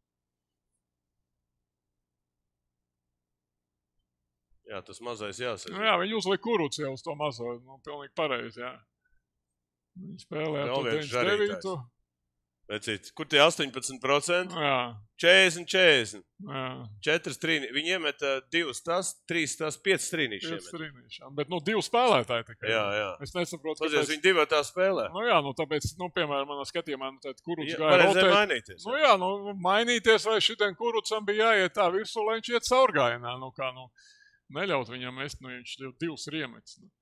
E: Jā, tas mazais
F: nu,
E: jāsaka.
F: jā, viņi uzliek Kurucu jau uz to mazo, nu, pilnīgi pareizi, jā. Viņi spēlē ar
E: Vēl
F: to
E: viens
F: deviņdesmit devīto.
E: Vecīt, kur tie astoņpadsmit procenti?
F: Jā,
E: četrdesmit, četrdesmit.
F: jā,
E: četri trīnī. Viņi iemet uh, divas tas, trīs tas, pieci trīnīši
F: pieci
E: iemet.
F: trīnīšām, bet, nu, divi spēlētāji tikai.
E: Jā, jā.
F: Es nesaprotu,
E: Pazies, viņi divi tā spēlē.
F: Nu jā, nu tāpēc, nu, piemēram, manā skatījumā, nu, tad Kurucs
E: Jā,
F: gāja
E: varēja
F: rotēt.
E: mainīties.
F: Nu jā, nu, mainīties, vai šitien Kurucam bija jāiet tā virsū, lai viņš iet caurgājienā, nu kā, nu, neļaut viņam mest, nu, viņš jau divus ir iemetis. Nu.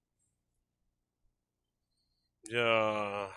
E: Jā.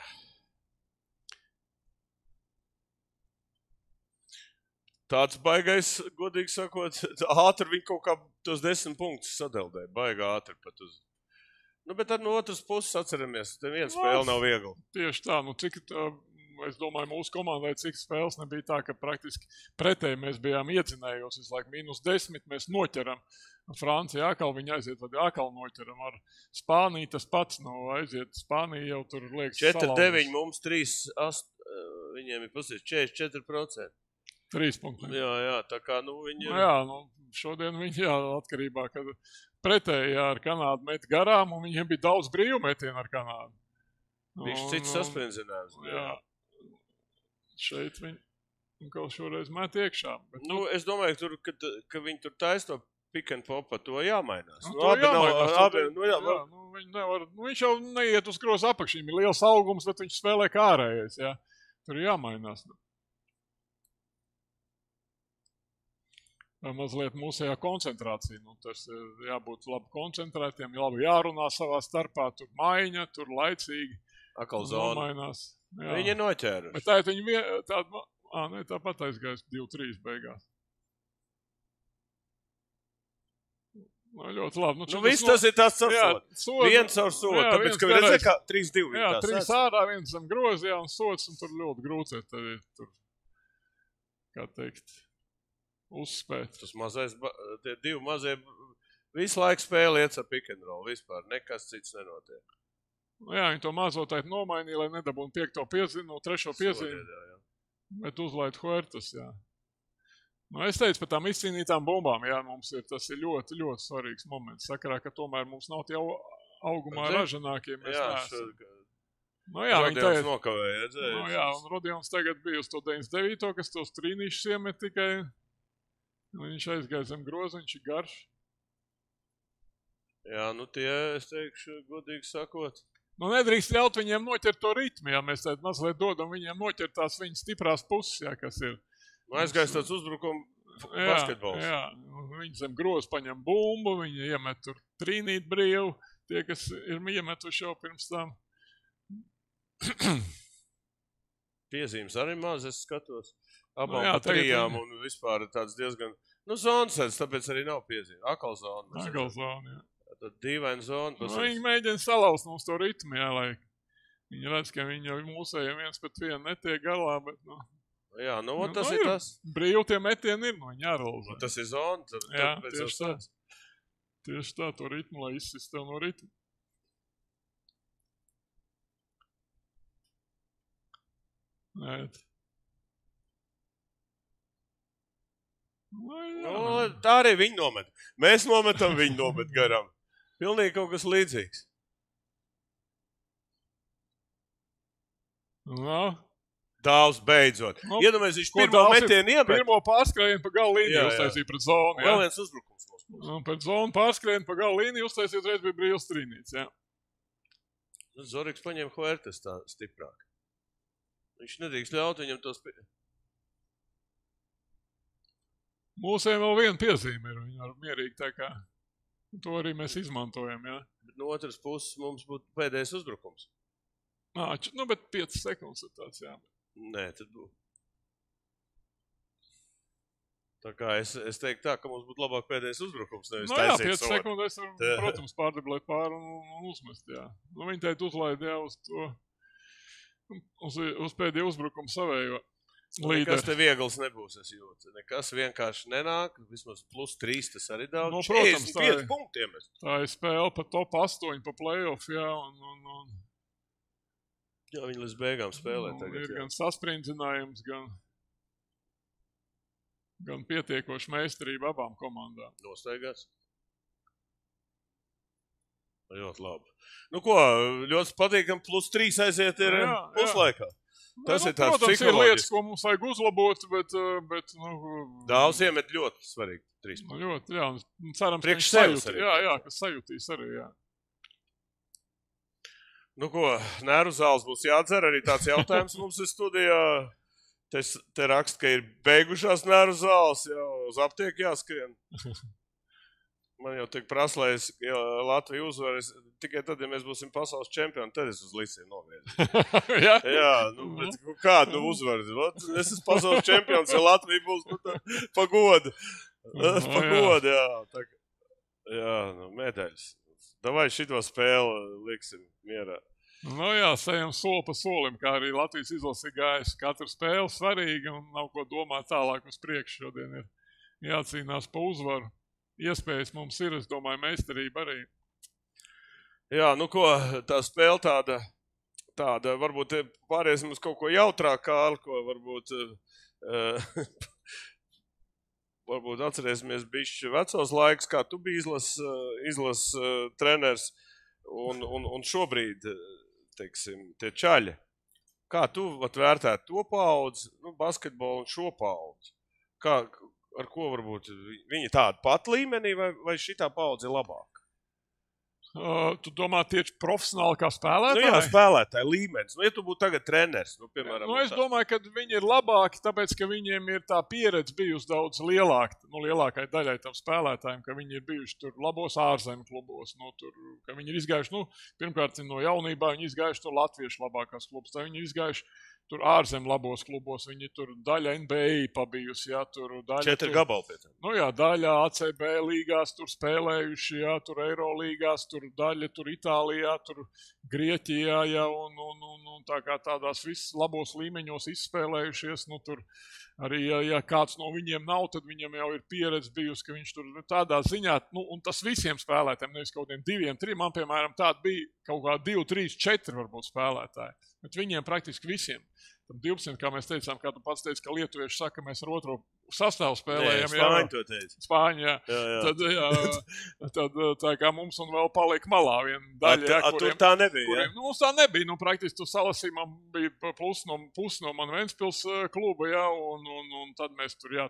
E: Tāds baigais, godīgi sakot, ātri viņi kaut kā tos desmit punktus sadaldēja. Baigā ātri pat uz. Nu, bet tad no otras puses atceramies, te viena spēle nav viegla.
F: Tieši tā, nu, cik, tā, es domāju, mūsu komandai cik spēles nebija tā, ka praktiski pretēji mēs bijām iedzinējos visu laiku mīnus desmit, mēs noķeram. Francija atkal viņi aiziet, tad atkal noķeram ar Spāniju tas pats, nu, aiziet Spānija jau tur liekas
E: četri deviņi mums, trīs astoņi, viņiem ir pusies četrdesmit četri procenti.
F: trīs punkti.
E: Jā, jā, tā kā, nu, viņi
F: Nu, jā, nu, šodien viņi, jā, atkarībā, kad pretēji jā, ar Kanādu met garām, un viņiem bija daudz brīvu metienu ar Kanādu.
E: bija
F: Un,
E: cits
F: un,
E: sasprinzinājums.
F: Jā, šeit viņi kaut šoreiz met iekšā. Bet,
E: Nu, es domāju, tur, ka, ka viņi tur taisa to pick and pop, par to jāmainās.
F: Nu,
E: Nu,
F: to
E: abi nav,
F: jāmainās,
E: abi,
F: tad-
E: nu, jā,
F: jā, nu, viņi nevar, nu, viņš jau neiet uz groza apakšu, viņam ir liels augums, bet viņš spēlē kā ārējais, jā. Tur ir jāmainās. Vai mazliet mūsējā koncentrācija, nu, tas ir jābūt labi koncentrētiem, labi jārunā savā starpā, tur maiņa, tur laicīgi,
E: akal zona.
F: nomainās. Jā.
E: Viņi ir noķēruši.
F: Bet tā ir viņi vien, tāda, ā, ne, tāpat aizgājis divi trīs beigās. Nu, ļoti labi. Nu,
E: Nu,
F: šitas
E: viss
F: no-
E: tas ir tas
F: Jā,
E: sasot.
F: soda-
E: Viens ar sodu.
F: jā,
E: Tāpēc,
F: viens
E: ka redzē,
F: garais.
E: kā trīs divi.
F: Jā, trīs ārā, viens zem grozījā un sots, un tur ļoti grūti tad ir tur, kā teikt, uzspēt.
E: Tas mazais, ba- tie divi mazie, visu laiku spēle iet ar pick and roll. Vispār nekas cits nenotiek.
F: Nu, jā, viņi to mazo taitu nomainīja, lai nedabūtu piekto piezīmi, no trešo piezīmi,
E: Sodiet, jā, jā.
F: bet uzlaid Huertas, jā. Nu, es teicu par tām izcīnītām bumbām, jā, mums ir, tas ir ļoti, ļoti svarīgs moments. Sakarā, ka tomēr mums nav tie au- augumā
E: Redzēji?
F: ražanākie, mēs
E: Jā,
F: neesam.
E: šo,
F: Nu, jā, viņi
E: Rodions
F: tagad,
E: nokavēja, redzēji?
F: nu, jā, un Rodions tagad bija uz to deviņdesmit devīto, kas tos trīnīšus iemet tikai, viņš aizgāja zem groza, viņš ir garš.
E: Jā, nu tie, es teikšu, godīgi sakot.
F: Nu, nedrīkst ļaut viņiem noķert to ritmu, jā, mēs tādu mazliet dodam viņiem noķert tās viņas stiprās puses, jā, kas ir.
E: Aizgājis tāds uzbrukuma basketbols.
F: Jā, jā, viņi zem groz paņem bumbu, viņi iemet tur trīnīt brīvu, tie, kas ir iemetuši jau pirms tam.
E: Piezīmes arī maz, es skatos. Abām
F: Nu jā,
E: pa trijām
F: tagad-
E: un vispār tāds diezgan... Nu, zonas sēdz, tāpēc arī nav piezīme. Akal zona.
F: Akal zona, jā.
E: Tad dīvaina zona.
F: Nu, viņi mēģina salauzt mums to ritmu, jā, lai viņi redz, ka viņi jau mūsējiem viens pret vienu netiek galā, bet, nu,
E: Jā, nu, un
F: nu,
E: tas
F: nu,
E: ir tas.
F: brīvi tie metieni ir, nu, viņi āralizē.
E: Nu, tas ir zona. Tad,
F: Jā,
E: tad pēc
F: tieši tā.
E: savas-
F: Tieši tā, to ritmu, lai izsist tev no ritmu. Nē. Nu, jā.
E: Nu, tā arī viņi nomet. Mēs nometam, viņi nomet garām. Pilnīgi kaut kas līdzīgs.
F: Nu,
E: Dāvs beidzot.
F: Nu,
E: Iedomājies, viņš
F: ko
E: pirmo
F: Dāvs ir-
E: metienu iemet.
F: pirmo pārskrējienu pa galu
E: Jā,
F: līniju
E: jā.
F: uztaisīja pret zonu, jā.
E: Vēl viens uzbrukums mums.
F: Un pēc zonu pārskrējienu pa galu līniju uztaisīja reiz bija brīvs trīnīts, jā.
E: Nu, Zoriks paņēma Huertas tā stiprāk. Viņš nedrīkst ļaut viņam tos... Pie...
F: Mūsējiem vēl viena piezīme ir, viņi var mierīgi tā kā, to arī mēs izmantojam, jā.
E: Bet no otras puses mums būtu pēdējais uzbrukums.
F: Nā, č- nu, bet piecas sekundes ir tāds, jā.
E: Nē, tad būtu. Tā kā es, es teiktu tā, ka mums būtu labāk pēdējais uzbrukums, nevis
F: Nu jā,
E: taisīt
F: piecas
E: sodu.
F: sekundes var,
E: Tā.
F: protams, pārdeblēt pāri un, un uzmest, jā. Nu, viņi teikt uzlaid, jā, uz to, uz, uz pēdējo uzbrukumu savējo
E: Nekas te
F: līderi.
E: viegls nebūs, es jūtu. Nekas vienkārši nenāk, vismaz plus trīs, tas arī daudz.
F: Nu, protams, tā
E: četrdesmit pieci
F: ir.
E: punktiem.
F: Tā ir spēle pa top astoņi, pa play-off, jā, un, un, un
E: Jā, viņi līdz beigām spēlē
F: nu,
E: tagad.
F: ir
E: Jā.
F: gan sasprindzinājums, gan, gan pietiekoši meistarība abām komandām.
E: Nostaigās. Ļoti labi. Nu ko, ļoti patīkam, plus trīs aiziet ir
F: Jā, jā.
E: puslaikā. Tas
F: Nu,
E: ir tāds
F: protams, ir
E: psiholoģisks.
F: lietas, ko mums vajag uzlabot, bet, uh, bet nu,
E: Dāvs iemet ļoti svarīgi. Trīs.
F: nu, ļoti, jā, un cerams, ka
E: Priekš
F: viņš
E: sevis
F: sajūti,
E: arī.
F: jā, jā, ka sajūtīs arī, jā.
E: Nu ko, nervu zāles būs jādzer, arī tāds jautājums mums ir studijā. Te, te rakst, ka ir beigušās nervu zāles, jau uz aptieku jāskrien. Man jau tik prasa, lai es ja Latviju uzvaru, tikai tad, ja mēs būsim pasaules čempioni, tad es uz liciem noviedu.
F: jā?
E: Jā, nu, bet kādu nu uzvaru? Es esmu pasaules čempions, ja Latvija būs nu, tā, pagoda.
F: Nu,
E: Pagoda, jā. Tā, kā- jā, nu, medaļas. Davai šito spēli liksim mierā.
F: Nu jā, sejam soli pa solim, kā arī Latvijas izlase ir gājis. Katra spēle svarīga un nav ko domāt tālāk uz priekšu. Šodien ir jācīnās pa uzvaru. Iespējas mums ir, es domāju, meistarība arī.
E: Jā, nu ko, tā spēle tāda, tāda varbūt pāriesim uz kaut ko jautrāk, Kārli, ko varbūt, uh, varbūt atcerēsimies bišķi vecos laiks, kā tu biji izlas, izlas uh, treneris un, un, un šobrīd, teiksim, tie čaļi. Kā tu vat, vērtētu to paudzi, nu, basketbolu un šo paudzi? Kā, ar ko varbūt viņi tāda pat līmenī vai, vai šitā paudze ir labāka?
F: Uh, tu domā tieši profesionāli kā
E: Nu,
F: spēlētāji?
E: jā, spēlētāji līmenis. Nu, ja tu būtu tagad treneris, nu, piemēram.
F: Nu, es
E: tā-
F: domāju, ka viņi ir labāki, tāpēc, ka viņiem ir tā pieredze bijusi daudz lielāka, nu, lielākai daļai tam spēlētājiem, ka viņi ir bijuši tur labos ārzemju klubos, nu, tur, ka viņi ir izgājuši, nu, pirmkārt, no jaunībā viņi izgājuši tur latviešu labākās klubus, tā viņi ir izgājuši tur ārzemju labos klubos, viņi tur daļa N B A pabijusi, jā, tur daļa...
E: Četri
F: tur,
E: gabali pie tam.
F: Nu jā, daļa A C B līgās tur spēlējuši, jā, tur Eiro līgās, tur daļa tur Itālijā, tur Grieķijā, jā, un, un, un, un tā kā tādās viss labos līmeņos izspēlējušies, nu tur arī, ja, ja kāds no viņiem nav, tad viņam jau ir pieredze bijusi, ka viņš tur tādā ziņā, nu, un tas visiem spēlētājiem, nevis kaut kādiem diviem, trim, man, piemēram, tāda bija kaut kā divi, trīs, četri varbūt spēlētāji, bet viņiem praktiski visiem. Tam divsimt, kā mēs teicām, kā tu pats teici, ka lietuvieši saka, mēs ar otro sastāvu spēlējam.
E: Nē, Spāņi to teica.
F: Spāņi, jā.
E: Jā, jā.
F: Tad, jā, tad tā kā mums un vēl palika malā viena daļa.
E: A, a, tur tā nebija, jā?
F: kuriem, nu, mums tā nebija. Nu, praktiski tu salasīji, man bija plus no, pus no man Ventspils kluba, jā, un, un, un tad mēs tur, jā, tur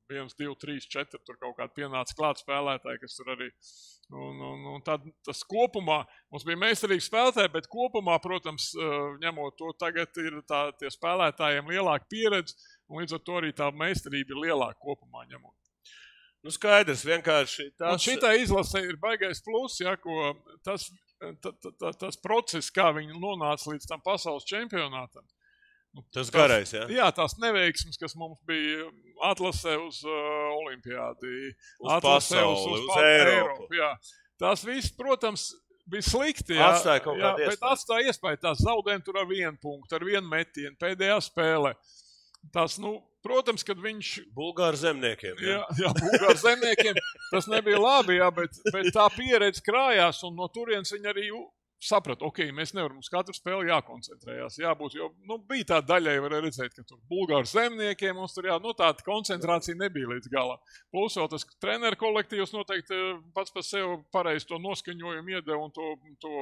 F: viens, divi, trīs, četri, tur kaut kādi pienāca klāt spēlētāji, kas tur arī. Un, un, un tad tas kopumā, mums bija meistarīgi spēlētāji, bet kopumā, protams, ņemot to, tagad ir tā, tie spēlētājiem lielāka pieredze, un līdz ar to arī tā meistarība ir lielāka kopumā ņemot.
E: Nu skaidrs, vienkārši tas...
F: Un šitā izlase ir baigais plus, ja, ko tas, ta, ta, ta, tas process, kā viņi nonāca līdz tam pasaules čempionātam. Nu,
E: tas garais, jā?
F: Jā, tās neveiksmes, kas mums bija atlasē uz uh, olimpiādi.
E: Uz pasauli, uz, uz, uz Eiropu. Eiropu
F: jā. Tas viss, protams, bija slikti, jā.
E: Atstāja kaut kādu
F: iespēju. Bet atstāja iespēju, tās zaudējumi tur ar vienu punktu, ar vienu metienu, pēdējā spēlē. Tas, nu, protams, kad viņš...
E: Bulgāru zemniekiem. Jā,
F: jā, jā Bulgāru zemniekiem. Tas nebija labi, jā, bet, bet tā pieredze krājās, un no turienes viņi arī saprata, ok, mēs nevaram uz katru spēli jākoncentrējās. Jābūt, jo, nu, bija tā daļai, varēja redzēt, ka tur Bulgāru zemniekiem mums tur, jā, nu, tāda koncentrācija nebija līdz galā. Plus vēl tas treneru kolektīvs noteikti pats par sevi pareizi to noskaņojumu iedeva un to, to,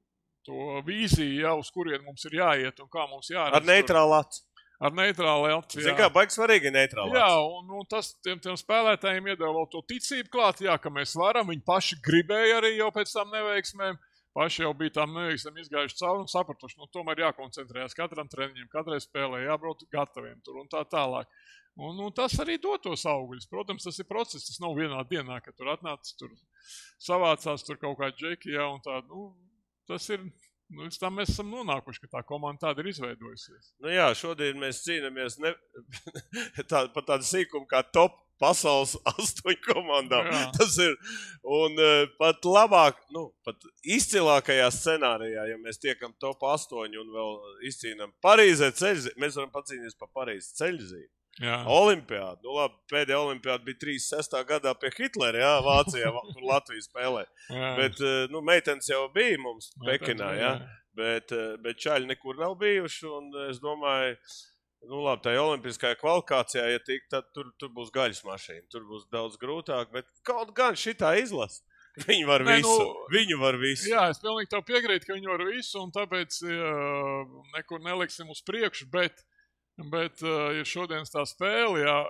F: to vīziju, jā, uz kurien mums ir jāiet un kā mums jāredz.
E: Ar neitrālu aci.
F: Ar neitrālu aci, jā.
E: Zin kā, baigi svarīgi neitrālu aci.
F: Jā, un, un tas tiem, tiem spēlētājiem iedeva vēl to ticību klāt, jā, ka mēs varam, viņi paši gribēja arī jau pēc tam neveiksmēm, paši jau bija tām neveiksmēm izgājuši cauri un sapratuši, nu tomēr jākoncentrējās katram treniņam, katrai spēlē, jābrauc gataviem tur un tā tālāk. Un, un tas arī dod tos augļus. Protams, tas ir process, tas nav vienā dienā, kad tur atnācis, tur savācās tur kaut kā džeki, jā, un tā, nu, tas ir... Nu, līdz tam mēs esam nonākuši, ka tā komanda tāda ir izveidojusies.
E: Nu jā, šodien mēs cīnamies ne... tā, par tādu sīkumu kā top pasaules astoņu komandām. Jā. Tas ir, un uh, pat labāk, nu, pat izcilākajā scenārijā, ja mēs tiekam top astoņu un vēl izcīnam Parīzē ceļzīmi, mēs varam pacīnīties par Parīzes ceļzīmi.
F: Jā.
E: Olimpiāda. Nu labi, pēdējā olimpiāda bija trīsdesmit sestā gadā pie Hitlera, jā, Vācijā, kur Latvija spēlē. Jā. Bet, nu, meitenes jau bija mums Pekinā, jā. Bet, bet čaļi nekur nav bijuši, un es domāju, nu labi, tā olimpiskajā kvalifikācijā, ja tik, tad tur, tur būs gaļas mašīna, tur būs daudz grūtāk, bet kaut gan šitā izlasa. Viņi var Nē, visu, nu, viņu var visu.
F: Jā, es pilnīgi tev piekrītu, ka viņi var visu, un tāpēc jā, nekur neliksim uz priekšu, bet Bet uh, ir šodienas tā spēle, jā,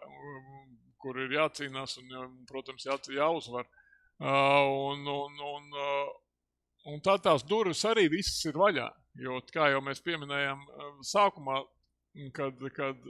F: kur ir jācīnās un, protams, jā, jāuzvar. Uh, un, un, un, uh, un tā tās durvis arī visas ir vaļā. Jo, kā jau mēs pieminējām uh, sākumā, kad, kad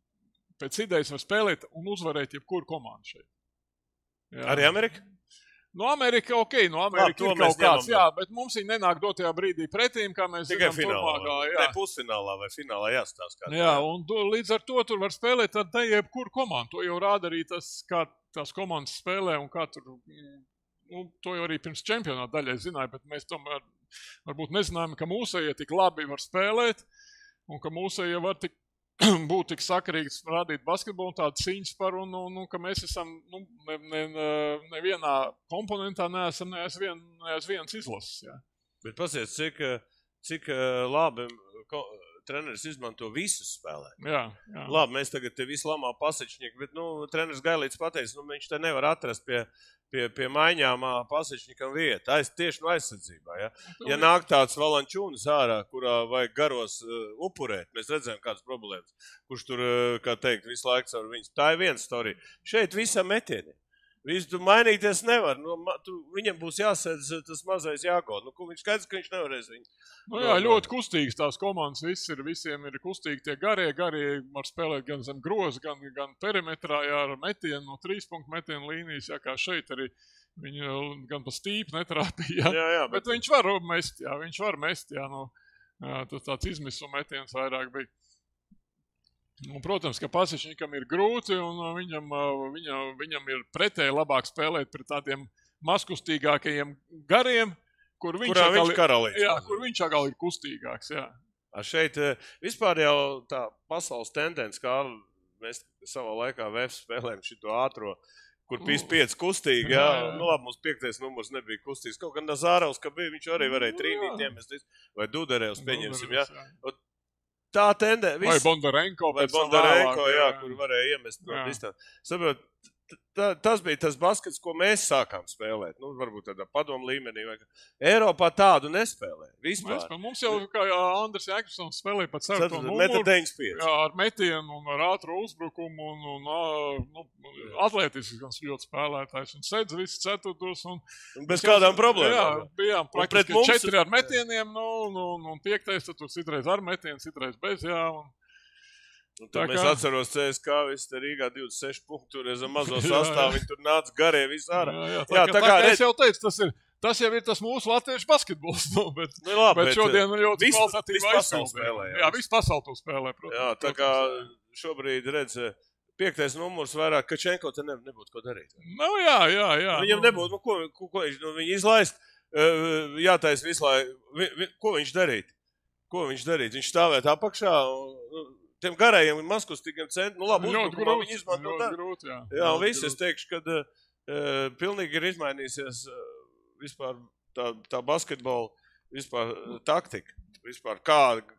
F: pēc idejas var spēlēt un uzvarēt jebkuru komandu šeit. Jā.
E: Arī Amerika?
F: No Amerika, ok, no Amerika Lā, ir kaut kāds, jā, bet mums viņi nenāk dotajā brīdī pretīm, kā mēs
E: Tikai
F: zinām turpmākā.
E: Ne pusfinālā vai finālā jāstās. Kā
F: jā, un do, līdz ar to tur var spēlēt ar te jebkuru komandu. To jau rāda arī tas, kā tās komandas spēlē un kā tur, nu, to jau arī pirms čempionāta daļai zināja, bet mēs tomēr varbūt nezinājām, ka mūsējie tik labi var spēlēt un ka mūsējie var tik būt tik sakarīgs rādīt basketbolu tādu cīņas par un, un, un ka mēs esam nu, ne, ne, nevienā komponentā neesam ne vien, viens izlases. Jā.
E: Bet pasies, cik, cik labi ko, treneris izmanto visus spēlēt.
F: Jā, jā.
E: Labi, mēs tagad te visu lamā pasečņieki, bet nu, treneris Gailīts pateica, nu, viņš te nevar atrast pie, pie, pie maiņām pasečņikam vietu. Aiz, tieši no aizsardzībā. Ja, ja nāk tāds Valančūnis ārā, kurā vajag garos uh, upurēt, mēs redzējām kādas problēmas, kurš tur, uh, kā teikt, visu laiku caur viņus. Tā ir viena storija. Šeit visam metieni. Visu tu mainīties nevar. Nu, tu, viņam būs jāsēdz tas mazais jāgod. Nu, viņš skaidrs, ka viņš nevarēs viņu.
F: Nu jā, ļoti kustīgas tās komandas. Viss ir, visiem ir kustīgi tie garie. Garie var spēlēt gan zem groza, gan, gan perimetrā, jā, ar metienu no trīs punktu metienu līnijas, jā, kā šeit arī viņi gan pa stīpu netrāpīja.
E: Jā, jā, bet...
F: bet viņš var mest, jā, viņš var mest, jā, no, jā, tas tāds izmisuma metiens vairāk bija. Un, protams, ka Pasečņikam ir grūti un viņam, viņam, viņam ir pretēji labāk spēlēt pret tādiem maskustīgākajiem gariem, kur viņš,
E: Kurā
F: agal,
E: viņš karalīts.
F: Jā, kur viņš agal ir kustīgāks. Jā.
E: A šeit vispār jau tā pasaules tendence, kā mēs savā laikā V F spēlējam šito ātro, kur pīs pieci kustīgi, jā. jā. Nu labi, mums piektais numurs nebija kustīgs. Kaut gan Nazāravs, ka bija, viņš arī varēja trīnīt iemest, vai Dudarevs pieņemsim, jā. Tā tendē...
F: Vis... Vai Bondarenko.
E: Vai Bondarenko, jā, jā, kur varēja iemest no distances. Saprot, tā, tas bija tas baskets, ko mēs sākām spēlēt. Nu, varbūt tādā padomu līmenī. Vai... Eiropā tādu nespēlē. Vispār.
F: Mēs, mums jau, kā Andris Jākapsons spēlēja pat ceturto numuru.
E: deviņdesmit pieci.
F: Jā, ar metienu un ar ātru uzbrukumu un, un nu, atlētisks gan ļoti spēlētājs. Un sedz visi ceturtos. Un,
E: un bez kādām problēmām.
F: Jā, bijām praktiski mums... četri ar metieniem, nu, un, un, un piektais, tad tur citreiz ar metienu, citreiz bez, jā. Un...
E: Un tad mēs kā... atceros C S K, viss te Rīgā divdesmit seši punkti, tur ir mazo sastāvu, viņi tur nāca garie visu ārā.
F: Jā, jā, tā, jā, tā, tā kā, kā es jau teicu, tas, ir, tas jau ir tas mūsu latviešu basketbols, nu, bet,
E: nu, labi,
F: bet šodien ir ļoti
E: kvalitatīva aizspēlē.
F: Jā, viss pasauli to spēlē, protams.
E: Jā, tā kā šobrīd, redz, piektais numurs vairāk, Kačenko te ne, nebūtu ko darīt.
F: Nu, jā, jā, jā.
E: Viņam nebūtu, nu, ko, ko, ko viņš, nu, viņi izlaist, jātais visu laiku, vi, vi, ko viņš darīt? Ko viņš darīt? Viņš stāvēt apakšā un... Tiem garajiem un mazkustīgiem centriem, nu labi, uzbrukumā viņi izmanto tā.
F: Grūt, jā.
E: Jā, un visi es teikšu, ka uh, pilnīgi ir izmainīsies uh, vispār tā, tā basketbola vispār uh, taktika. Vispār kā,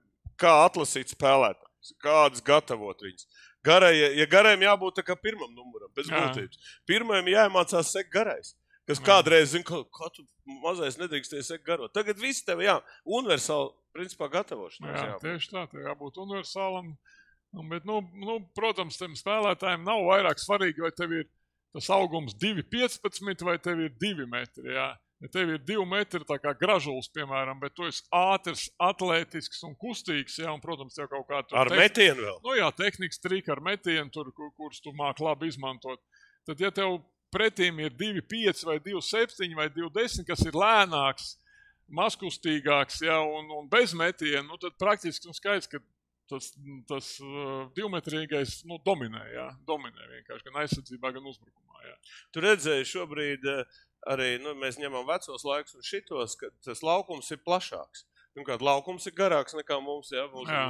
E: kā atlasīt spēlētājus, kādas gatavot viņus. Garaja, ja garajiem jābūt tā kā pirmam numuram, bez būtības. Pirmajam jāiemācās sekt garais. Kas kādreiz, zin, kā, kā tu mazais nedrīksties sekt garo. Tagad viss tev, jā, universāli, principā, gatavošanās.
F: Jā,
E: jābūt.
F: Tieši tā, tev jābūt universālam. Bet, nu, nu, protams, tiem spēlētājiem nav vairāk svarīgi, vai tev ir tas augums divi piecpadsmit vai tev ir divi metri, jā. Ja tev ir divi metri, tā kā gražuls, piemēram, bet tu esi ātrs, atlētisks un kustīgs, jā, un, protams, tev kaut kā tur...
E: Ar tehn... metienu vēl?
F: Nu jā, tehnikas trika ar metienu, tur, kur, kurus tu māk labi izmantot. Tad, ja tev pretīm ir divi pieci vai divi septiņi vai divi desmit, kas ir lēnāks, mazkustīgāks, jā, un, un bez metienu, nu, tad praktiski un skaidrs, ka tas, tas uh, divmetrīgais, nu, dominē, jā, dominē vienkārši, gan aizsardzībā, gan uzbrukumā, jā.
E: Tu redzēji šobrīd arī, nu, mēs ņemam vecos laikus un šitos, ka tas laukums ir plašāks. Pirmkārt, laukums ir garāks nekā mums, jā, mums jā.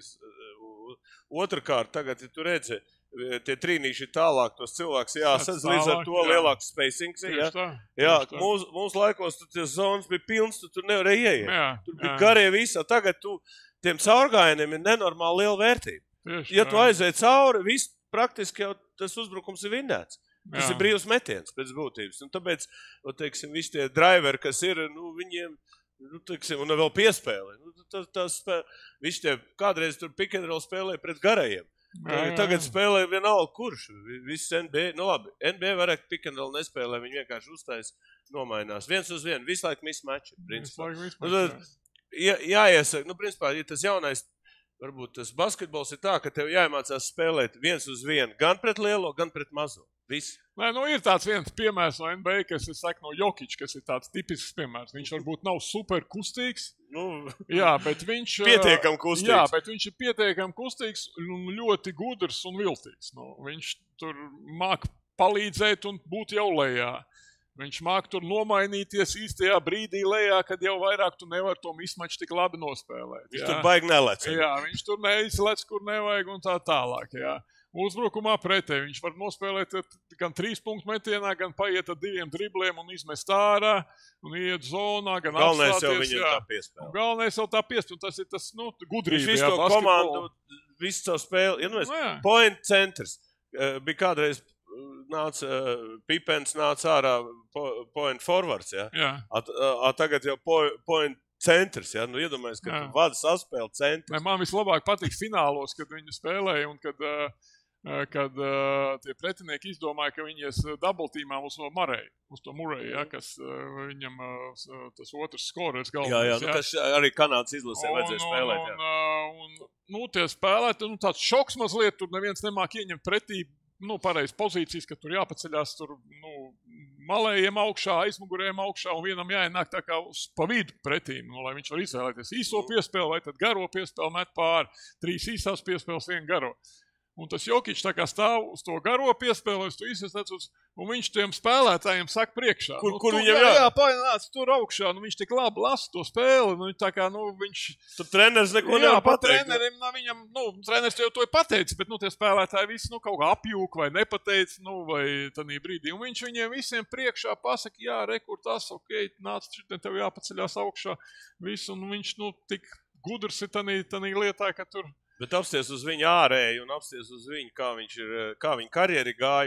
E: Bija otrkārt, tagad, ja tu redzi, tie trīnīši ir tālāk, tos cilvēks jāsadz, līdz ar to jā. Lielāks spacings. Jā, tā, jā mūsu mūs laikos tur tie zonas bija pilns, tu tur nevarēja ieiet. Jā, tur bija jā. Garie visā. Tagad tu, tiem caurgājieniem ir nenormāli liela vērtība. Tieši, ja tu aiziet cauri, viss praktiski jau tas uzbrukums ir vinnēts. Tas jā. Ir brīvs metiens pēc būtības. Un tāpēc, nu, teiksim, visi tie driveri, kas ir, nu, viņiem, nu, teiksim, un vēl piespēlē. Nu, tas, tas spēlē, visi tie kādreiz tur pick and roll spēlē pret garajiem. Jā, jā, jā. Tagad spēlē vienalga kurš. Viss N B A, nu labi, N B A vairāk pick and roll nespēlē, viņi vienkārši uztais nomainās. Viens uz vienu, visu laiku mismatch. Visu laiku mismatch, jā. Jā, jāiesaka, nu, principā, ja tas jaunais, varbūt tas basketbols ir tā, ka tev jāiemācās spēlēt viens uz vienu, gan pret lielo, gan pret mazo. Viss.
F: Nē, nu, ir tāds viens piemērs no N B A, kas ir, saka, no Jokić, kas ir tāds tipisks piemērs. Viņš varbūt nav super kustīgs, nu, jā, bet viņš...
E: Pietiekam kustīgs.
F: Jā, bet viņš ir pietiekam kustīgs un ļoti gudrs un viltīgs. Nu, viņš tur māk palīdzēt un būt jau lejā. Viņš māk tur nomainīties īstajā brīdī lejā, kad jau vairāk tu nevar to mismaču tik labi nospēlēt.
E: Viņš
F: jā.
E: Tur baigi nelec.
F: Jā, viņš tur neizlec, kur nevajag un tā tālāk, jā. Uzbrukumā pretē viņš var nospēlēt gan trīs punktu metienā, gan paiet ar diviem dribliem un izmest ārā un iet zonā, gan
E: galvenais
F: apstāties.
E: Galvenais jau viņam tā piespēl.
F: Galvenais jau tā piespēl, tas ir tas, nu, gudrība.
E: Viņš visu to komandu, visu savu spēli, ja, nu, es, no, point centers, uh, bija kādreiz nāca, uh, Pipens nāca ārā po, point forwards, ja? Jā. At, uh, at tagad jau po, point centrs, ja? Nu, iedomājies, ka jā. Tu vada saspēli centrs.
F: Ne, man vislabāk patīk finālos, kad viņi spēlēja un kad, uh, kad uh, tie pretinieki izdomāja, ka viņi ies double-tīmā uz no Murray, uz to Murray, ja? Kas uh, viņam uh, tas otrs skorers galvenais.
E: Jā, jā, nu, kas arī Kanādas izlasē vajadzēja spēlēt.
F: Un, un, un, nu, tie spēlēti, nu, tāds šoks mazliet, tur neviens nemāk ieņemt pretī, nu, pareiz pozīcijas, ka tur jāpaceļās tur, nu, malējiem augšā, aizmugurējiem augšā un vienam jāienāk tā kā uz pa vidu pretīm, nu, lai viņš var izvēlēties īso piespēli vai tad garo piespēli met pāri, trīs īsās piespēles, vienu garo. Un tas Jokić tā kā stāv uz to garo piespēli, uz to izsacuz, un viņš tiem spēlētājiem saka priekšā.
E: Kur,
F: nu,
E: kur
F: tu,
E: viņam
F: jā?
E: Jā,
F: paināc tur augšā, nu viņš tik labi lasa to spēli, nu tā kā, nu viņš...
E: Tur treneris neko
F: jā,
E: nevar
F: pat
E: pateikt.
F: Trenerim, nu viņam, nu, treneris jau to ir pateicis, bet, nu, tie spēlētāji visi, nu, kaut kā apjūk vai nepateic, nu, vai tanī brīdī. Un viņš viņiem visiem priekšā pasaka, jā, re, kur tas, ok, nāc, šitien tev jāpaceļās augšā, visu, un viņš, nu, tik gudrs ir tanī, tanī lietā, ka tur...
E: Bet apsties uz viņu ārēju un apsties uz viņu, kā viņš ir, kā viņa karjeri gājusi.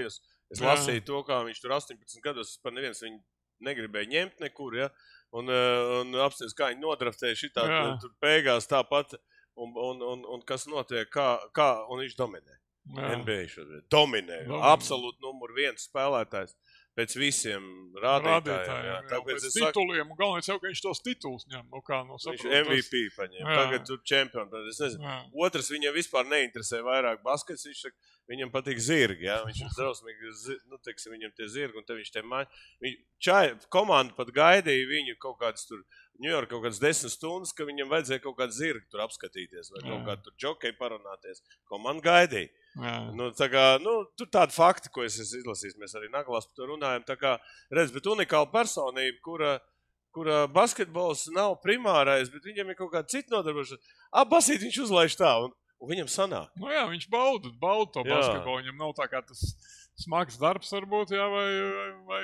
E: Es lasīju to, kā viņš tur astoņpadsmit gados par neviens viņu negribēja ņemt nekur, ja? Un, un apsties, kā viņi nodraftēja šitā, jā. Tur beigās tāpat, un, un, un, un kas notiek, kā, kā un viņš dominē. Jā. N B A šodien dominē. Dominē. Absolūti numur viens spēlētājs. Pēc visiem rādītājiem.
F: Jā, jā,
E: Tāpēc
F: pēc
E: es
F: tituliem, un galvenais jau, ka viņš tos tituls ņem. Nu kā, nu,
E: viņš M V P paņem, tagad tur čempion. Es nezinu. Jā. Otrs viņam vispār neinteresē vairāk baskets, viņš saka, viņam patīk zirgi, jā. Viņš ir drausmīgi, nu, teiksim, viņam tie zirgi, un te viņš te māja. Viņ, čai, komanda pat gaidīja viņu kaut kāds tur, Ņujorka kaut kāds desmit stundas, ka viņam vajadzēja kaut kādu zirgi tur apskatīties, vai jā. Kaut kādu tur džokei parunāties, ko man gaidīja. Jā. Nu, tā kā, nu, tur tādi fakti, ko es esmu izlasījis, mēs arī naglās par to runājam, tā kā, redz, bet unikāla personība, kura, kura basketbols nav primārais, bet viņam ir kaut kāda cita nodarbošana. Ah, basīt viņš uzlaiž tā, un, un viņam sanāk.
F: Nu jā, viņš bauda, bauda to jā. Basketbolu, viņam nav tā kā tas smags darbs varbūt, jā, vai, vai, vai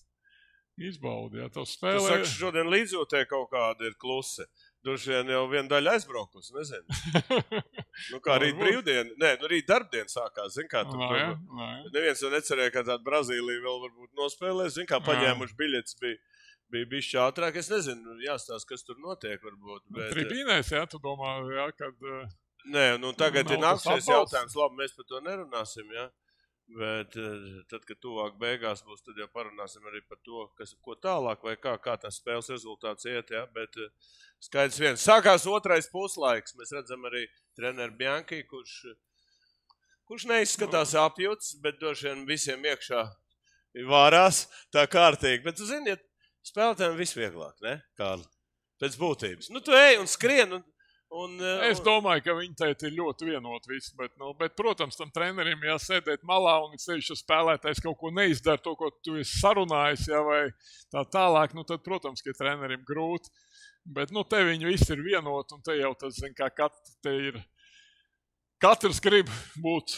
F: izbaudi, jā, to spēlē.
E: Tu saki, šodien līdzjūtē kaut kāda ir kluse. Droši vien jau viena daļa aizbraukus, nezinu. Nu kā rīt brīvdiena, nē, nu rīt darbdiena sākās, zin kā tur.
F: Nā, nā.
E: Neviens jau necerēja, ka tāda Brazīlija vēl varbūt nospēlēs, zin kā paņēmuši biļetes bija, bija bišķi ātrāk. Es nezinu, jāstāst, kas tur notiek varbūt. Bet...
F: Tribīnēs, jā, tu domā, jā, kad...
E: Nē, nu tagad ir nākšais jautājums, labi, mēs par to nerunāsim, jā. Bet tad, kad tuvāk beigās būs, tad jau parunāsim arī par to, kas, ko tālāk vai kā, kā tas spēles rezultāts iet, ja? Bet skaidrs viens. Sākās otrais puslaiks. Mēs redzam arī treneru Bianchi, kurš, kurš neizskatās apjuts, bet droši vien visiem iekšā vārās tā kārtīgi. Bet tu zini, ja spēlētājiem viss vieglāk, ne, Kārli? Pēc būtības. Nu, tu ej un skrien un... Un,
F: es domāju, ka viņi teikt ir ļoti vienot visu, bet, nu, bet, protams, tam trenerim jāsēdēt malā un ceļš spēlētājs kaut ko neizdara, to, ko tu esi sarunājis, ja, vai tā tālāk, nu, tad, protams, ka trenerim grūti, bet, nu, te viņi visi ir vienot, un te jau tas, zin, kā kat, te ir, katrs grib būt,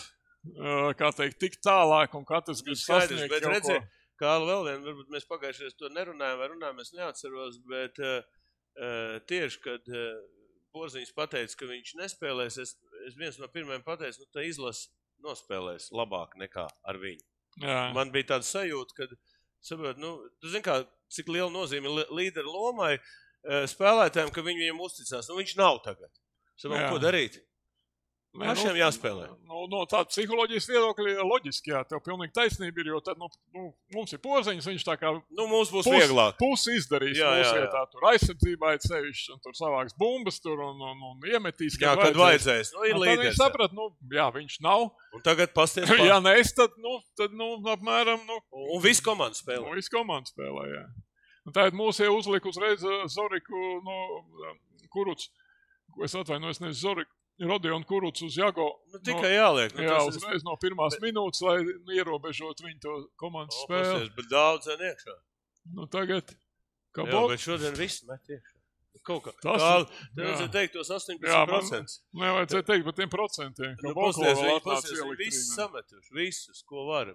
F: kā teikt, tik tālāk, un katrs grib sasniegt
E: bet,
F: kaut
E: redzi,
F: ko.
E: Kāli vēl vien, varbūt mēs pagājušajās to nerunājam vai runājam, es neatceros, bet uh, tieši, kad uh, Porziņš pateica, ka viņš nespēlēs. Es, es viens no pirmajiem pateicu, nu, tā izlase nospēlēs labāk nekā ar viņu. Jā. Man bija tāda sajūta, ka, saprot, nu, tu zini kā, cik liela nozīme līderu lomai spēlētājiem, ka viņi viņam uzticās. Nu, viņš nav tagad. Saprot, ko darīt? Pašiem jāspēlē.
F: No, no tāda psiholoģijas viedokļa loģiski, jā, tev pilnīgi taisnība ir, jo tad, nu, nu mums ir Porziņš, viņš tā kā...
E: Nu, mums būs
F: pus,
E: vieglāk.
F: Pusi izdarīs
E: jā,
F: mūsu
E: jā, jā.
F: vietā, tur aizsardzībā ir sevišķi, un tur savāks bumbas tur, un, un, un iemetīs,
E: kad jā, vajadzēs. Kad vajadzēs. Nu, ir
F: un
E: līderis.
F: Tad viņš saprat, nu, jā, viņš nav.
E: Un tagad pasties pār.
F: Ja nes, tad, nu, tad, nu, apmēram, nu...
E: Un visu komandu spēlē.
F: Un visu komandu spēlē, jā. Un tā ir mūsu jau uzliek uzreiz Zoriku, no Kuruts, ko es atvainu, es neesmu Zoriku. Rodion Kuruts uz Jago.
E: Nu, tikai jāliek. Nu,
F: jā, uzreiz no pirmās bet... minūtes, lai ierobežot viņu to komandas o, spēli.
E: Pasies, bet daudz zin iekšā.
F: Nu, tagad... Kā
E: jā,
F: bok...
E: bet šodien viss met iekšā. Kaut kā.
F: Tas...
E: Kā, te vajadzēja teikt tos astoņdesmit procenti.
F: Jā, man nevajadzēja teikt par tiem procentiem.
E: Nu, pasies, viņi pasies, viņi visus sametuši. Visus, ko var.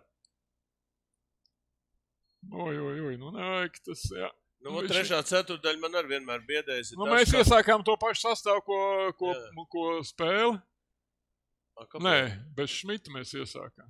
F: Oj, oj, oj, nu nevajag tas, jā.
E: Nu, un trešā ceturdaļa man arī vienmēr biedējas.
F: Nu, mēs kā... iesākām to pašu sastāvu, ko, ko, ko spēli.
E: A,
F: Nē, bez Šmita mēs iesākām.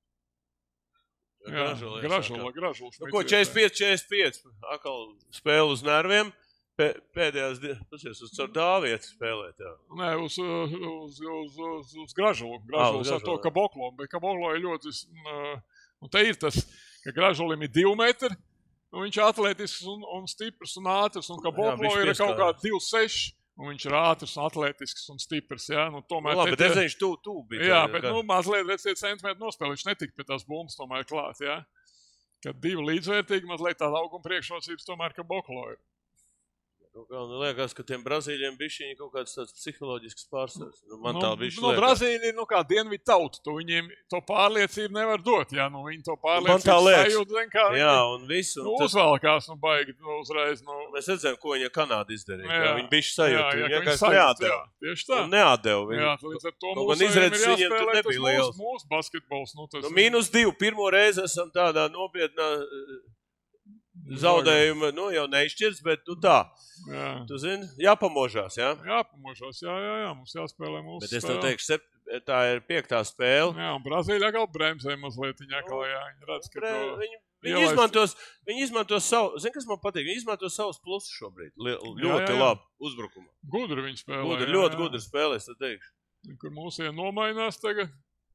F: Jā,
E: Gražula,
F: Gražula, Gražula.
E: Nu, ko, četrdesmit pieci, četrdesmit pieci. Akal spēle uz nerviem. Pēdējās dienas uz caur Dāvietu spēlēt, jā.
F: Nē, uz, uz, uz, uz, uz Gražulu. Gražulas ar to Kaboklo. Bet Kaboklo ir ļoti... Un te ir tas, ka Gražulim ir divi metri. Un viņš ir atletisks un, un stiprs un ātrs, un Kaboklo ir kaut kā divi seši, un viņš ir ātrs un atletisks un stiprs, jā. Nu, tomēr...
E: Nu, labi, bet es viņš tū, tū bija.
F: Jā, bet, kā... nu, mazliet, redziet, centimetri nospēl, viņš netika pie tās bumbas tomēr klāt, jā. Kad divi līdzvērtīgi, mazliet tāda auguma priekšrocības tomēr Kaboklo ir.
E: Nu, nu, liekas, ka tiem Brazīļiem bišķiņi kaut kāds tāds psiholoģisks pārsvars. Nu, man tā bišķi
F: nu,
E: liekas.
F: Brazīļi ir, nu, kā dienvidu tauta. Tu viņiem to pārliecību nevar dot, jā. Nu, viņi to pārliecību sajūt, zin, kā viņi...
E: Jā, un visu.
F: Nu,
E: tad...
F: uzvalkās, nu, baigi, nu, uzreiz, nu...
E: Mēs redzējām, ko viņa Kanāda izdarīja. Jā, jā. Viņi bišķi
F: Jā,
E: sajūt.
F: jā,
E: viņi
F: viņi
E: vienkārši
F: sajūt,
E: neatdeva.
F: Jā, tieši tā.
E: Un neatdeva viņu.
F: Jā, līdz ar to
E: kaut
F: mūsu
E: izredzes
F: ir
E: viņiem tur
F: jāspēlē
E: nebija
F: tas
E: liels.
F: mūsu, mūsu basketbols. Nu, tas...
E: Nu, mīnus divi. Pirmo reizi esam tādā nopietnā... Zaudējuma, nu, jau neizšķirs, bet, nu, tā.
F: Jā.
E: Tu zini, jāpamožās, jā?
F: Jāpamožās, jā, jā, jā, mums jāspēlē mūsu
E: bet es tev teikšu, sep... tā ir piektā spēle.
F: Jā, un Brazīļa atkal bremzē mazliet viņa atkal, jā. Viņi redz, ka
E: Bre,
F: to
E: viņi, viņi,
F: ielaist-
E: izmantos, viņi izmantos savu, zini, kas man patīk? Viņi izmanto savus plusus šobrīd. Li, ļoti
F: jā, jā.
E: labi uzbrukumā.
F: gudri viņi spēlē.
E: Gudri,
F: jā,
E: ļoti
F: jā.
E: gudri spēlēs, tad teikšu.
F: Kur mūsien nomainās tagad.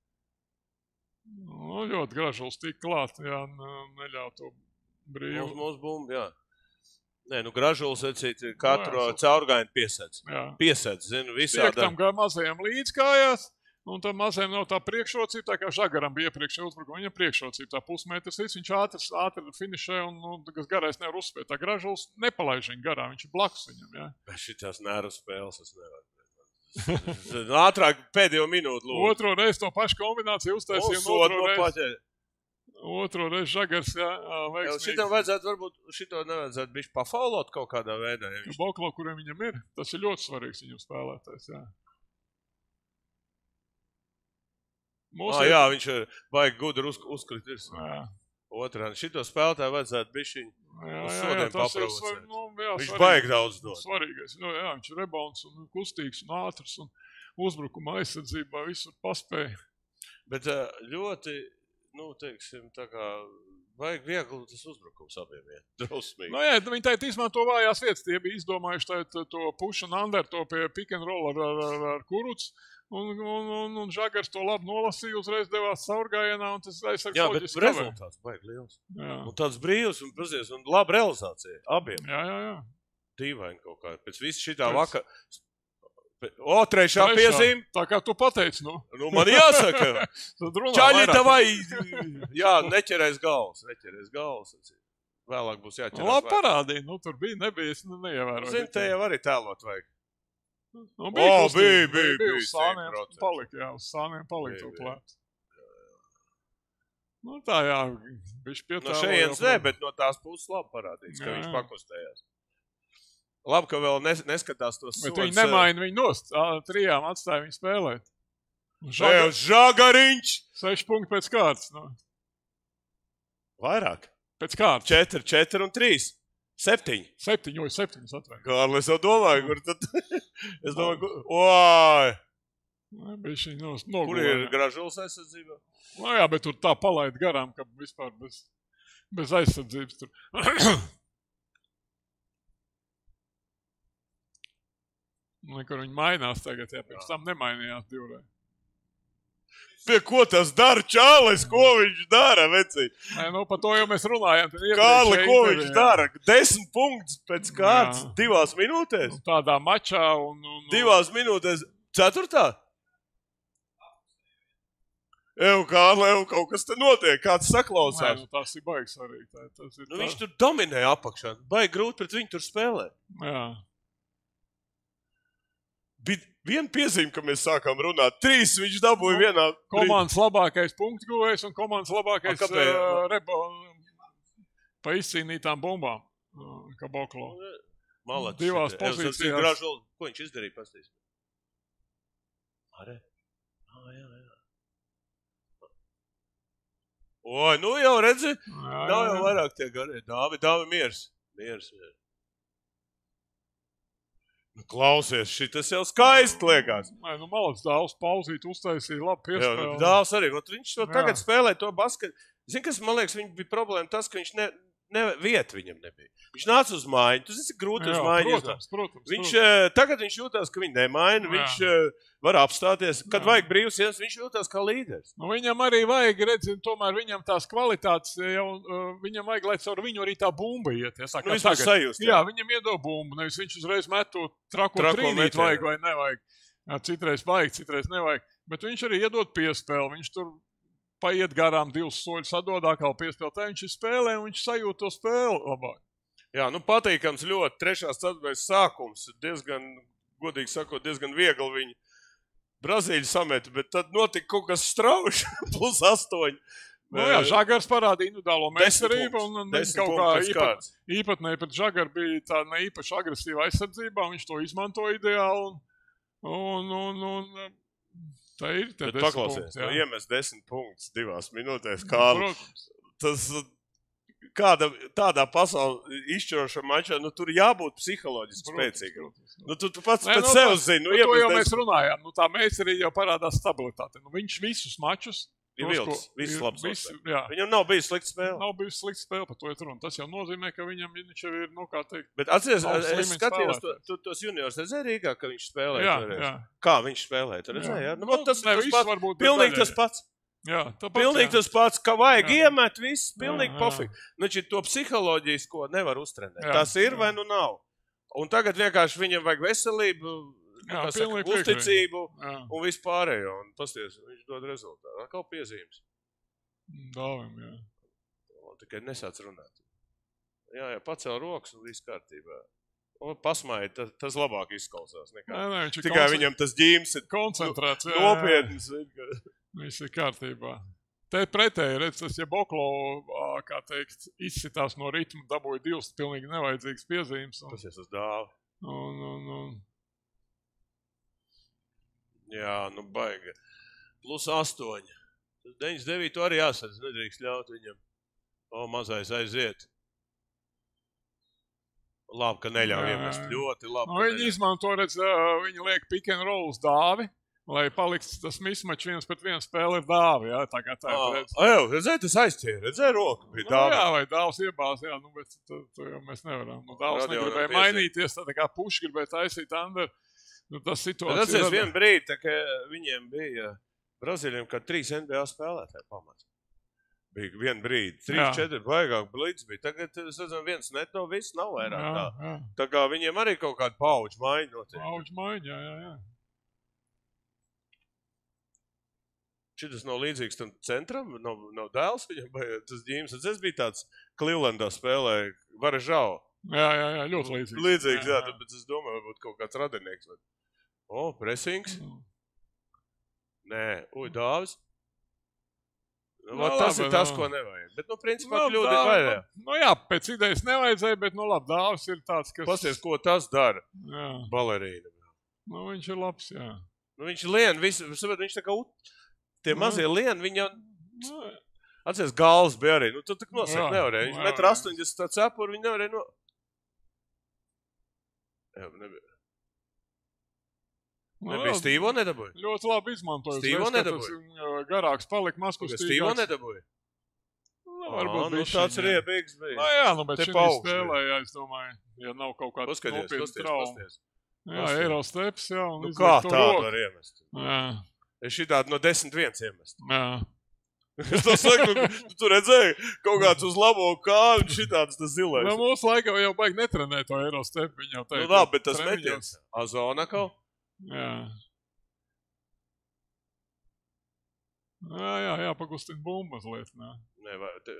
F: Nu, ļoti gražuls tik klāt, jā, n- neļauj to brīvu.
E: Mums, mums bumba, jā. Nē, nu gražulis, vecīt, katru
F: Nu, jā,
E: caurgaini piesēdz.
F: Jā.
E: Piesēdz, zinu,
F: Tiek
E: visādā.
F: tam kā mazajam līdz kājās, un tam mazajam nav tā priekšrocība, tā kā Žagaram bija iepriekšējā uzbrukumā. Viņam priekšrocība tā pusmetrs līdz, viņš ātri, ātri finišē, un, un kas garais nevar uzspēt. Tā gražulis nepalaiž viņu garā, viņš ir blakus viņam, jā.
E: Bet šitās nervu spēles es nevaru. Ātrāk pēdējo minūtu lūdzu.
F: Otro reizi to pašu kombināciju uztaisījām,
E: Un
F: otro
E: sodu
F: reizi,
E: paķē.
F: otro reizi Žagars, jā, jā,
E: Jau
F: veiksmīgi.
E: šitam vajadzētu, varbūt, šito nevajadzētu bišķi pafaulot kaut kādā veidā. Ja
F: Ka
E: viņš...
F: Boklo, kuriem viņam ir, tas ir ļoti svarīgs viņam spēlētājs, jā. Mūsu
E: Ah, jā, viņš ir baigi gudri uz, uzkrit virs.
F: jā.
E: Otrā. Šito spēlētāju vajadzētu bišķiņ.
F: Jā,
E: Uz
F: jā,
E: sodiem
F: jā, tas ir
E: paprovocēt.
F: svar, nu, jā,
E: Viņš
F: svarīgi-
E: baigi daudz dod.
F: Svarīgais. Nu, jā, viņš ir rebauns un kustīgs un ātrs un uzbrukuma aizsardzībā visur paspēja.
E: Bet ā, ļoti, nu, teiksim, tā kā vajag viegli tas uzbrukums abiem iet. Drausmīgi.
F: Nu, jā, viņi teikt izmanto vājās vietas. Tie bija izdomājuši tēt, to push and under, to pie pick and roll ar, ar, ar, ar Kuruc. Un, un, un, un Žagars to labi nolasīja, uzreiz devās caurgājienā, un tas aizsargs
E: Jā, bet
F: loģiski kavē.
E: rezultāts baigi liels.
F: Jā,
E: Un tāds brīvs un, pazies, un laba realizācija abiem.
F: jā, jā. jā.
E: Dīvaini kaut kā. Pēc visu šitā
F: Pēc-
E: vakar. O, trešā
F: Trešā.
E: piezīme.
F: Tā kā tu pateici, nu.
E: Nu, man jāsaka.
F: Tad runā
E: Čaļi
F: vairāk.
E: tavai. Jā, neķerēs galvas. Neķerēs galvas. Vēlāk būs
F: Nu,
E: jāķerās.
F: labi parādīja, nu, tur bija, nebija, es nu, neievēroju.
E: Zini, te jau arī tēlot vajag.
F: Nu,
E: O,
F: kustība,
E: bija, bija, bija,
F: uz sāniem
E: simt procenti.
F: palika, jā, uz sāniem palika
E: Bija,
F: to
E: bija.
F: plēt. Nu, tā, jā, viņš
E: No
F: pietēloja.
E: šejienes ne, bet no tās puses labi parādīts, ka
F: Jā,
E: viņš
F: jā.
E: pakustējās. Labi, ka vēl nes, neskatās tos
F: Bet
E: sodus.
F: viņi nemaina viņu nost, ā, trijām atstāja viņu spēlēt.
E: Žaga,
F: Žagar,
E: žagariņš!
F: seši punkti pēc kārtas, nu,
E: Vairāk.
F: pēc kārtas.
E: Četri, četri un trīs. Septiņi.
F: Septiņi, oj, septiņas atvēr.
E: Kārli, es jau domāju, kur tad... es domāju, kur... Oi!
F: Viņš viņu nost,
E: Kur
F: nogulēja.
E: ir gražulis aizsardzība?
F: Nu, jā, bet tur tā palaid garām, ka vispār bez, bez aizsardzības tur. Nekur viņi mainās tagad, jā, pirms tam nemainījās divreiz.
E: Pie ko tas dara, čālis? Ko viņš dara, vecīt?
F: Nē, nu, par to jau mēs runājām. tad
E: Kārli,
F: iepriekšējā
E: ko
F: intervijā.
E: viņš dara? Desmit punktus pēc kārtas,
F: Jā.
E: divās minūtēs.
F: Nu, tādā mačā un... un, un
E: Divās minūtēs. Ceturtā? Ev, Kārli, ev, kaut kas te notiek, kāds
F: Nē,
E: saklausās.
F: nu, tas ir baigs arī. Tā, tas ir
E: Nu,
F: tā.
E: viņš tur dominē apakšā. Baigi grūti pret viņu tur spēlēt.
F: Jā.
E: Bija viena piezīme, ka mēs sākām runāt. Trīs viņš dabūja vienā.
F: Komandas labākais punktu guvējs un komandas labākais
E: A, kāpēc?
F: uh, rebo pa izcīnītām bumbām. Uh, Kaboklo.
E: Malacis.
F: Divās
E: šitie. Ev,
F: pozīcijās.
E: tas ir Gražulis. Ko viņš izdarīja? Pastīs. Are? Ah, jā, jā. Oi, nu jau redzi,
F: Jā,
E: nav
F: jā,
E: jau
F: jā.
E: vairāk tie garie. Dāvi, dāvi, miers. Miers, miers. Nu, klausies, šitas jau skaisti liekas.
F: Nē, nu, malacis dāvs pauzīt, uztaisīja labi
E: Jā,
F: piespēli.
E: dāvs arī. Ot, viņš to
F: Jā.
E: tagad spēlē to basketu. Zini, kas man liekas, viņam bija problēma tas, ka viņš ne, ne, vieta viņam nebija. Viņš nāca uz mājiņu. Tu zini, grūti uz
F: Jā,
E: mājiņu.
F: protams, protams,
E: Viņš,
F: protams.
E: eh, tagad viņš jūtās, ka viņi nemaina,
F: Jā.
E: viņš eh, var apstāties. Kad
F: Jā.
E: vajag brīvs ienas, viņš jūtās kā līderis.
F: Nu, viņam arī vajag redzēt, tomēr viņam tās kvalitātes, jau, uh, viņam vajag, lai caur viņu arī tā bumba iet. Ja, saka,
E: Nu, vismaz
F: tagad.
E: sajust, jā.
F: Jā, viņam iedod bumbu, nevis viņš uzreiz met to trako
E: Trako
F: trīnīt,
E: metienu.
F: vajag vai nevajag. Jā, citreiz vajag, citreiz nevajag. Bet viņš arī iedod piespēli, viņš tur paiet garām divus soļus, sadod atkal piespēli. Tā viņš ir spēlē un viņš sajūt to spēli labāk.
E: Jā, nu patīkams ļoti. Trešās ceturtais sākums. Diezgan, godīgi sakot, diezgan viegli viņi Brazīļu sameta, bet tad notika kaut kas strauši. Plus astoņi.
F: Nu, jā, Žagars parādīja individuālo
E: Desmit
F: meistarību
E: punktus.
F: un, un
E: Desmit
F: kaut
E: punktus
F: kā
E: pēc
F: īpat,
E: kārtas.
F: īpatnēji pret Žagaru bija tā ne īpaši agresīva aizsardzībā, viņš to izmanto ideāli un, un, un, un tā ir te
E: Bet
F: desmit
E: paklausies,
F: punkti,
E: nu,
F: jā.
E: iemest desmit punktus divās minūtēs. Kā
F: Protams.
E: tas kāda tādā pasaules izšķirošā mačā, nu tur jābūt psiholoģiski spēcīgam. Nu tu, tu pats
F: Nē,
E: pēc
F: nu,
E: sev
F: tā-
E: zini. Nu,
F: par to jau
E: iemest
F: mēs
E: des-
F: runājām. Nu, tā meistarība jau parādās stabilitāte. Nu, viņš visus mačus...
E: Ir
F: tos,
E: vilks,
F: ko-
E: viss
F: ir-
E: labs
F: viss-
E: spēle.
F: jā,
E: Viņam nav bijis slikta spēle.
F: nav bijusi slikta spēle, par to ir runa. Tas jau nozīmē, ka viņam viņš jau ir, nu, kā teikt,
E: Bet atceries,
F: Augsts
E: es
F: līmeņa
E: skatījos to,
F: spēlētājs.
E: to, tos juniors, redzēji Rīgā, ka viņš spēlēja
F: jā,
E: toreiz?
F: jā.
E: Kā viņš spēlēja, tu redzēji? Jā. Nu,
F: Nu,
E: tas,
F: ne
E: tas
F: viss
E: pats,
F: varbūt, bet
E: pilnīgi
F: daļai.
E: tas pats.
F: Jā, tāpat,
E: Pilnīgi
F: jā.
E: tas pats, ka vajag
F: Jā.
E: iemet viss, pilnīgi
F: Jā, jā.
E: pofīgi. Nu, či to psiholoģisko nevar uztrenēt.
F: Jā,
E: Tas ir
F: jā.
E: vai nu nav. Un tagad vienkārši viņam vajag veselību,
F: Jā,
E: kā saka,
F: pilnīgi piekrītu.
E: uzticību
F: Jā,
E: un vispārējo. Un pasties, viņš dod rezultātu. Atkal piezīmes.
F: dāvim, jā.
E: Un tikai nesāc runāt. Jā, jā, pacēl rokas un viss kārtībā. Un pasmāja, tas, tas labāk izklausās nekā.
F: Nē, nē, viņš ir
E: Tikai
F: konce-
E: viņam tas ģīms ir
F: koncentrēts. Jā, jā, jā.
E: nopietns. ir, ka-
F: Viss ir kārtībā. Te pretēji, redz, tas, ja Boklo, ā, kā teikt, izsitās no ritma, dabūja divas pilnīgi nevajadzīgas piezīmes. Un,
E: Pasies uz dāvu.
F: un, un, un,
E: Jā, nu baigi. Plus astoņi. Tas deviņdesmit devīto arī jāsadz, nedrīkst ļaut viņam. O, mazais aiziet. Labi, ka neļauj
F: Jā,
E: iemest.
F: jā.
E: Ļoti labi.
F: nu,
E: ka
F: viņi
E: neļauj.
F: izmanto, redz, ā, viņi liek pick and roll uz dāvi, lai paliks tas mismačs viens pret viens spēle ir dāvi, jā, tā kā tā ir,
E: Ā,
F: redz.
E: Ā, jau, redzēji, tas aizķēra. Redzēji, roka bija
F: Nu,
E: dāva.
F: jā, vai dāvs iebāz, jā, nu, bet to, to jau mēs nevaram. Nu, dāvs
E: Radio
F: negribēja
E: nav piezīme.
F: mainīties, tā kā puši gribēja taisīt under. Nu, tas
E: Bet
F: situācija
E: atceries
F: rada-
E: vienu brīdi, tā, ka viņiem bija Brazīļiem, kad trīs N B A spēlētāji pamats. Bija vienu brīdi. Trīs,
F: Jā.
E: četri baigāk blīdz bija. Tagad, es redzam, viens neto, viss nav vairāk
F: Jā,
E: tā.
F: jā.
E: Tā kā viņiem arī kaut kāda pauģa maiņa notiek.
F: Auģi maiņa, jā, jā, jā.
E: Šitas nav līdzīgs tam centram, nav, nav dēls viņam, vai tas ģīms. Es biju tāds Clevelandā spēlēja Varežau.
F: Jā, jā, jā, ļoti līdzīgs.
E: Līdzīgs, jā, tāpēc es domāju, varbūt kaut kāds radinieks. vai- O, pressings?
F: Mm.
E: Nē, uj, dāvis.
F: Nu,
E: Nu, tas
F: labi,
E: ir tas,
F: nu.
E: ko nevajag. Bet, nu, principā,
F: Nu,
E: kļūda ir
F: dāvi-
E: vairāk.
F: Nu jā, pēc idejas nevajadzēja, bet, nu labi, dāvs ir tāds, kas...
E: Pasties, ko tas dara,
F: Jā,
E: balerīna.
F: nu viņš ir labs, jā.
E: Nu, viņš lien, visu, saprot, viņš tā kā, ut- tie
F: Nu.
E: mazie lien, viņi jau,
F: Nu,
E: atceries, galvas bija arī, nu, tu tak nosaka
F: Jā,
E: nevarēja. Viņš
F: jā,
E: metr
F: jā.
E: astoņdesmit tā cepuri, viņi nevarēja no... Jā, nebija.
F: nu,
E: Nebija Stīvo nedabūja.
F: Ļoti labi izmantojis.
E: Stīvo
F: Reiz, ka
E: nedabūja.
F: tas, uh, garāks palika, maskustīgāks.
E: Stīvo nedabūja.
F: Nu,
E: Ā,
F: varbūt
E: nu,
F: bišķiņ,
E: tāds
F: jā.
E: riebīgs
F: Nu,
E: bija.
F: jā, nu, bet
E: Te
F: šī
E: paaugs
F: spēlē, jā, es domāju, ja nav kaut kāds
E: Paskaties,
F: nopietns
E: pasties,
F: trauma.
E: pasties.
F: Jā,
E: pasties.
F: Eiro steps, jā, un
E: Nu,
F: izliek
E: kā
F: to
E: tādu
F: roku.
E: var iemest?
F: Jā,
E: Es šitādu no desmit viens iemest.
F: jā.
E: Es to saku, nu, tu, tu redzēji kaut kāds uz labo kāju un šitāds tas zilais.
F: Nu, mūsu laikā jau baigi netrenē to Eiro step, viņi jau
E: Nu,
F: teikt.
E: labi, bet tas
F: treniņos.
E: metiens. Azona kaut?
F: Jā. Jā, jā, jā, pakustina bumbu mazliet, nē.
E: Nē, vai te...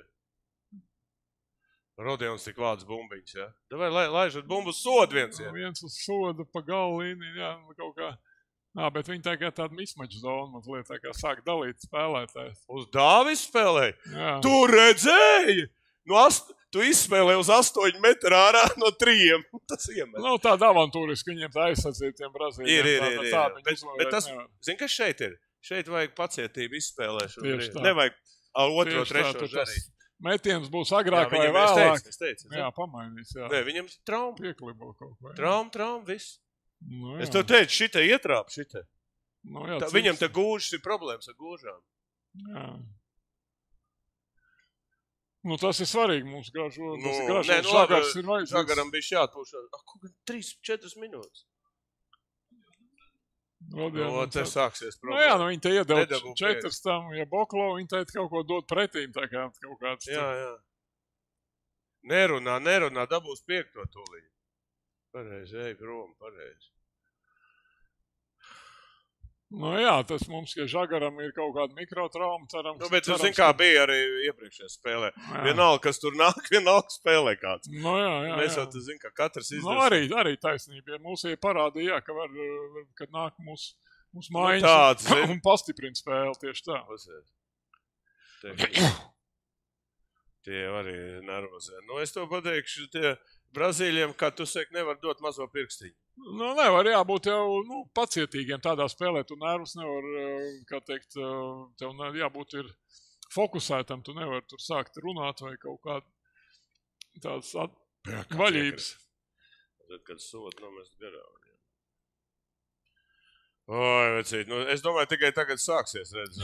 E: Rodions tik vāds bumbiņš, jā? Ja? Vai lai, laižat bumbu sod viens, jā?
F: Viens uz soda pa galu līniju, jā, nu, kaut kā. Jā, bet viņi tagad tādu mismaču zonu mazliet tā kā sāk dalīt spēlētājs.
E: Uz Dāvis spēlēja?
F: Jā.
E: Tu redzēji? No ast... Tu izspēlēji uz astoņu metru ārā no trījiem. Tas iemet.
F: Nu, tāda avantūriski viņiem tā aizsardzība tiem Brazīļiem.
E: Ir, ir,
F: tā-
E: ir,
F: tā-
E: ir,
F: tā
E: jā.
F: viņi
E: Bet,
F: uzvarēt
E: bet tas,
F: nevar.
E: zini, kas šeit ir? Šeit vajag pacietību izspēlēšanu.
F: Tieši
E: brīdi.
F: tā.
E: Nevajag ar otro,
F: Tieši tā,
E: trešo
F: tur
E: žarī.
F: tas Metiens būs agrāk vai
E: viņam, es
F: vēlāk.
E: teicu, es teicu.
F: Jā, pamainīs, jā.
E: Nē, viņam trauma.
F: Pieklibo kaut vai.
E: Trauma, trauma, viss.
F: Nu,
E: Es
F: jā.
E: tev teicu, šitai ietrāp, šitai.
F: Nu, jā,
E: Tā,
F: cits-
E: viņam te gūžas ir problēmas ar gūžām.
F: Jā. Nu, tas ir svarīgi mums gražo.
E: Nu,
F: Tas ir gražo.
E: nē, nu labi,
F: Žagars ir vajadzīgs.
E: Žagaram bija jāatpūš. Ak, kaut gan trīs, četras minūtes.
F: Rodion,
E: No,
F: un
E: te
F: tad-
E: sāksies
F: Nu, jā,
E: problēma.
F: nu viņi te iedeva
E: Nedabū
F: četras tam, ja Boklo, viņi te kaut ko dod pretīm, tā kā kaut kāds.
E: Jā, jā. Nerunā, nerunā, dabūs piekto tūlīt. Pareizi, ej prom, pareizi.
F: Nu jā, tas mums, ja Žagaram ir kaut kāda mikrotrauma, cerams.
E: Nu, bet tu
F: cerams,
E: zini, kā bija arī iepriekšējā spēlē.
F: Jā.
E: Vienalga, kas tur nāk, vienalga spēlē kāds.
F: Nu jā, jā,
E: Mēs jau
F: jā.
E: tu zini, ka katrs
F: Nu,
E: izdara.
F: arī, arī taisnība. Ja mūs jau parādīja, ka var, uh, kad nāk mūsu mūs
E: Nu,
F: mājiņas
E: tāds,
F: un,
E: zini.
F: un pastiprina spēli tieši tā.
E: Pasies. Tie, tie arī ir nervozē. Nu, es to pateikšu, tie Brazīļiem, kā tu saki, nevar dot mazo pirkstiņu.
F: Nu, nevar jābūt jau nu, pacietīgiem tādā spēlē. Tu nervus nevar, uh, kā teikt, uh, tev ne- jābūt ir fokusētam. Tu nevari tur sākt runāt vai kaut kādu. tāds at...
E: Jā, kā
F: vaļības.
E: Tad, kad sot nomest garām. Oi, vecīt, nu, es domāju, tikai tagad sāksies, redz.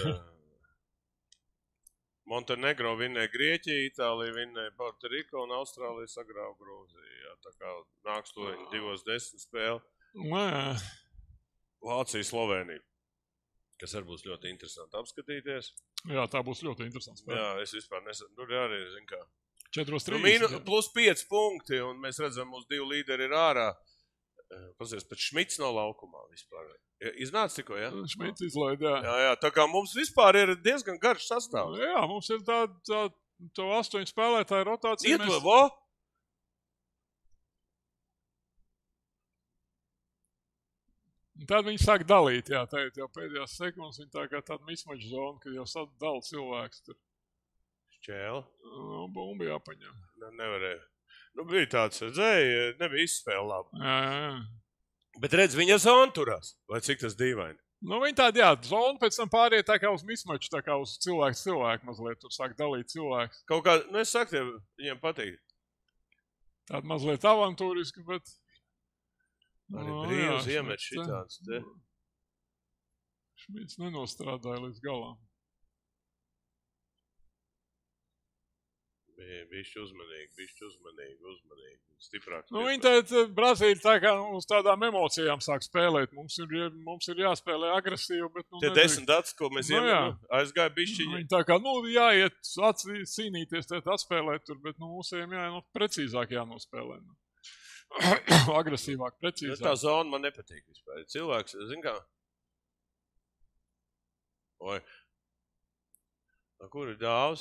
E: Montenegro vinnēja Grieķiju, Itālija vinnēja Puerto Rico un Austrālija sagrāva Grūziju. Jā, tā kā nāks to viņi divos desmit spēli.
F: Nē.
E: Vācija, Slovenija, kas arī būs ļoti interesanti apskatīties.
F: Jā, tā būs ļoti interesants spēle.
E: Jā, es vispār nesen, tur arī, zin kā.
F: četros
E: Nu,
F: trīs.
E: mīnu, plus pieci punkti, un mēs redzam, mūsu divi līderi ir ārā. Pasies, pat Šmits no laukumā vispār. Iznāc tikko, jā? Ja?
F: Šmits izlaid, jā.
E: Jā, jā, tā kā mums vispār ir diezgan garš sastāvs.
F: Jā, mums ir tā, tā, tā astoņu spēlētāju rotācija.
E: Iet,
F: mēs...
E: vo?
F: Tad viņi sāk dalīt, jā, tā jau pēdējās sekundes, viņi tā kā tāda mismaču zona, kad jau sadala cilvēks tur.
E: Šķēla?
F: Nu, bumbi jāpaņem.
E: Ne, nevarēja. Nu, bija tāds, redzēja, nebija izspēle labi.
F: Jā, jā, jā.
E: Bet redz, viņa zona turās, vai cik tas dīvaini?
F: Nu, viņi tādi, jā, zona pēc tam pāriet tā kā uz mismaču, tā kā uz cilvēku cilvēku mazliet, tur sāk dalīt cilvēks.
E: Kaut kā, nu, es saku tev, viņiem patīk.
F: Tāda mazliet avantūriski, bet...
E: Arī
F: Nu,
E: brīvs
F: jā,
E: iemet
F: Šmits,
E: šitāds te.
F: Šmits nenostrādāja līdz galām.
E: Bija bišķi uzmanīgi, bišķi uzmanīgi, uzmanīgi. Stiprāk.
F: Nu, viņi tā, Brazīļi tā kā uz tādām emocijām sāk spēlēt. Mums ir, mums ir jāspēlē agresīvi, bet... Nu,
E: Tie
F: nedrīkst.
E: desmit dats, ko mēs
F: Nu,
E: iemet,
F: jā.
E: nu, aizgāja bišķiņi.
F: Viņi tā kā, nu, jāiet atcī- cīnīties, tēt atspēlēt tur, bet, nu, mūsiem jā, nu, precīzāk jānospēlē. Nu. Agresīvāk,
E: Nu,
F: precīzāk.
E: tā zona man nepatīk vispār. Cilvēks, zin kā? Oi. A, kur ir dāvs?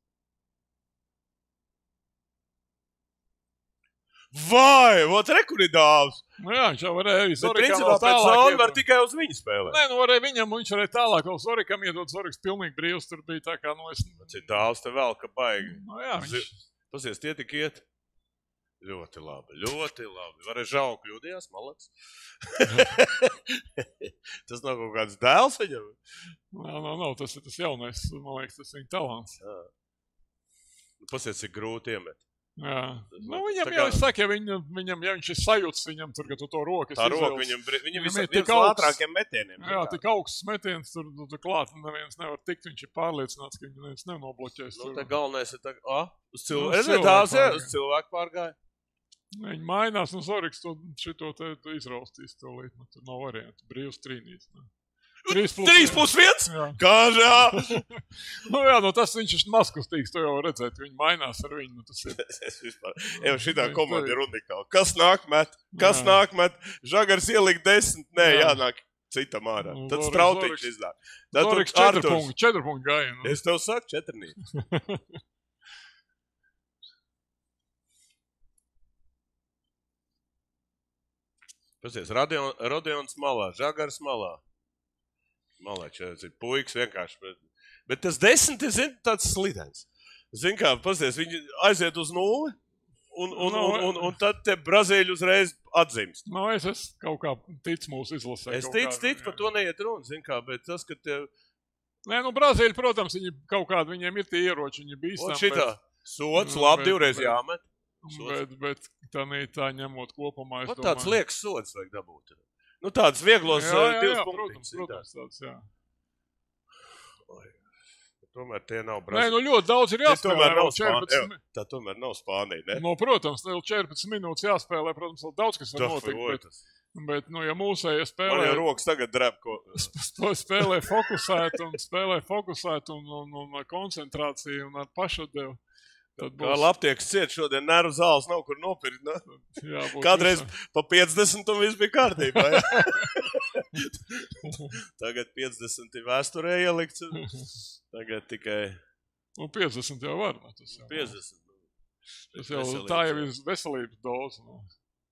E: Vai, vot re, kur ir dāvs?
F: Nu, jā, viņš jau varēja arī
E: Bet
F: Zorikam
E: principā
F: vēl
E: pēc
F: tālāk
E: zona
F: iedot.
E: var tikai uz viņu spēlēt.
F: Nē, nu, varēja viņam, viņš varēja tālāk vēl Zorikam iedot. Zoriks pilnīgi brīvs, tur bija tā kā, nu, es...
E: Cik dāvs te vēl, ka baigi.
F: Nu, jā, viņš...
E: Pasies, tie tik iet. Ļoti labi, ļoti labi. Varēja žau kļūdījās, malaks. Tas nav kaut kāds dēls viņam?
F: Nā, nā, nav, tas ir tas jaunais, man liekas, tas viņa talants.
E: Pasies, cik grūti iemet.
F: Jā.
E: Tas
F: Nu,
E: tā
F: viņam
E: kā-
F: jau, es saku, ja viņam, viņam, ja viņš ir sajūts, viņam tur, ka tu to rokas
E: Tā roka
F: izvelc.
E: viņam, bri- viņam
F: Viņam
E: visam
F: ir tik
E: viens no
F: augsts.
E: ātrākiem metieniem.
F: Jā, tik augsts metiens, tur, tur, tur klāt, neviens nevar tikt, viņš ir pārliecināts, ka viņu neviens nenobloķēs.
E: Nu,
F: tur.
E: tā galvenais ir tā, ah, uz
F: Nu,
E: cilvēku. Es
F: cilvēku
E: dāvs, jā,
F: pārgāja.
E: uz cilvēku pārgāja.
F: Viņi mainās, nu, Zoriks to, šito te tu izraustīs to līdz, nu, tur nav variantu, brīvs trīnīs. Ne. Trīs plus
E: Trīs
F: viens.
E: plus viens?
F: Jā.
E: Kāžā!
F: Nu, jā, nu, tas viņš ir mazkustīgs, to jau redzēt, viņi mainās ar viņu, nu, tas ir.
E: Es vispār, jau šitā
F: Nē,
E: komanda
F: tā ir.
E: ir unikāla. Kas nāk met? Kas
F: Jā.
E: nāk met? Žagars ielikt desmit? Nē,
F: Jā.
E: jānāk citam ārā.
F: Nu,
E: Tad
F: Zoriks-
E: strautiņš
F: Zoriks-
E: iznāk. Tad tur
F: Zoriks četri
E: Arturs.
F: punkti, četri punkti gāja. Nu.
E: Es tev saku četrinīt. Pasies, Rodion, Rodions malā, Žagars malā. Malā, čēc ir puiks vienkārši. Bet, bet tas desmit ir, zin, tāds slidens. Zin kā, pasies, viņi aiziet uz nulli, un, un,
F: Nu,
E: un, un, un tad te Brazīļi uzreiz atzimst.
F: Nu, es esmu kaut kā tic mūsu izlasē.
E: Es
F: kaut
E: ticu,
F: kā,
E: ticu, par to neiet runa, zin kā, bet tas, ka te,
F: Nē, nu, Brazīļi, protams, viņi kaut kādi, viņiem ir tie ieroči, viņi bīstam.
E: ot šitā, sots,
F: Nu,
E: labi,
F: bet-
E: divreiz
F: bet-
E: jāmet.
F: Bet, bet tā ne tā ņemot kopumā, es
E: Ot tāds
F: domāju.
E: liekas sods vajag dabūt. Nu tāds vieglos
F: Jā,
E: uh,
F: jā,
E: divas
F: jā,
E: punktiņas.
F: protams, protams, tāds, jā.
E: Tomēr tie nav
F: Nē,
E: Brazīļi.
F: nu ļoti daudz ir
E: Tie
F: jāspēlē.
E: tomēr nav
F: vēl
E: Spānija.
F: četrpadsmit
E: Jā, tā tomēr nav Spānija, ne?
F: Nu, protams, vēl četrpadsmit minūtes jāspēlē, protams, vēl daudz kas var
E: Tā,
F: notikt,
E: oi,
F: bet,
E: tas-
F: bet, nu, ja mūsēja
E: Man
F: spēlē,
E: jau rokas tagad drēb, ko...
F: to spēlē fokusēt un spēlē fokusēt un, un, un ar koncentrāciju un ar pašatdevu, tad
E: Kā
F: būs,
E: labtieks ciet šodien, nervu zāles nav kur nopirkt, ne?
F: jābūt
E: Kādreiz
F: visam.
E: pa piecdesmit un viss bija kārtībā, jā? Tagad piecdesmit ir vēsturē ielikts, un tagad tikai
F: Nu, piecdesmit jau var, nu, tas jau,
E: piecdesmit.
F: tas jau, tā jau ir veselības doze. Nu.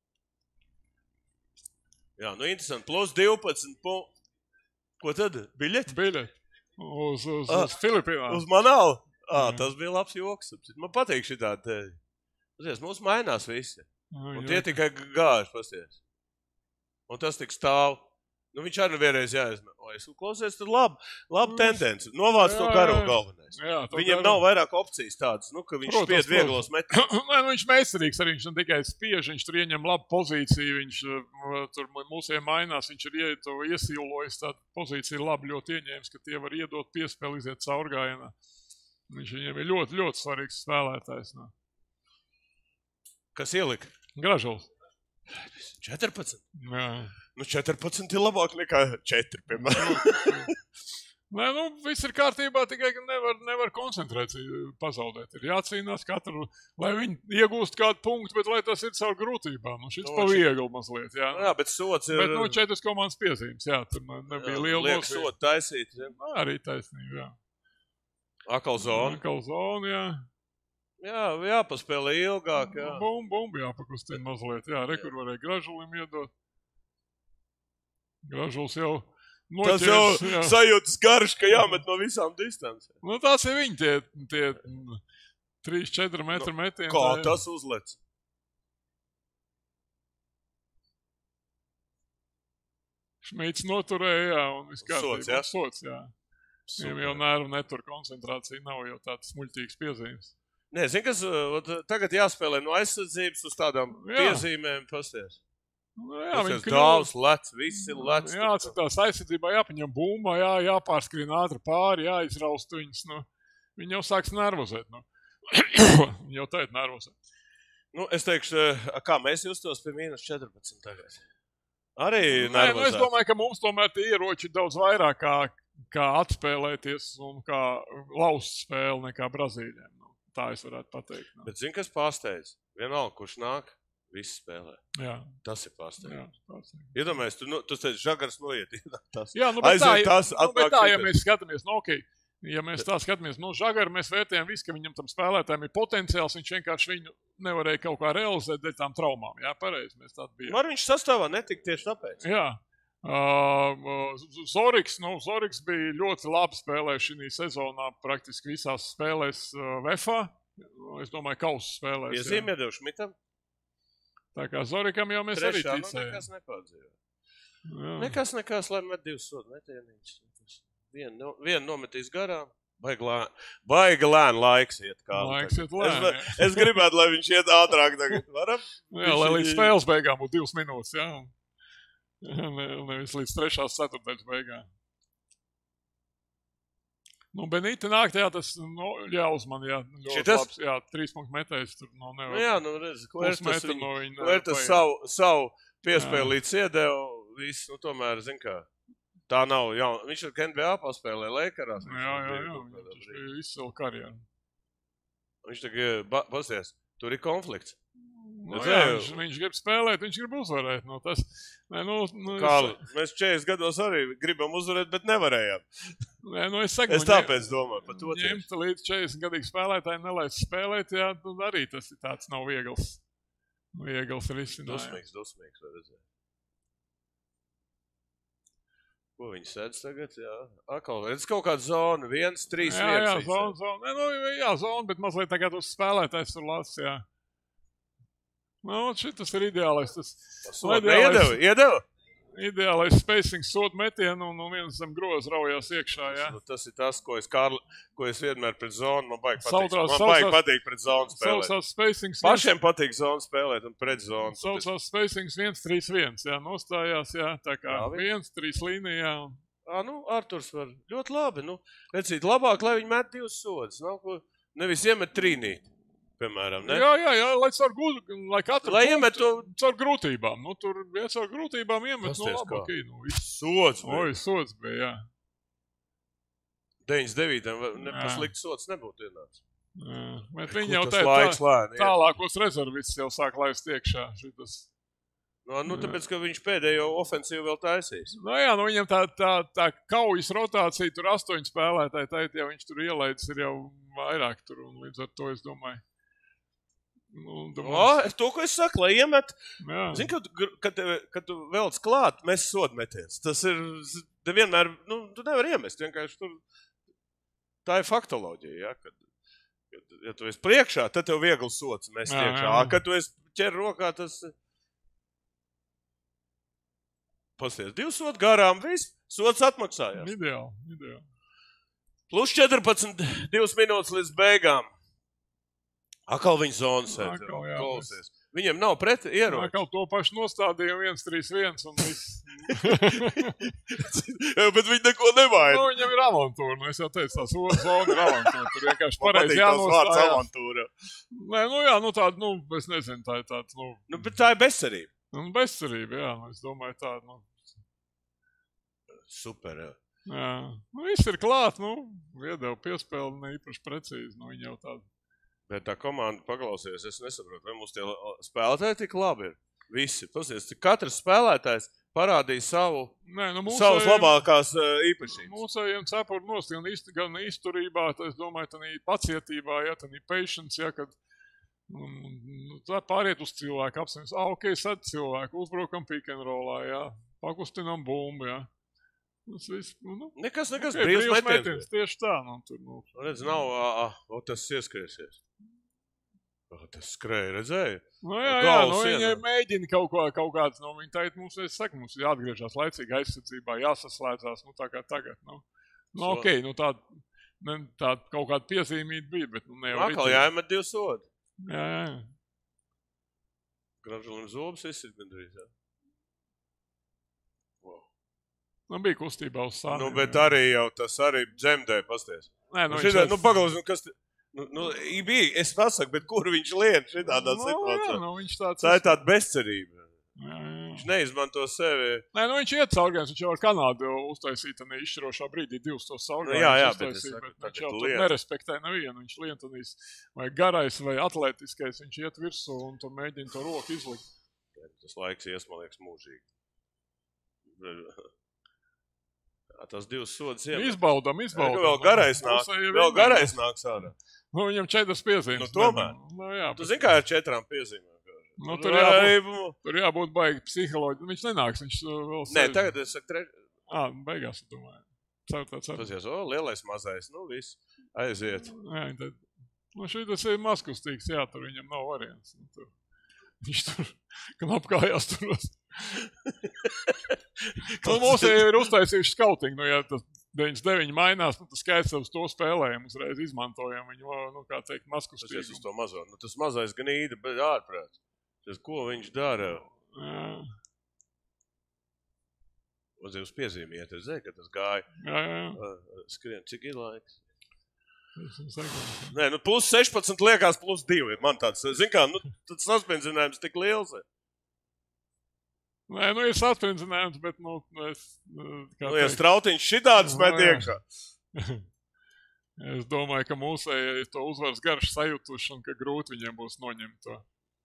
E: Jā, nu interesanti, plus divpadsmit punkti. Ko tad? Biļeti?
F: Biļeti uz, uz,
E: Ah,
F: uz Filipīnām.
E: Uz manālu? Ā,
F: Jā.
E: tas bija labs joks. Man patīk šitā te. Pasies, mums mainās visi.
F: Nu,
E: Un
F: jā.
E: tie tikai gāž, pasies. Un tas tik stāv. Nu, viņš arī vienreiz jāizmeklēs. Klausies, tad labi, labi tendence. Novāc to garo galvenais.
F: Jā,
E: Viņam
F: garo.
E: nav vairāk opcijas tādas, nu, ka viņš
F: Protams,
E: spied vieglos metienus.
F: Nē, nu, viņš meistarīgs arī, viņš ne tikai spiež, viņš tur ieņem labu pozīciju, viņš uh, tur mūsiem mainās, viņš ir ie, to iesīlojis, tā pozīcija ir labi ļoti ieņēmis, ka tie var iedot piespēli, iziet caurgājienā. Viņš viņam ir ļoti, ļoti svarīgs spēlētājs. No.
E: Kas ielika?
F: Gražuls.
E: četrpadsmit.
F: Jā.
E: Nu, četrpadsmit ir labāk nekā četri, piemēram.
F: Nē, nu, viss ir kārtībā, tikai ka nevar, nevar koncentrēciju pazaudēt. Ir jācīnās katru, lai viņi iegūst kādu punktu, bet lai tas ir caur grūtībām. Nu, šis
E: Nu,
F: pa
E: šī-
F: viegli mazliet, jā.
E: Jā, bet sots ir...
F: Bet, nu, četras komandas piezīmes, jā, tur ne- nebija
E: jā,
F: liela
E: liek
F: nosvīra.
E: sotu taisīt. Ja.
F: Nu, arī taisnība, jā.
E: Akal zona.
F: Atkal zona, jā.
E: Jā, jāpaspēlē ilgāk, jā.
F: Bum, bum, jāpakustina mazliet, jā. Rekur varēja Gražulim iedot. Gražuls jau
E: Tas jau
F: noķers, jā.
E: sajūtas garš, ka jāmet no visām distancēm.
F: Nu, tās ir viņi tie, tie trīs četri metru metieni.
E: Kā
F: tā ir.
E: tas uzlec?
F: Šmīts noturēja, jā, un viss kārtībā.
E: Sots, jā?
F: Sots, jā. Viņam jau nervu netur koncentrācija, nav jau tāds muļķīgs piezīmes.
E: Nē, zini, kas ot, tagad jāspēlē no aizsardzības uz tādām
F: Jā.
E: piezīmēm, pasties.
F: Nu, jā, viņi
E: Pasties, dāvs, lec, viss ir lec.
F: Jā, citās aizsardzībā jāpaņem bumba, jā, jāpārskrien ātri pāri, jāizraust viņus. Nu, viņi jau sāks nervozēt. Nu. Viņi jau tēt nervozēt.
E: Nu, es teikšu, kā mēs justos pie mīnus četrpadsmit tagad. Arī
F: Nē, nu, es
E: nervozēt.
F: domāju, ka mums tomēr tie ieroči ir daudz vairāk kā, kā atspēlēties un kā laust spēli nekā Brazīļiem. Nu, tā es varētu pateikt. Nu.
E: Bet zini, kas pārsteidz? Vienalga, kurš nāk, viss spēlē.
F: Jā,
E: Tas ir pārsteidz.
F: jā, tāds ir.
E: Iedomājies, tu, nu, tu teici, žagars noiet. Tas.
F: Jā, nu, bet tā,
E: Aiziet tas,
F: nu, bet
E: atnāk
F: tā, ja
E: šitais.
F: mēs skatāmies, nu, ok, ja mēs tā skatāmies, nu, Žagaru mēs vērtējam visu, ka viņam tam spēlētājiem ir potenciāls, viņš vienkārši viņu nevarēja kaut kā realizēt dēļ tām traumām. Jā, pareizi, mēs tādi bijām.
E: Var viņš sastāvā netika tieši tāpēc.
F: Jā. Uh, Zoriks, nu, Zoriks bija ļoti labi spēlējis šī sezonā, praktiski visās spēlēs uh, Vefā. Es domāju, kausu spēlēs. jā.
E: Iezīmē devu Šmitam.
F: Tā kā Zorikam jau mēs
E: Trešā,
F: arī
E: nu,
F: ticējām.
E: nekas nepādzīvē.
F: Jā.
E: Nekas, nekas, lai met divus sodu metienīņus. Vienu, no, vienu nometīs garām. Baigi lēn, baigi lēn laiks iet kā.
F: Laiks iet lēn,
E: Es,
F: jā.
E: es gribētu, lai viņš iet ātrāk tagad. Varam?
F: Jā, lai līdz spēles beigām būtu divas minūtes, jā. Ne, nevis līdz trešās ceturtdaļas beigām. Nu, Benīte nāk, jā, tas nu, ļaus man, jā. ļoti
E: Šitas?
F: labs, jā, trīs punktu metējs tur no nevar.
E: Nu jā, nu redz, ko ir tas,
F: Pusmetru
E: viņu,
F: no viņa
E: ko ir tas
F: paiet.
E: savu, savu piespēli līdz iedeva, viss, nu tomēr, zin kā, tā nav jauna. Viņš ar N B A paspēlē Lakerās.
F: Jā, jā, jā, viņš bija izcila karjeru.
E: Viņš tagad, ba- pasties, tur ir konflikts.
F: Nu,
E: Bet
F: jā,
E: jā,
F: viņš, viņš grib spēlēt, viņš grib uzvarēt. Nu, tas, nē, nu, nu,
E: Kā,
F: es,
E: mēs četrdesmit gados arī gribam uzvarēt, bet nevarējām.
F: nē, nu, es saku,
E: Es
F: nu,
E: tāpēc domāju par to tieši.
F: ņemt līdz četrdesmit gadīgu spēlētājiem nelaist spēlēt, jā, nu, arī tas ir tāds nav viegls. Viegls risinājums.
E: Dusmīgs, dusmīgs, var redzēt. Ko viņi sēdz tagad, jā. Akal, redz kaut kāda zona, viens, trīs,
F: Jā, jā,
E: viens.
F: zona, zona. Nē, nu, jā, zona, bet mazliet tagad uz spēlētājs tur lās, jā. Nu, šitas ir ideālais, tas
E: Sod, neiedeva, iedeva.
F: ideālais spacing sodu metienu un, un viens zem groza raujās iekšā, jā.
E: Nu, tas ir tas, ko es, Karli, ko es vienmēr pret zonu, man baigi patīk.
F: Saucās-
E: Man baigi
F: saucās-
E: patīk pret zonu spēlēt.
F: Saucās spacings
E: Pašiem patīk zonu spēlēt un pret zonu.
F: Saucās spacings viens trīs viens, jā, nostājās, jā, tā kā
E: Labi.
F: viens trīs līnijā. Un...
E: Ā, nu, Arturs var ļoti labi, nu, redzīt, labāk, lai viņi met divus sodus, nav ko, nevis iemet trīnīt, piemēram, ne?
F: Jā, jā, jā, lai caur, gu- lai katru
E: Lai
F: punktu-
E: iemet to
F: caur grūtībām. Nu, tur, ja caur grūtībām iemet, nu,
E: Pasties,
F: labi,
E: kā.
F: ok, nu, viss.
E: sods.
F: Oi, sods bija, jā.
E: deviņdesmit devītajam ne,
F: Jā.
E: pa slikts sods nebūtu ienācis.
F: jā. Bet
E: Kur
F: viņi jau
E: tas
F: tā,
E: laiks
F: tā,
E: lēni iet?
F: tālākos rezervistus jau sāk laist iekšā. Šitas.
E: Nu, nu, tāpēc, ka viņš pēdējo ofensīvu vēl taisīs.
F: Nu, jā, nu, viņam tā, tā, tā kaujas rotācija, tur astoņi spēlētāji, tā jau viņš tur ielaidis, ir jau vairāk tur, un līdz ar to es domāju. Nu,
E: O,
F: domāju,
E: es to, ko es saku, lai iemet,
F: jā.
E: zini, kad, tu gr- kad, tev- kad tu velc klāt, mēs sodmeties. Tas ir, te vienmēr, nu, tu nevar iemest, vienkārši tur, tā ir faktoloģija, ja, kad, kad, ja tu esi priekšā, tad tev viegli sots mest
F: Jā,
E: iekšā.
F: jā.
E: Kad tu esi ķer rokā, tas, Pasties, divas sodu garām, viss, sods atmaksājās.
F: Ideāli, ideāli.
E: Plus četrpadsmit, divas minūtes līdz beigām. Akal viņa zonas sēd,
F: Atkal, jā,
E: klausies. Viņiem nav pret ieroči.
F: Atkal to pašu nostādījumu viens trīs viens un viss.
E: Bet viņi neko nevaina.
F: Nu, viņam ir avantūra, nu es jau teicu, tā zona ir avantūra. Tur vienkārši
E: Man
F: pareizi
E: patīk tās vārds
F: jānostājās.
E: avantūra.
F: Nē, nu jā, nu tāda, nu, es nezinu, tā ir tāds, nu,
E: Nu, bet tā ir bezcerība.
F: nu bezcerība, jā, nu, es domāju tāda, nu,
E: Super, jā.
F: jā. Nu, viss ir klāt, nu, iedeva piespēli ne īpaši precīzi, nu, viņi jau tāda.
E: Bet tā komanda paklausījās, es nesaprotu, vai mums tie spēlētāji tik labi ir. Visi, pasies, katrs spēlētājs parādīja savu,
F: Nē, nu,
E: savas
F: mūsējiem-
E: labākās uh, īpašības.
F: Mūsējiem cepuri nost gan, izt, gan izturībā, tā es domāju, tā pacietībā, ja, tā patience, ja, kad un, un, tā pāriet uz cilvēku, apsimies, ah, ok, sad cilvēku, uzbrukam pick and rollā, ja, pakustinam bumbu, ja. Tas viss, nu,
E: Nekas, nekas,
F: okay,
E: brīvs
F: brīvs
E: metiens.
F: metiens, tieši tā, nu, tur, nu.
E: Redz, nav, ā, ā, o, tas ieskriesies. O, tas skrēja, redzēja?
F: Nu, jā, jā,
E: Galvas
F: nu, viņi
E: sienā.
F: mēģina kaut ko, kaut kāds, nu, viņi teikt, mums, es saku, mums jāatgriežās laicīgi aizsardzībā, jāsaslēdzās, nu, tā kā tagad, nu. Nu,
E: So-
F: ok, nu, tāda, ne, tāda kaut kāda piezīmīta bija, bet, nu, ne jau
E: Akal
F: ritīgi.
E: jāiemet divu sodu.
F: Jā, jā.
E: Gramžalim zobus izsit gandrīz, jā. Wow.
F: Nu, bija kustībā uz sāniem.
E: Nu, bet
F: jā.
E: arī jau tas arī dzemdē, pasties.
F: Nē,
E: Nu,
F: nu,
E: šitā,
F: viņš
E: nu, pagalvos, nu, kas te... Nu, nu, i bija, es pasaku, bet kur viņš lien šitādā
F: nu,
E: situācijā?
F: jā, nu, viņš tāds...
E: Tā ir tāda bezcerība.
F: Jā, jā.
E: Viņš neizmanto sevi.
F: Nē, nu, viņš iet caurgājums, viņš jau ar Kanādu uztaisīja tādā izšķirošā brīdī divus tos caurgājumus.
E: Nu, jā, jā, bet es
F: uztaisīja,
E: saku,
F: bet
E: tagad
F: viņš jau
E: tu
F: tur
E: lien.
F: nerespektē nevienu. Viņš lien tādīs vai garais vai atletiskais, viņš iet virsū un tur mēģina to roku izlikt.
E: Tas laiks ies, man liekas, mūžīgi. Jā, tas divas sodas iemet.
F: Izbaudam, izbaudam.
E: Vēl garais nāk,
F: Mūsēji
E: vēl
F: vienmēr.
E: garais nāk sādā.
F: Nu, viņam četras piezīmes.
E: Nu, tomēr.
F: Nu, jā,
E: Tu
F: bet-
E: zini, kā ar četrām piezīmēm?
F: Nu, tur jābūt, tur jābūt baigi psiholoģi. Viņš nenāks, viņš uh, vēl
E: Nē,
F: sēž.
E: tagad es saku treš...
F: Ā, beigās, es domāju. Ceturtā, ceturtā.
E: Pasies, o, lielais mazais, nu viss, aiziet.
F: Jā, tad, nu, šī tas ir mazkustīgs, jā, tur viņam nav variants. Nu, tur, viņš tur, kam apkājās turos. Nu, mums jau ir uztaisījuši skautingu, nu, ja tas deviņdesmit deviņi mainās, nu, tas skaits uz to spēlējumu uzreiz izmantojam viņu, nu, kā teikt,
E: Pasies uz
F: mazkustīgu.
E: to mazo. Nu, tas mazais gan īda, bet ārprāt. Tas, ko viņš dara?
F: Jā,
E: Uz jūs piezīmiet, es zinu, ka tas gāja.
F: jā, jā.
E: Uh, skrien, cik ir laiks?
F: Es jums saku.
E: Nē, nu plus sešpadsmit liekas, plus divi ir. Man tāds, zin kā, nu, tas saspindzinājums tik liels. ir.
F: Nē, nu, ir saspindzinājums, bet, nu, es, kā
E: Nu, ja
F: teikt,
E: strautiņš šitāds
F: Nu,
E: met
F: jā.
E: iekšā.
F: es domāju, ka mūsēji to uzvaras garš sajutuši un ka grūti viņiem būs noņemt to.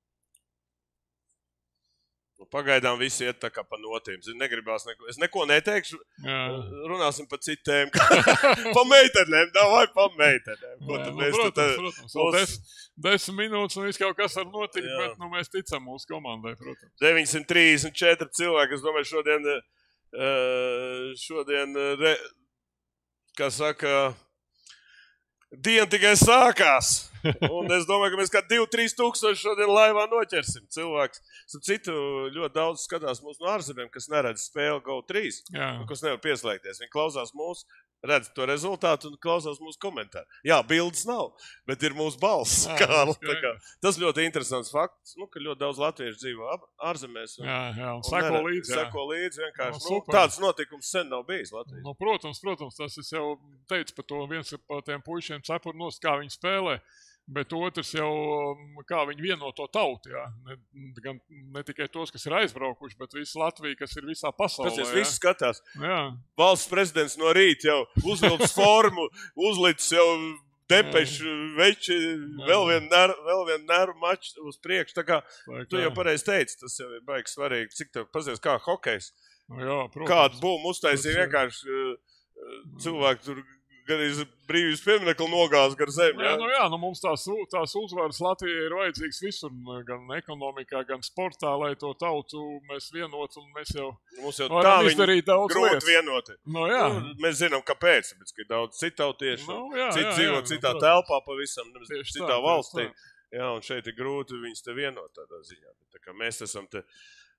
E: Nu, pagaidām visi iet tā kā pa notīm. Zin, negribās neko. Es neko neteikšu.
F: Jā.
E: Runāsim par citiem. Pa meitenēm, davai pa meitenēm. Ko
F: Jā,
E: tad
F: nu,
E: mēs
F: protams,
E: tad...
F: protams, vēl des, desmit minūtes un viss kaut kas var notikt,
E: Jā.
F: bet nu, mēs ticam mūsu komandai, protams.
E: deviņsimt trīsdesmit četri cilvēki, es domāju, šodien, eh, šodien, eh, re, kā saka, diena tikai sākās. Un es domāju, ka mēs kā divi trīs tūkstoši šodien laivā noķersim cilvēks. Starp citu, ļoti daudz skatās mūsu no ārzemēm, kas neredz spēli Go trīs,
F: Jā,
E: kas nevar pieslēgties. Viņi klausās mūsu, redz to rezultātu un klausās mūsu komentāru. Jā, bildes nav, bet ir mūsu balss.
F: Jā,
E: Kārli, tā
F: skaidrs.
E: kā. Tas ļoti interesants fakts, nu, ka ļoti daudz latviešu dzīvo ap- ārzemēs. un-
F: jā, jā, un
E: Un
F: sako
E: neredz-
F: līdzi. jā.
E: Seko līdzi vienkārši.
F: Nu,
E: Nu,
F: super.
E: tāds notikums sen nav bijis Latvijā.
F: Nu, protams, protams, tas es jau teicu par to viens par tiem puišiem cepurnos, kā viņi spēlē, bet otrs jau, um, kā viņi vieno to tautu, jā. Ne, gan, ne tikai tos, kas ir aizbraukuši, bet visu Latviju, kas ir visā pasaulē.
E: Tas
F: jā.
E: viss skatās.
F: Jā,
E: Valsts prezidents no rīta jau uzvilcis formu, uzlicis jau depešu, veči, vēl vienu neru, vēl vienu neru maču uz priekšu. Tā kā
F: tā
E: tu
F: kā-
E: jau pareizi teici, tas jau ir baigi svarīgi. Cik tev pazies, kā hokejs.
F: Nu, jā, protams.
E: Kādu būmu
F: Tas
E: uztaisīja
F: ir-
E: vienkārši uh, uh, cilvēki tur gan iz brīvības pieminekli nogāz gar zemi.
F: Jā,
E: Jā,
F: nu jā, nu mums tās, u- tās uzvaras Latvijai ir vajadzīgas visur, gan ekonomikā, gan sportā, lai to tautu mēs vienotu, un mēs jau
E: Mums jau tā
F: varam
E: viņi
F: izdarīt daudz
E: grūti
F: lietas.
E: vienoti.
F: Nu, jā.
E: Nu, mēs zinām, kāpēc. Tāpēc, ka ir daudz citautiešu.
F: Nu, jā,
E: Citi
F: jā,
E: dzīvo
F: jā,
E: citā
F: nu,
E: telpā pavisam, nevis
F: Tieši
E: citā
F: tā,
E: valstī.
F: tieši
E: Jā, un šeit ir grūti viņus te vienot tādā ziņā. Bet tā kā mēs esam te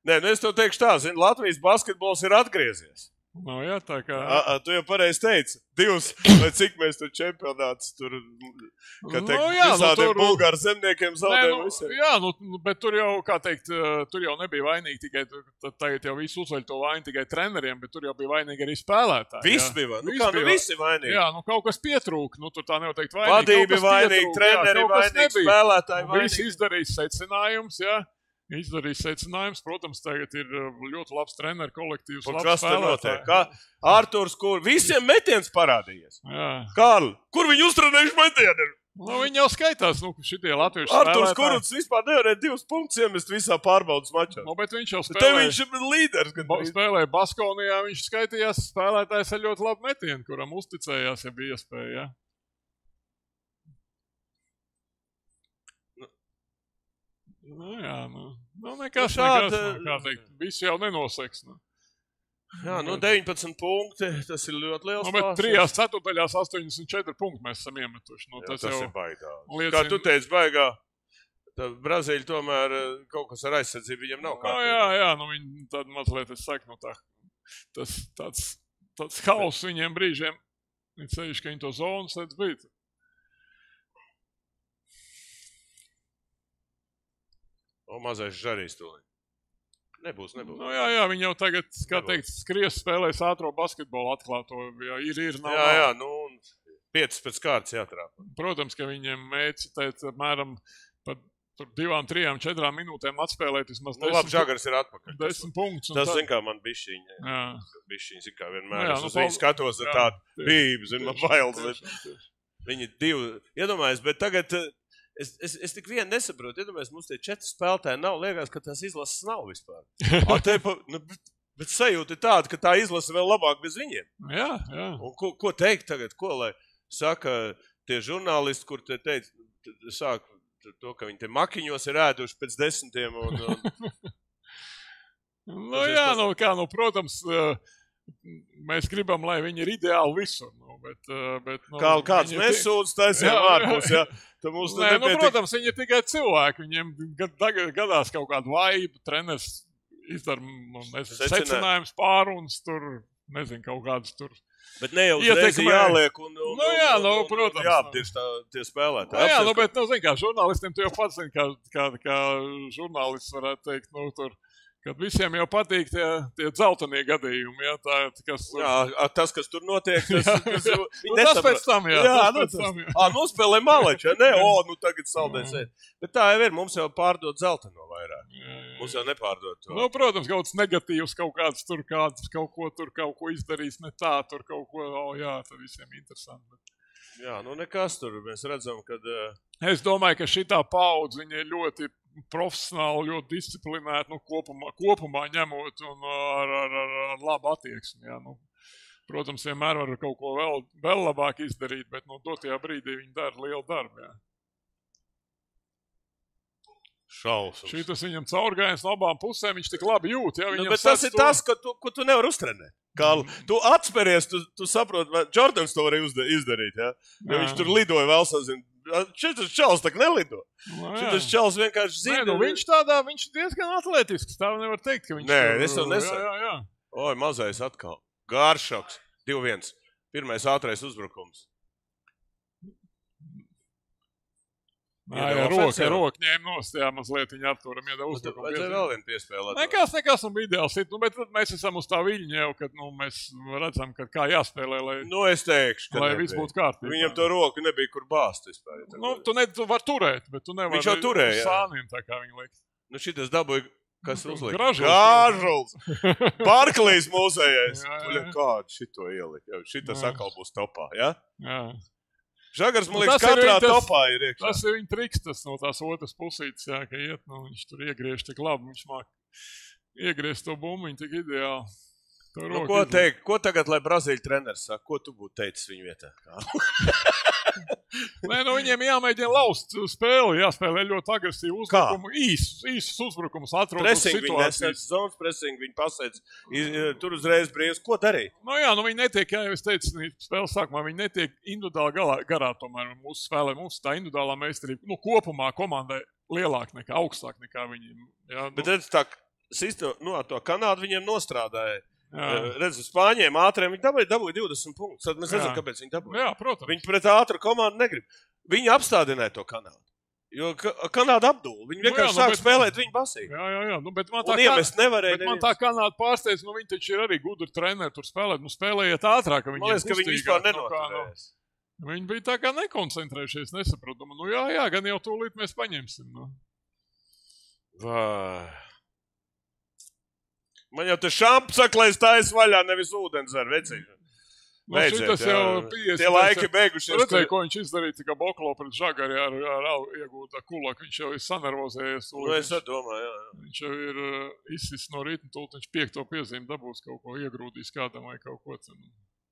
E: Nē, nu es tev teikšu tā, zini, Latvijas basketbols ir atgriezies.
F: Nu, jā, tā kā...
E: A, a, tu jau pareizi teici, divas, vai cik mēs tur čempionāts tur, kā teikt,
F: Nu, jā, nu,
E: visādiem
F: tur-
E: bulgāru zemniekiem
F: Nē,
E: zaudējumu
F: nu,
E: visiem.
F: jā, nu, nu, bet tur jau, kā teikt, eh, tur jau nebija vainīgi tikai, t- tagad jau visu uzveļ to vainu tikai treneriem, bet tur jau bija vainīgi arī spēlētāji.
E: Viss
F: jā.
E: bija, nu
F: Viss
E: kā, nu
F: bija-
E: visi vainīgi.
F: Jā, nu kaut kas pietrūk, nu tur tā nevar teikt vainīgi.
E: Vadība
F: kaut kas
E: vainīgi,
F: pietrūk,
E: treneri
F: jā, kaut kas
E: vainīgi,
F: nebija.
E: spēlētāji
F: Un Visi
E: vainīgi.
F: izdarīs secinājums, jā. Izdarīs secinājums, protams, tagad ir uh, ļoti labs treneru kolektīvs,
E: Un
F: labs
E: kas tur notiek?
F: spēlētāji.
E: Kā Arturs, kur visiem metiens parādījies.
F: Jā.
E: Kārli, kur viņi uztrenējuši metienu?
F: Nu, viņi jau skaitās, nu, šitie latviešu
E: Arturs
F: spēlētāji.
E: Kuruts vispār nevarēja divus punktus iemest visā pārbaudas mačā.
F: Nu, bet viņš jau
E: Te
F: spēlēja,
E: viņš ir līderis.
F: ba- spēlēja Baskonijā, viņš skaitījās spēlētājs ar ļoti labu metienu, kuram uzticējās, ja bija iespēja, jā. Nu, jā, nu, nu nekas,
E: Nu, šāda-
F: nekas, nu, kā teikt, visu jau nenoseks, nu.
E: Jā, nu deviņpadsmit punkti, tas ir ļoti liels
F: Nu, bet
E: pārsvars.
F: trijās ceturtaļās astoņdesmit četri punkti mēs esam iemetuši. Nu,
E: Jā,
F: tas,
E: tas
F: jau
E: ir baigā.
F: liecina-
E: Kā tu teici, baigā. Brazīļi tomēr eh, kaut kas ar aizsardzību viņam nav
F: Nu,
E: kārtībā.
F: jā, jā, nu viņi tad mazliet, es saku, nu tā, tas tāds, tāds hauss viņiem brīžiem, viņi ceļš, ka viņi to zonu sedz bija.
E: O, mazais žarīs tūlīt. Nebūs, nebūs.
F: Nu, jā, jā, viņi jau tagad, kā teikt, skries spēlēs ātro basketbolu atklāto, jā, ir, ir, nav,
E: Jā,
F: nav.
E: jā, nu, un piecas pēc kārtas jātrāpa.
F: Protams, ka viņiem mēģi, teikt, apmēram pat tur divām, trijām, četrām minūtēm atspēlēt vismaz
E: Nu, labi, Žagars ir atpakaļ. Tas,
F: desmit punktus. un
E: tas
F: tad-
E: zin kā man bišķiņa.
F: Jā.
E: Bišķiņa, zin kā
F: Nu,
E: vienmēr.
F: jā,
E: Es
F: nu,
E: uz viņu
F: paldies.
E: skatos ar
F: Jā,
E: tādu
F: tieši,
E: bību, zin, man
F: tieši,
E: bail.
F: tieši, tieši.
E: Viņi divi, iedomājas, bet tagad eh, es, es, es tik vienu nesaprotu. Iedomājas, mums tie četri spēlētāji nav, liekas, ka tās izlases nav vispār. A, te pa, nu, bet, bet sajūta ir tāda, ka tā izlase vēl labāk bez viņiem.
F: Jā, jā.
E: Un ko, ko teikt tagad? Ko lai saka tie žurnālisti, kur te teica, t- sāk to, ka viņi te makiņos ir ēduši pēc desmitiem un, un
F: Nu, jā, nu, kā, nu, protams, eh, mēs gribam, lai viņi ir ideāli visur. Nu, bet, eh, bet, nu,
E: kā, kāds
F: viņi ir ti-
E: nesūdz taisiem
F: Jā,
E: ārpus, jā. Tad mums
F: Nē, nu,
E: nepietik.
F: protams, viņi ir tikai cilvēki. Viņiem gad- tagad gadās kaut kāda vaiba, treneris izdara nu, nezinu,
E: Secinā-
F: secinājums pārunas, tur, nezinu, kaut kādas tur.
E: Bet ne jau uzreiz
F: Ietekmē.
E: jāliek un, un,
F: Nu, jā,
E: un,
F: nu,
E: un, un
F: protams,
E: jāaptirš tā, tie spēlētāji.
F: Nu, jā, nu,
E: Apsvērst,
F: bet, nu, zin, kā žurnālistiem, tu jau pats zini, kā, kā, kā žurnālists varētu teikt, nu, tur, kad visiem jau patīk tie, tie dzeltenie gadījumi, jā, tā, kas...
E: Jā, a, tas, kas tur notiek, tas,
F: Jā,
E: tas,
F: jā.
E: viņi
F: Nu, tas
E: nesaprot.
F: pēc tam, jā,
E: jā
F: tas
E: nu,
F: pēc
E: tas,
F: tam, jā.
E: ā, nospēlē maleči, ja? Ne, o, nu tagad saldēs. Bet tā jau ir, mums jau pārdod zelteno vairāk.
F: Jā, jā.
E: Mums jau nepārdod to.
F: Nu, protams, kaut kas negatīvs, kaut kāds tur, kāds kaut ko tur, kaut ko izdarīs ne tā, tur kaut ko, o, jā, tad visiem interesanti. Bet...
E: Jā, nu nekas tur. Mēs redzam, ka uh,
F: Es domāju, ka šitā paudze, viņa ir ļoti profesionāli, ļoti disciplinēta, nu, kopumā, kopumā ņemot un ar, ar, ar, ar labu attieksmi, jā, nu. Protams, vienmēr var kaut ko vēl, vēl labāk izdarīt, bet, nu, dotajā brīdī viņi dara lielu darbu, jā.
E: šausmas.
F: Šitas viņam caurgājiens no abām pusēm, viņš tik labi jūt, jā,
E: Nu,
F: viņam
E: bet tas
F: sec
E: ir
F: to-
E: tas, ko tu, ko tu nevari uztrenēt. Kā, tu atspēries, tu, tu saproti, vai Jordans to varēja uzda- izdarīt. Ja? Ja
F: Jā.
E: viņš tur lidoja vēl sazin. Šitas čels tā nelido.
F: Nu, jā.
E: Šitas čels vienkārši
F: Nē,
E: zina.
F: nu, viņš tādā, viņš diezgan atletisks, tā nevar teikt, ka viņš...
E: Nē,
F: tur-
E: es to nesaku.
F: Jā, jā, jā.
E: Oi, mazais atkal. Gāršoks. divi viens. Pirmais ātrais uzbrukums.
F: Jā,
E: Iedeva
F: jā, roka,
E: ofensīvu.
F: roka ņēma nost, jā, mazliet viņa Arturam iedeva uzbrukumu.
E: Vajadzēja vēl vienu piespēlēt.
F: Nekas, nekas un bija ideāls. Nu, bet tad mēs esam uz tā viļņa jau, kad nu, mēs redzam, ka kā jāspēlē, lai,
E: Nu, es teikšu, ka
F: lai
E: nebija.
F: viss būtu kārtībā.
E: Viņam to roku nebija kur bāzt vispār. ja tā
F: Nu,
E: var.
F: tu, ne, tu vari turēt, bet tu nevari
E: Viņš jau turēja, jā.
F: sāniem, tā kā viņi liek.
E: Nu, šitas dabūja, kas uzlika?
F: Gražuls.
E: Gražuls. Barklīs mūsējais.
F: Jā, jā, jā.
E: Puļa, kādu šito ielikt? Jau šitas
F: Jā.
E: atkal būs topā, ja?
F: Jā.
E: Žagars, man
F: Nu,
E: liekas,
F: tas ir
E: katrā
F: tas-
E: topā ir iekšā.
F: Tas ir viņa triks, tas no tās otras pusītes, jā, ka iet, nu, viņš tur iegriež tik labi, viņš māk iegriezt to bumbiņu tik ideāli. To
E: Nu,
F: roku
E: ko
F: izlikt.
E: teikt? Ko tagad, lai Brazīļu treneris saka? Ko tu būtu teicis viņu vietā?
F: Nē, nu viņiem jāmēģina laust spēli, jāspēlē ļoti agresīvu uzbrukumu, īsus, īsus uzbrukumus, atrod
E: Pressing viņi nesēc,
F: situācijas.
E: zonas pressing viņi pasēc. iz- Tur uzreiz brīvs. Ko darīt?
F: Nu jā, nu viņi netiek, kā jau es teicu, spēles sākumā, viņi netiek individuāli galā, garā tomēr mūsu spēlē. Mums tā individuālā meistarība, nu kopumā komandai lielāk nekā, augstāk nekā viņiem. Jā, nu,
E: Bet redz, tā, Sisto, nu, ar to Kanādu viņiem nostrādāja.
F: Jā.
E: Redz, uz Spāņiem ātriem viņi dabūja, dabūja divdesmit punktus. Tad mēs nezinām,
F: Jā.
E: kāpēc viņi dabūja.
F: Jā, protams.
E: Viņi pret ātru komandu negrib. Viņi apstādināja to Kanādu. Jo Ka- Kanāda apdūla. Viņi
F: Nu jā,
E: vienkārši
F: nu,
E: sāk
F: bet-
E: spēlēt viņu basīju.
F: Jā, jā, jā. Nu, bet man tā,
E: Un iemest nevarēja.
F: bet man tā Kanāda pārsteidz, nu viņi taču ir arī gudri treneri tur spēlēt. Nu spēlējiet ātrāk, ka viņi
E: Man liekas, ka viņi vispār nenoturējās.
F: Nu, viņi bija tā kā nekoncentrējušies, nesaprotu. Nu jā, jā, gan jau tūlīt mēs paņemsim. Nu.
E: Vai. Man jau te šamps saka, lai es taisa vaļā, nevis ūdens ar vecīšu.
F: Nu, šitas jau piecdesmit.
E: Tie laiki beigušies.
F: Redzēju, ko viņš izdarīja, kā Boklo pret Žagari ar, ar, ar iegūtā kulak. Viņš jau ir sanervozējies.
E: Nu, es
F: viņš,
E: domāju, jā, jā.
F: viņš jau ir uh, izsis no rīta, tūlīt viņš piekto piezīmi dabūs kaut ko iegrūdīs kādam vai kaut ko. Cenu.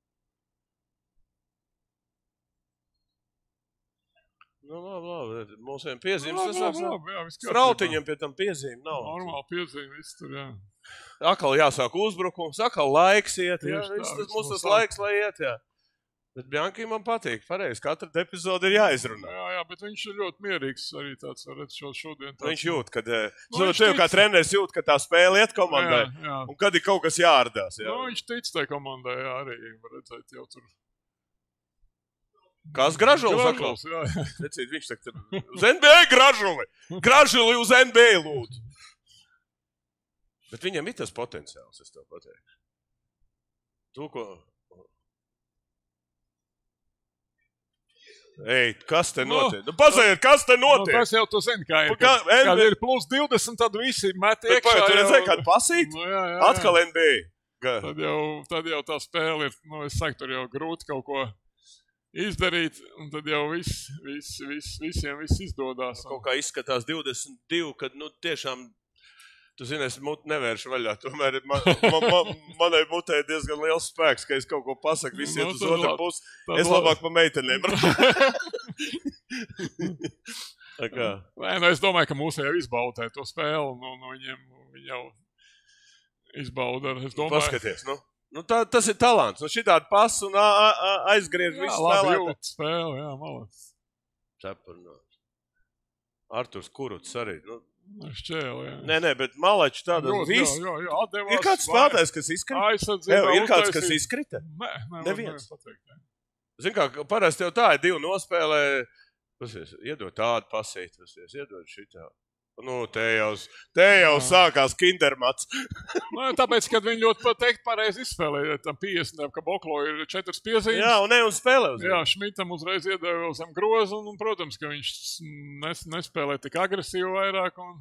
E: Nu, labi, labi. Mūsiem piezīmes.
F: Labi,
E: tas
F: labi,
E: sāks-
F: labi, jā, viss kārtībā.
E: Strautiņam pie tam piezīme nav.
F: Normāli piezīme, viss tur, jā.
E: Akal jāsāk uzbrukums, akal laiks iet. Jā,
F: Tieši tā,
E: viss tas
F: viss
E: mums
F: no
E: tas
F: sākuma.
E: laiks, lai iet, jā. Bet Bjanki man patīk, pareizi. Katra epizode ir jāizrunā.
F: Jā, jā, bet viņš ir ļoti mierīgs arī tāds, var redzēt, šo šodien. Tāds,
E: Viņš jūt, kad, eh,
F: Nu,
E: nu,
F: viņš
E: tev kā
F: tic-
E: treneris jūt, ka tā spēle iet komandai.
F: Jā, jā.
E: Un kad ir kaut kas jāārdās. Jā.
F: Nu, viņš tic tai komandai, jā, arī var redzēt jau tur.
E: Kāds Gražulis atkal?
F: Gražulis, jā, jā.
E: Necīt, viņš saka, tad uz N B A Gražuli. Gražuli uz N B A lūdzu. Bet viņam ir tas potenciāls, es tev pateikšu. Tu, ko... Ej, kas te
F: Nu,
E: notiek? Nu, pasakiet, kas te
F: Nu,
E: notiek?
F: tas jau tu zini, kā ir.
E: Pa kā-
F: Kad, kad
E: N B A
F: ir plus divdesmit, tad visi met
E: Bet,
F: iekšā.
E: vai, tu
F: jau-
E: redzēji kādu pasīt?
F: Nu, jā, jā, jā.
E: Atkal N B A. Ga-
F: Tad jau, tad jau tā spēle ir, nu, es saku, tur jau grūti kaut ko izdarīt, un tad jau viss, viss, viss, visiem viss izdodās.
E: Kaut kā izskatās divdesmit divi, kad, nu, tiešām, tu zini, es mutu nevēršu vaļā. Tomēr man, man, man, manai mutē ir diezgan liels spēks, ka es kaut ko pasaku, visi
F: Nu,
E: iet uz
F: tad
E: otru
F: labi.
E: pusi.
F: Tad
E: Es
F: labi.
E: labāk pa meitenēm. Tā kā.
F: Nē, nu, es domāju, ka mūsu jau izbaudē to spēli, nu, nu viņiem, viņi jau izbauda. Es domāju,
E: Paskaties, nu. Nu, tā, tas ir talants. Nu, šitādi pas un a, a, a, aizgriež
F: jā,
E: visu
F: labi
E: spēlētāju.
F: jūt spēli, jā, malāc.
E: Cepurnāt. Arturs Kuruts arī. Nu,
F: Šķēli, jā.
E: nē, nē, bet Malači tāda
F: Ļoti,
E: viss.
F: jā, jā, jā, atdevās.
E: Ir kāds spēlētājs, kas izkrita?
F: Aizsardzībā.
E: Evo, ir kāds, kas
F: uztaisīja.
E: izkrita?
F: Nē, nē,
E: Neviens.
F: neviens. Pateikt, jā.
E: Zini kā, parasti jau tā ir divi nospēlē. Pasies, iedod tādu pasīt, pasies, iedod šitā. Nu, te jau, te jau sākās kindermats.
F: Nu, tāpēc, kad viņi ļoti pateikt pareizi izspēlēja, tam piecdesmit, ka Boklo ir četras piezīmes.
E: Jā, un ne un spēlē uz
F: Jā, Šmitam uzreiz iedeva vēl zem grozu, un, un, protams, ka viņš nes, nespēlē tik agresīvi vairāk. Un...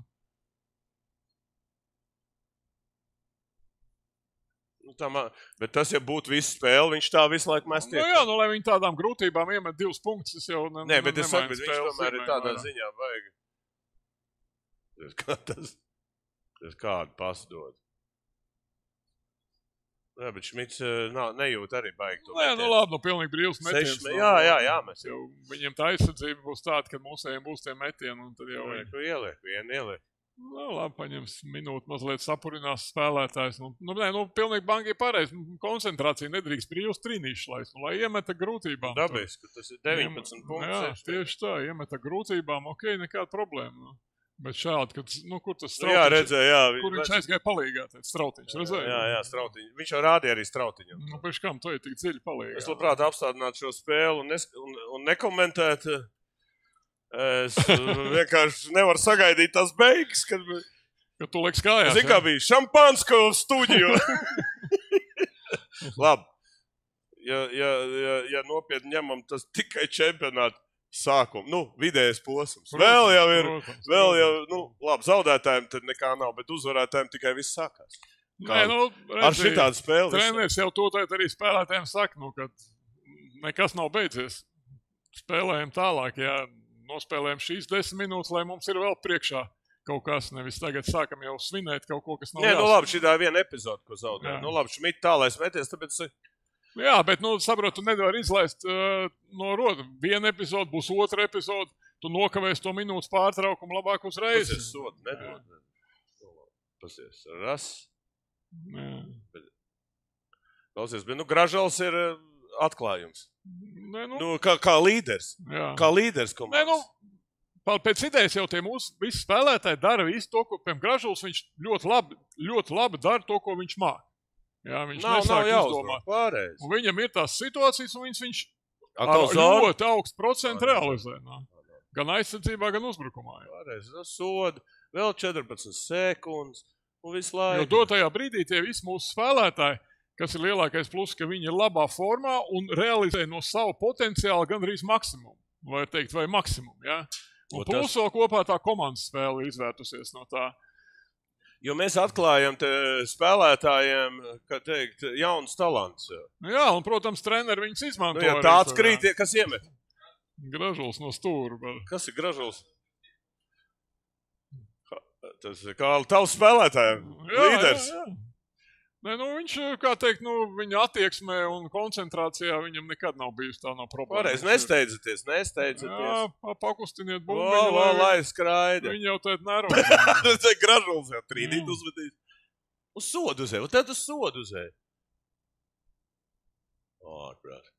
E: Nu, tā, man- bet tas, ja būtu viss spēle, viņš tā visu laiku mēs
F: Nu, jā, nu, lai viņi tādām grūtībām iemet divus punktus, es jau ne,
E: Nē, bet es saku,
F: nemainu
E: bet viņš
F: spēles
E: tomēr ir
F: zīmējumu
E: tādā
F: vairāk.
E: ziņā vajag. Kā tas, tas kādu pasdod. Jā, bet Šmits eh, nav, nejūt arī baigi to.
F: Nē, nu
E: metienu.
F: labi, nu pilnīgi brīvs metiens.
E: Seši me- jā, jā, jā, mēs
F: jau. Viņiem tā aizsardzība būs tāda, ka mūsējiem būs tie metieni, un tad jau...
E: Jā, ko ieliek, vienu ieliek.
F: Nu, labi, paņems minūti, mazliet sapurinās spēlētājs. Nu, nu, nē, nu, pilnīgi banki ir pareizi. Nu, koncentrācija nedrīkst brīvs trīnīšs laist, nu, lai iemeta grūtībām.
E: Dabiski, ka tas ir deviņpadsmit
F: Jā,
E: punktus.
F: tieši tā, iemeta grūtībām, ok, nekāda problēma. Nu. Bet šādi, kad, nu, kur tas
E: Nu, jā,
F: strautiņš,
E: redzēju, jā.
F: kur viņš aizgāja palīgā, tāds strautiņš, redzēja?
E: Jā, jā, strautiņš. Viņš jau rādīja arī strautiņu.
F: Nu, pēc kam tu ej tik dziļi palīgā?
E: Es labprāt apstādinātu šo spēli un, nes, un, un nekomentētu. Es vienkārši nevaru sagaidīt tās beigas, kad...
F: Kad tu lieks kājās,
E: Zini, kā bija Šampansko studiju. Labi. Ja, ja, ja, ja nopietni ņemam, tas tikai čempionāta sākums. Nu, vidējais posms.
F: Protams,
E: Vēl jau ir,
F: protams,
E: vēl jau,
F: protams.
E: nu, labi, zaudētājiem tad nekā nav, bet uzvarētājiem tikai viss sākās.
F: Nē, nu,
E: Ar
F: redzi,
E: šitādu spēli. viss-
F: treneris jau to tēt arī spēlētājiem saka, nu, ka nekas nav beidzies. Spēlējam tālāk, jā, nospēlējam šīs desmit minūtes, lai mums ir vēl priekšā kaut kas, nevis tagad sākam jau svinēt kaut ko, kas nav
E: Nē, nu
F: jāsvin.
E: labi, šī tā ir viena epizode, ko zaudēja.
F: Jā.
E: Nu labi, Šmit tālais meties, tāpēc
F: Jā, bet, nu, saprotu, tu nevari izlaist uh, no roda. Viena epizode būs otra epizode, tu nokavēsi to minūtes pārtraukumu labāk uzreiz.
E: tas ir soda, nedod. Pasies, ras.
F: Jā.
E: Klausies, bet nu Gražals ir eh, atklājums.
F: Nē, nu,
E: Nu, kā, kā līderis.
F: jā.
E: Kā līderis
F: Nē,
E: komandas.
F: nu, pēc idejas jau tie mūsu visi spēlētāji dara visu to, ko, piemēram, Gražuls, viņš ļoti labi, ļoti labi dara to, ko viņš māk. Jā, viņš
E: Nav,
F: nesāk
E: nav
F: izdomāt.
E: Pārējais.
F: Un viņam ir tās situācijas, un viņš, viņš
E: Atkal
F: ar
E: zona.
F: ļoti augstu procentu realizē. Nā. Gan aizsardzībā, gan uzbrukumā. Jā.
E: Pārējais. Soda, vēl četrpadsmit sekundes. Un visu laiku.
F: Jo dotajā brīdī tie visi mūsu spēlētāji, kas ir lielākais plus, ka viņi ir labā formā un realizē no savu potenciālu gandrīz maksimumu. Vai teikt, vai maksimumu. Jā. Un
E: O, tas-
F: plus vēl kopā tā komandas spēle ir izvērtusies no tā.
E: Jo mēs atklājam te spēlētājiem, kā teikt, jauns talants.
F: Nu jā, un, protams, treneri viņus izmanto.
E: Nu, ja
F: arī
E: tāds
F: tur,
E: krīt,
F: jā.
E: kas iemet.
F: Gražuls no stūra. Bet...
E: Kas ir Gražuls? Tas ir kā tavs spēlētājiem. Līderis.
F: Jā, jā. Nē, nu, viņš, kā teikt, nu, viņa attieksmē un koncentrācijā viņam nekad nav bijusi tā no problēma.
E: Pārējais, nesteidzaties, nesteidzaties.
F: Jā, pa- pakustiniet
E: O,
F: bumbiņu,
E: o, lai skraida.
F: viņi jau tādu nervozē.
E: Tas ir Gražuls jau trīnīt
F: Mm.
E: uzvedīs. Uz sodu uzēja, un tad uz sodu uzēja. Ārprāt.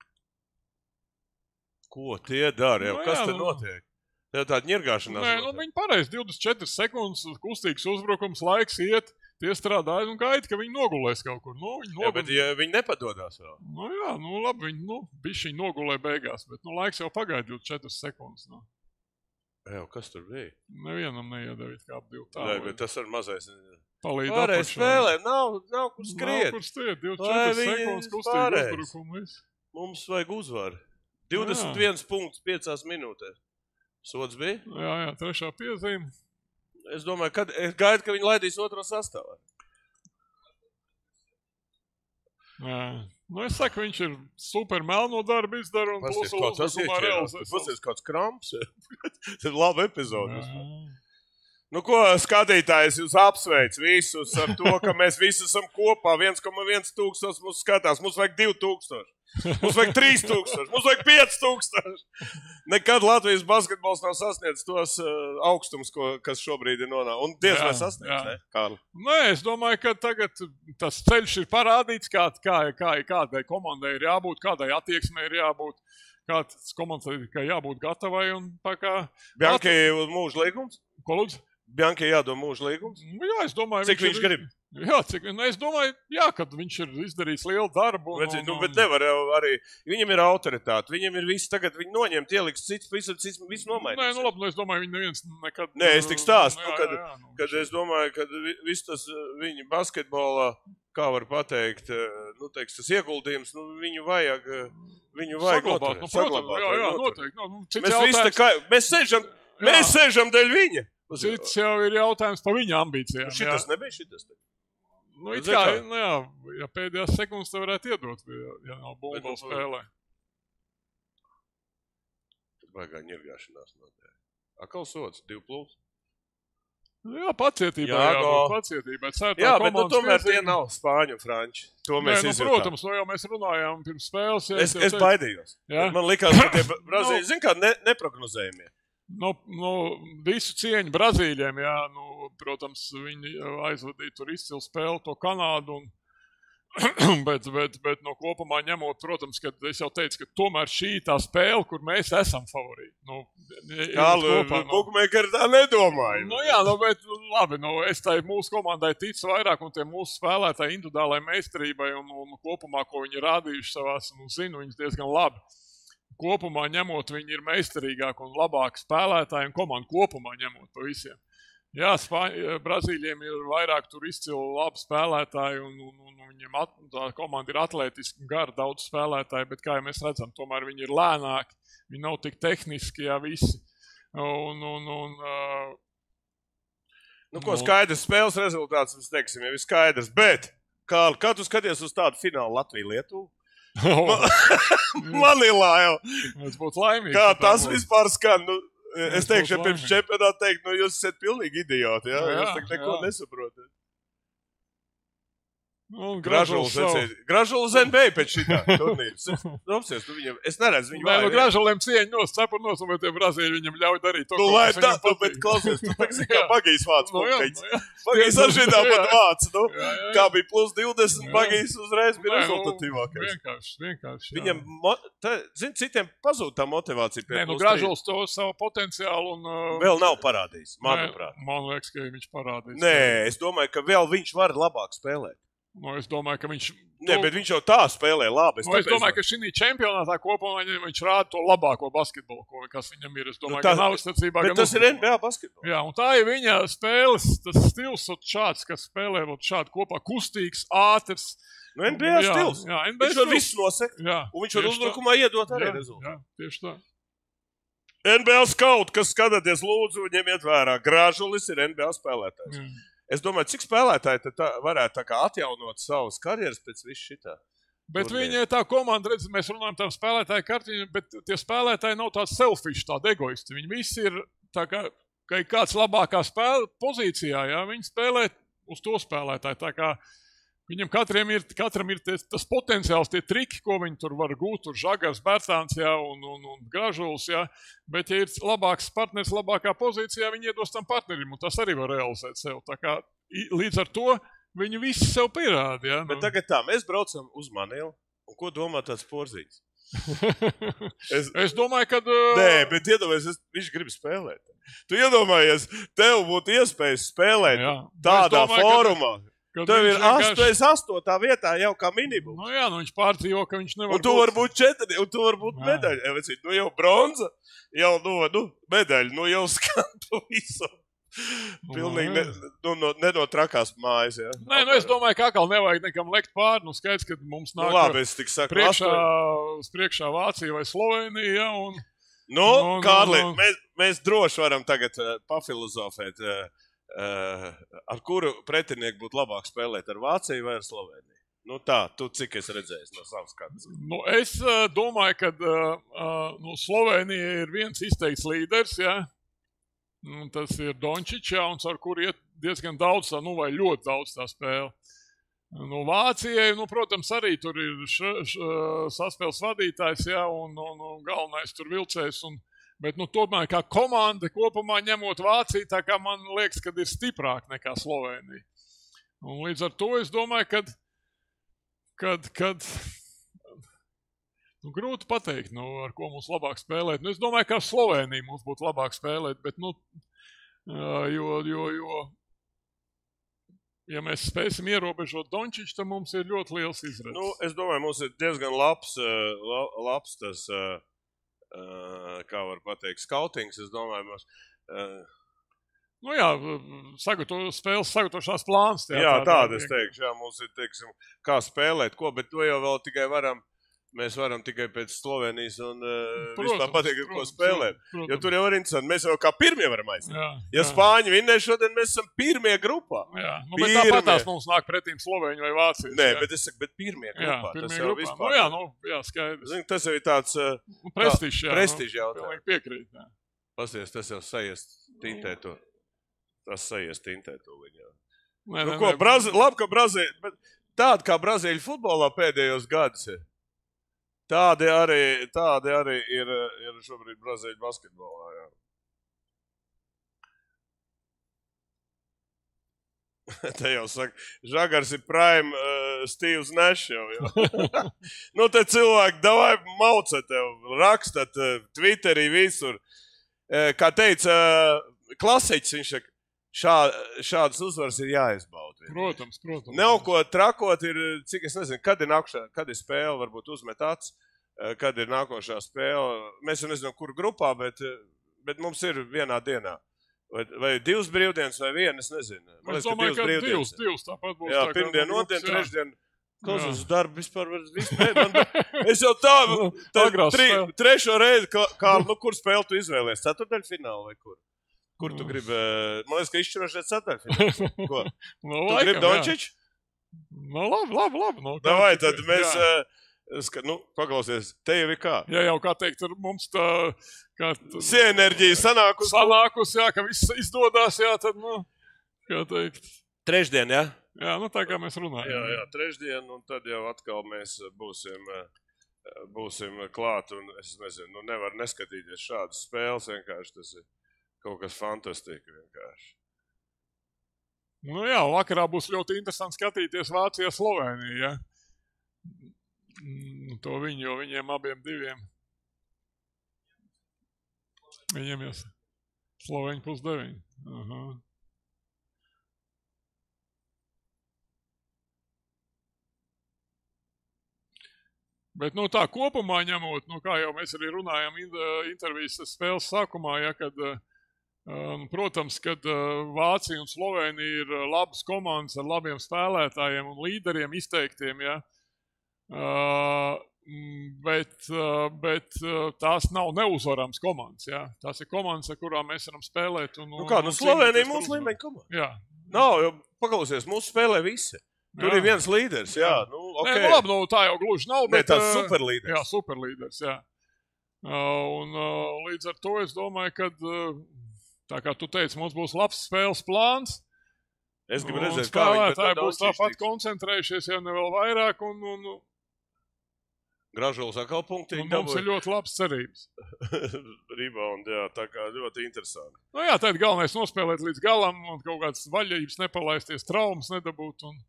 E: Ko tie dara? Jau,
F: Nu,
E: kas
F: jā,
E: te
F: nu.
E: notiek? Tev tāda ņirgāšanās.
F: Nē, nu,
E: notiek.
F: viņi pareizi divdesmit četras sekundes, kustīgs uzbrukums, laiks iet, tie strādāja un gaida, ka viņi nogulēs kaut kur. Nu, viņi
E: Jā, bet
F: nogulēs.
E: ja viņi nepadodās vēl.
F: Nu, jā, nu, labi, viņi, nu, bišķiņ nogulē beigās, bet, nu, laiks jau pagaida divdesmit četras sekundes. Nu.
E: Jā, kas tur bija?
F: Nevienam neiedavīt kā ap divu
E: Nē,
F: tālu.
E: bet tas ir mazais.
F: Palīd
E: Pārējais
F: apakšā.
E: spēlē, nav, nav kur
F: Nav
E: skriet.
F: kur stiet, divdesmit
E: Lai
F: četras
E: viņi
F: sekundes kustīgi
E: pārējais.
F: uzbrukumu. viss.
E: Mums vajag uzvaru. divdesmit viens punkts piecās minūtēs. Sods bija?
F: Jā, jā, trešā piezīme.
E: Es domāju, kad es gaidu, ka viņi laidīs otro sastāvā.
F: Jā. Nu, es saku, viņš ir super melno darbu izdara un plus vēl uzbrukumā realizē.
E: Tas ir kāds kramps. Tas ir laba epizode.
F: Jā.
E: Nu, ko skatītājs jūs apsveic visus ar to, ka mēs visi esam kopā. viens komats viens tūkstoši mums skatās. Mums vajag divi tūkstoši. Mums vajag trīs tūkstoši. Mums vajag pieci tūkstoši. Nekad Latvijas basketbols nav sasniedzis tos uh, augstums, ko, kas šobrīd ir nonāk. Un diez
F: Jā,
E: vai sasniedz,
F: jā.
E: ne, Kārli?
F: Nē, es domāju, ka tagad tas ceļš ir parādīts, kā, kā, kā, kādai komandai ir jābūt, kādai attieksmei ir jābūt, kādas komandai ir jābūt gatavai. Un, tā kā,
E: Bianki mūža līgums?
F: ko lūdzu?
E: Bianki jādod mūža līgums?
F: Nu, jā, es domāju,
E: Cik viņš
F: ir-
E: grib?
F: Jā, cik, nu, es domāju, jā, kad viņš ir izdarījis lielu darbu. Un,
E: Bet,
F: un,
E: nu,
F: un,
E: bet nevar jau arī. Viņam ir autoritāte. Viņam ir viss tagad, viņi noņemt, ieliks cits, viss, viss, viss nomainīs.
F: Nē, nu labi, nu, es domāju, viņi neviens nekad...
E: Nē, es tik stāstu,
F: Jā,
E: kad,
F: jā, jā, nu,
E: kad es domāju, ka vi- viss tas uh, viņa basketbolā, kā var pateikt, uh, nu, teiks, tas ieguldījums, nu, viņu vajag, uh, viņu vajag
F: saglabāt,
E: noturēt,
F: nu, protams, jā,
E: vajag
F: jā,
E: noturēt.
F: noteikti. Nu, nu, cits
E: Mēs visi tā
F: jautājums-
E: kā, mēs sēžam, mēs sēžam dēļ viņa.
F: Cits jau ir jautājums par viņa ambīcijām.
E: Šitas
F: jā.
E: nebija šitas. te?
F: Nu, it
E: Zini
F: kā,
E: kā?
F: nu, jā, ja pēdējās sekundes te varētu iedot, ja, ja nav
E: Bet,
F: bumba
E: nu,
F: spēlē.
E: Tur vajag ņirgāšanās notiek. Akal sods, divi plus.
F: Nu, jā, pacietībai
E: Jā,
F: jābūt,
E: go.
F: pacietībai. Cer, tā
E: Jā, bet nu,
F: komandas
E: tomēr tie
F: piezīme-
E: nav spāņu un franči. To
F: Nē,
E: mēs
F: nu,
E: izjūtām.
F: protams, no jau mēs runājām pirms spēles. jā,
E: Es,
F: jau
E: es
F: teicu.
E: baidījos.
F: Jā?
E: Man likās, ka tie Brazīļi, zin kā, ne, neprognozējumie.
F: Nu, nu, visu cieņu Brazīļiem, jā, nu, protams, viņi aizvadīja tur izcilu spēli to Kanādu, un, bet, bet, bet no kopumā ņemot, protams, ka es jau teicu, ka tomēr šī ir tā spēle, kur mēs esam favorīti. Nu,
E: Jā,
F: kopā, nu,
E: Bukmēkeri tā nedomāja.
F: Nu, jā, nu, bet labi, nu, es tai mūsu komandai ticu vairāk, un tie mūsu spēlētāji individuālai meistarībai un, un kopumā, ko viņi ir rādījuši savās, nu, zinu, viņas diezgan labi. Kopumā ņemot, viņi ir meistarīgāki un labāki spēlētāji, un komandu kopumā ņemot pa visiem. Jā, Spāņi, Brazīļiem ir vairāk tur izcili labi spēlētāji, un, un, un viņiem at, tā komanda ir atlētiski un gara daudz spēlētāji, bet, kā jau mēs redzam, tomēr viņi ir lēnāki, viņi nav tik tehniski, jā, visi. Un, un, un, uh,
E: Nu, ko skaidrs spēles rezultāts, mēs teiksim, jau ir skaidrs. Bet, Kārli, kā tu skaties uz tādu finālu Latviju-Lietuvu? Manilā jau.
F: Es būtu laimīgs.
E: Kā
F: ja tā
E: tas
F: būtu.
E: vispār skan? Nu, es
F: Es
E: teikšu, ja
F: būtu
E: pirms
F: laimīgs.
E: čempionāta teikt, nu, jūs esat pilnīgi idioti, jā?
F: Jā,
E: Jūs tak neko
F: jā.
E: nesaprotat. Gražulis Gražulis N B A pēc šitā turnīras. Nopsies, nu viņam, es neredzu viņu
F: Nē,
E: vajag.
F: nu Gražuliem cieņu nos, cepur nos, un vai tie Brazīļi viņam ļauj darīt to,
E: Nu,
F: ko
E: lai
F: kas
E: tā,
F: viņam
E: nu,
F: patīk.
E: bet klausies, tu tagad kā Bagijs vāc
F: Nu, jā,
E: punktiņas.
F: nu, jā.
E: Bagijs ar šitā
F: Jā.
E: pat vāc, nu.
F: Jā, jā, jā.
E: Kā bija plus divdesmit,
F: Jā.
E: Bagijs uzreiz bija
F: Nē, nu,
E: rezultatīvākais.
F: Vienkārši, vienkārši. jā.
E: Viņam, mo- tā, zin, citiem pazūd tā motivācija pie
F: Nē, nu
E: plus trīs.
F: Gražulis to savu potenciālu un... uh,
E: Vēl nav parādījis, manuprāt.
F: Nē, man liekas, ka viņš parādīs.
E: Nē, es domāju, ka vēl viņš var labāk spēlēt.
F: Nu, es domāju, ka viņš...
E: Nē, bet viņš jau tā spēlē labi.
F: Nu, es domāju, ka šī čempionātā kopumā viņam- viņš rāda to labāko basketbolu, ko, kas viņam ir. Es domāju,
E: Nu, tā-
F: ka nav uzticībā.
E: Bet
F: gan
E: tas ir
F: uzbrukumā.
E: N B A basketbols.
F: Jā, un tā ir viņa spēles, tas stils ot šāds, kas spēlē ot šādi kopā kustīgs, ātrs.
E: Nu, N B A
F: Jā,
E: stils.
F: Jā, N B A
E: Viņš var
F: stils.
E: visu nosekt.
F: Jā,
E: Un viņš var
F: tieši tā.
E: uzbrukumā iedot arī
F: Jā,
E: rezultātu.
F: Jā, tieši tā.
E: N B A skaut, kas skatāties, lūdzu, ņemiet vērā. Gražulis ir N B A spēlētājs.
F: Jā.
E: Es domāju, cik spēlētāji tad tā, varētu tā kā atjaunot savas karjeras pēc visu šitā.
F: Bet
E: Turnīri.
F: viņa tā komanda, redz, mēs runājam tam spēlētāju kartiņu, bet tie spēlētāji nav tādi selfish, tādi egoisti. Viņi visi ir tā kā, ka ir kāds labākā spēle pozīcijā, jā, viņi spēlē uz to spēlētāju. Tā kā viņam katram ir, katram ir ties, tas potenciāls, tie triki, ko viņi tur var gūt, tur Žagars, Bērtāns, jā, un, un, un Gražulis, jā. Bet, ja ir labāks partners, labākā pozīcijā, viņi iedos tam partnerim, un tas arī var realizēt sev. Tā kā i- līdz ar to viņi visi sev pierāda, jā.
E: Bet tagad tā, mēs braucam uz Manilu. Un ko domā tāds Porzīts? Es,
F: Es domāju, ka... Uh,
E: nē, bet iedomājies, es- viņš grib spēlēt. Tu iedomājies, tev būtu iespējas spēlēt
F: Jā.
E: tādā
F: Es domāju, ka-
E: formā.
F: kad
E: Tev
F: viņš
E: ir
F: vienkārši-
E: ast, tu esi astotā vietā jau kā minimums.
F: Nu jā, nu viņš pārdzīvo, ka viņš nevar
E: Un tu vari būt četri, un tu vari būt
F: Jā.
E: medaļa. Ja, vecīt, nu jau bronza, jau nu, nu, medaļa, nu jau skan tu visu. Pilnīgi ne, nu, no, ne no trakās mājas. Ja.
F: Nē, nu es domāju, ka atkal nevajag nekam lekt pāri. Nu skaidrs, ka mums
E: Nu,
F: nāk
E: labi, es tik saku.
F: priekšā,
E: astoņi.
F: priekšā Vācija vai Slovenija. Ja, un,
E: Nu,
F: Nu, nu,
E: Kārli,
F: nu.
E: mēs, mēs droši varam tagad uh, pafilozofēt, uh, uh, ar kuru pretinieku būtu labāk spēlēt, ar Vāciju vai ar Sloveniju. Nu tā, tu cik es redzēju no savas skatas.
F: nu, es uh, domāju, ka uh, uh, nu, Slovenija ir viens izteikts līderis. Ja. Nu, tas ir Dončičs, ja, un ar kuru iet diezgan daudz, tā, nu, vai ļoti daudz tā spēle. Nu, Vācijai, nu, protams, arī tur ir š, š, saspēles vadītājs, ja, un, un, un galvenais tur vilcējs. Un, bet, nu, tomēr kā komanda kopumā ņemot Vāciju, tā kā man liekas, ka ir stiprāk nekā Slovenija. Un līdz ar to es domāju, ka, kad, kad, nu, grūti pateikt, nu, ar ko mums labāk spēlēt. Nu, es domāju, ka ar Sloveniju mums būtu labāk spēlēt, bet, nu, jo, jo, jo, ja mēs spēsim ierobežot Dončiču, tad mums ir ļoti liels izredzes.
E: Nu, es domāju, mums ir diezgan labs, uh, la- labs tas, uh, uh, kā var pateikt, skautings. Es domāju, mums, uh,
F: Nu jā, sagatavo, spēles sagatavošanās plāns.
E: jā, jā tāda es teikšu, jā, mums ir, teiksim, kā spēlēt, ko, bet to jau vēl tikai varam, mēs varam tikai pēc Slovenijas un uh, vispār pateikt, ko spēlēt. Jo tur jau ir interesanti, mēs jau kā pirmie varam aiziet.
F: Jā,
E: Ja Spāņi vinnēs šodien, mēs esam pirmie grupā.
F: jā. Nu, bet
E: Pirmie.
F: tāpat tās mums nāk pretīm Slovēņu vai Vācijas.
E: Nē,
F: jā.
E: bet es saku, bet pirmie
F: jā,
E: grupā.
F: pirmie
E: Tas jau
F: grupā.
E: vispār.
F: Nu, jā, nu, jā, skaidrs.
E: Zini, tas jau ir tāds uh,
F: Nu, prestižs, jā.
E: prestižs
F: nu,
E: jautājums.
F: pilnīgi piekrīt, jā.
E: Pasties, tas jau sajiest tintē to. Tas sajiest tintē to viņa.
F: Nē,
E: Nu,
F: nē,
E: ko,
F: nē,
E: Brazi... labi, ka Brazīļa, bet tāda kā Brazīļa futbolā pēdējos gadus ir. Tādi arī, tādi arī ir, ir šobrīd Brazīļa basketbolā, jā. Te jau saka, Žagars ir prime uh, Steve's Nash jau. jau. Nu, te cilvēki, davai mauca tev, rakstat uh, Twitterī visur. Uh, kā teica uh, klasiķis, viņš saka, šā, šādas uzvaras ir jāizbauda.
F: Protams, protams.
E: Nav ko trakot, ir, cik es nezinu, kad ir nākušā, kad ir spēle, varbūt uzmet acis, uh, kad ir nākošā spēle. Mēs jau nezinām, kur grupā, bet, uh, bet mums ir vienā dienā. Vai, vai divas brīvdienas, vai viena, es nezinu. Man
F: Es
E: liekas, ka
F: domāju, ka
E: brīvdienas.
F: divas, divas tāpat būs.
E: Jā,
F: tā kā
E: pirmdien,
F: no
E: otrdien,
F: grupas, jā.
E: trešdien. Klausies,
F: Jā.
E: uz darbu vispār var vispār. Man, es jau tā, tā
F: Agrās
E: tri,
F: spēle.
E: trešo reizi, kā, kā nu, kur spēli tu izvēlies? Ceturtdaļu finālu vai kur? Kur tu
F: Jā.
E: gribi? eh, Man liekas, ka izšķirošais ceturtdaļu. Ko?
F: Nu,
E: Tu
F: laikam,
E: gribi
F: jā.
E: Dončiču?
F: Nu, labi, labi, labi. Nu,
E: Davai,
F: kā-
E: tad mēs,
F: jā.
E: eh, ska, nu, paklausies, te jau ir kā.
F: Ja jau, kā teikt, tur mums tā, kā t-
E: Sienerģija sanākusi.
F: sanākus, jā, ka viss izdodas, jā, tad, nu, kā teikt.
E: Trešdien, jā?
F: Jā, nu tā kā mēs runājam.
E: Jā, jā, trešdien, un tad jau atkal mēs būsim, būsim klāt, un es nezinu, nu nevar neskatīties šādas spēles, vienkārši tas ir kaut kas fantastika vienkārši.
F: Nu jā, vakarā būs ļoti interesanti skatīties Vācijā Slovēniju, ja? To viņu, jo viņiem abiem diviem. Viņiem jau Slovēņi plus deviņi. Aha. Bet, nu, tā kopumā ņemot, nu, kā jau mēs arī runājam intervijas spēles sākumā, ja, kad, um, protams, kad uh, Vācija un Slovēnija ir labas komandas ar labiem spēlētājiem un līderiem izteiktiem, ja, uh, bet, uh, bet uh, tās nav neuzvarams komandas, ja. Tās ir komandas, ar kurām mēs varam spēlēt. Un,
E: nu kā, nu, Slovēnija mūsu līmeņa komanda.
F: Jā.
E: Nav, jo paklausies, mūsu spēlē visi. Tur jā. Ir viens līderis, jā. Nu, okay.
F: Nē, nu labi, nu tā jau gluži nav.
E: Nē,
F: bet,
E: tāds superlīderis.
F: Jā, superlīderis, jā. Un līdz ar to es domāju, ka, tā kā tu teici, mums būs labs spēles plāns.
E: Es gribu redzēt, kā viņi
F: spēlētāji būs tāpat koncentrējušies jau nevēl vairāk un... un
E: Gražulis atkal punkti.
F: Un mums ir ļoti labs cerības.
E: Rebound, jā, tā kā ļoti interesanti.
F: Nu jā, tad galvenais nospēlēt līdz galam un kaut kāds vaļības nepalaisties, traumas nedabūt un...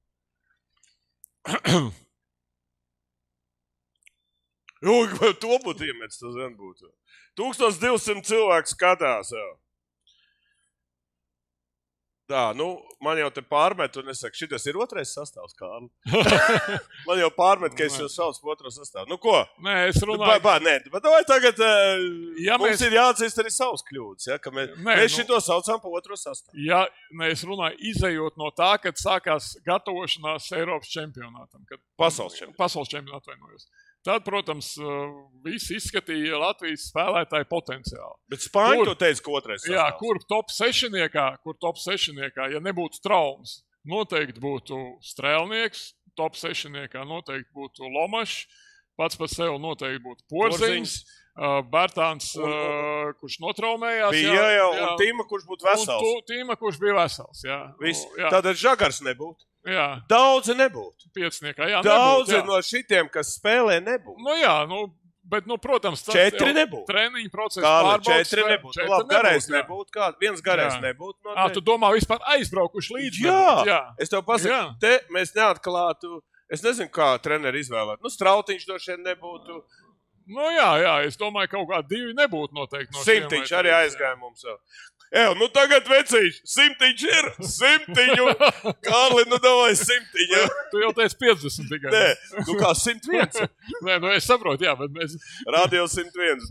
E: Jū, to būtu iemets, tas vien būtu. tūkstoš divsimt cilvēku skatās, jā. Tā, nu, man jau te pārmet, un es saku, šitas ir otrais sastāvs, Kārli. Man jau pārmet, ka es jau sauc par otro sastāvu. Nu, ko?
F: Nē, es runāju...
E: Bā, bā, nē, bet vai tagad
F: ja
E: mums
F: mēs...
E: ir jāatzīst arī savus kļūdas, ja, ka mēs, nē, mēs šito nu... saucam par otro sastāvu.
F: Ja, nē, es runāju, izejot no tā, kad sākās gatavošanās Eiropas čempionātam. Kad...
E: Pasaules čempionātam.
F: Pasaules čempionātu vainojos. Tad, protams, visi izskatīja Latvijas spēlētāju potenciālu.
E: Bet Spāņi to teica, ka otrais sastāvs.
F: Jā, kur top sešaniekā, kur top sešaniekā, ja nebūtu traumas, noteikti būtu Strēlnieks, top sešaniekā noteikti būtu Lomašs, pats par sevi noteikti būtu Porziņš, Bērtāns, un, un, kurš notraumējās.
E: Bija jā, jā, un jā. Tīma, kurš būtu vesels.
F: Un Tīma, kurš bija vesels, jā.
E: Viss. Jā. Tātad Žagars nebūtu.
F: Jā.
E: Daudzi nebūtu.
F: Pieciniekā, jā,
E: Daudzi
F: nebūtu, jā.
E: No šitiem, kas spēlē, nebūtu.
F: Nu jā, nu, bet, nu, protams, tas
E: četri nebūtu.
F: Treniņu procesa
E: pārbaudas. Četri nebūtu. Četri labi, garais nebūtu. nebūtu kāds, viens garais jā. Nebūtu. No
F: Ā, tu domā vispār aizbraukuši līdz?
E: Jā,
F: nebūtu, jā.
E: Es tev pasaku, te mēs neatklātu, es nezinu, kā treneri izvēlēt. Nu, Strautiņš droši vien nebūtu.
F: Nu jā, jā, es domāju, kaut kā divi nebūtu noteikti. No
E: Simtiņš arī aizgāja mums jau. Ew, nu tagad vecīši, simtiņš ir, simtiņu. Kārli, nu davai simtiņu.
F: Tu jau teici piecdesmit tikai.
E: Nē, nu kā simt viens.
F: Nē, nu es saprotu, jā, bet mēs...
E: Radio simt viens.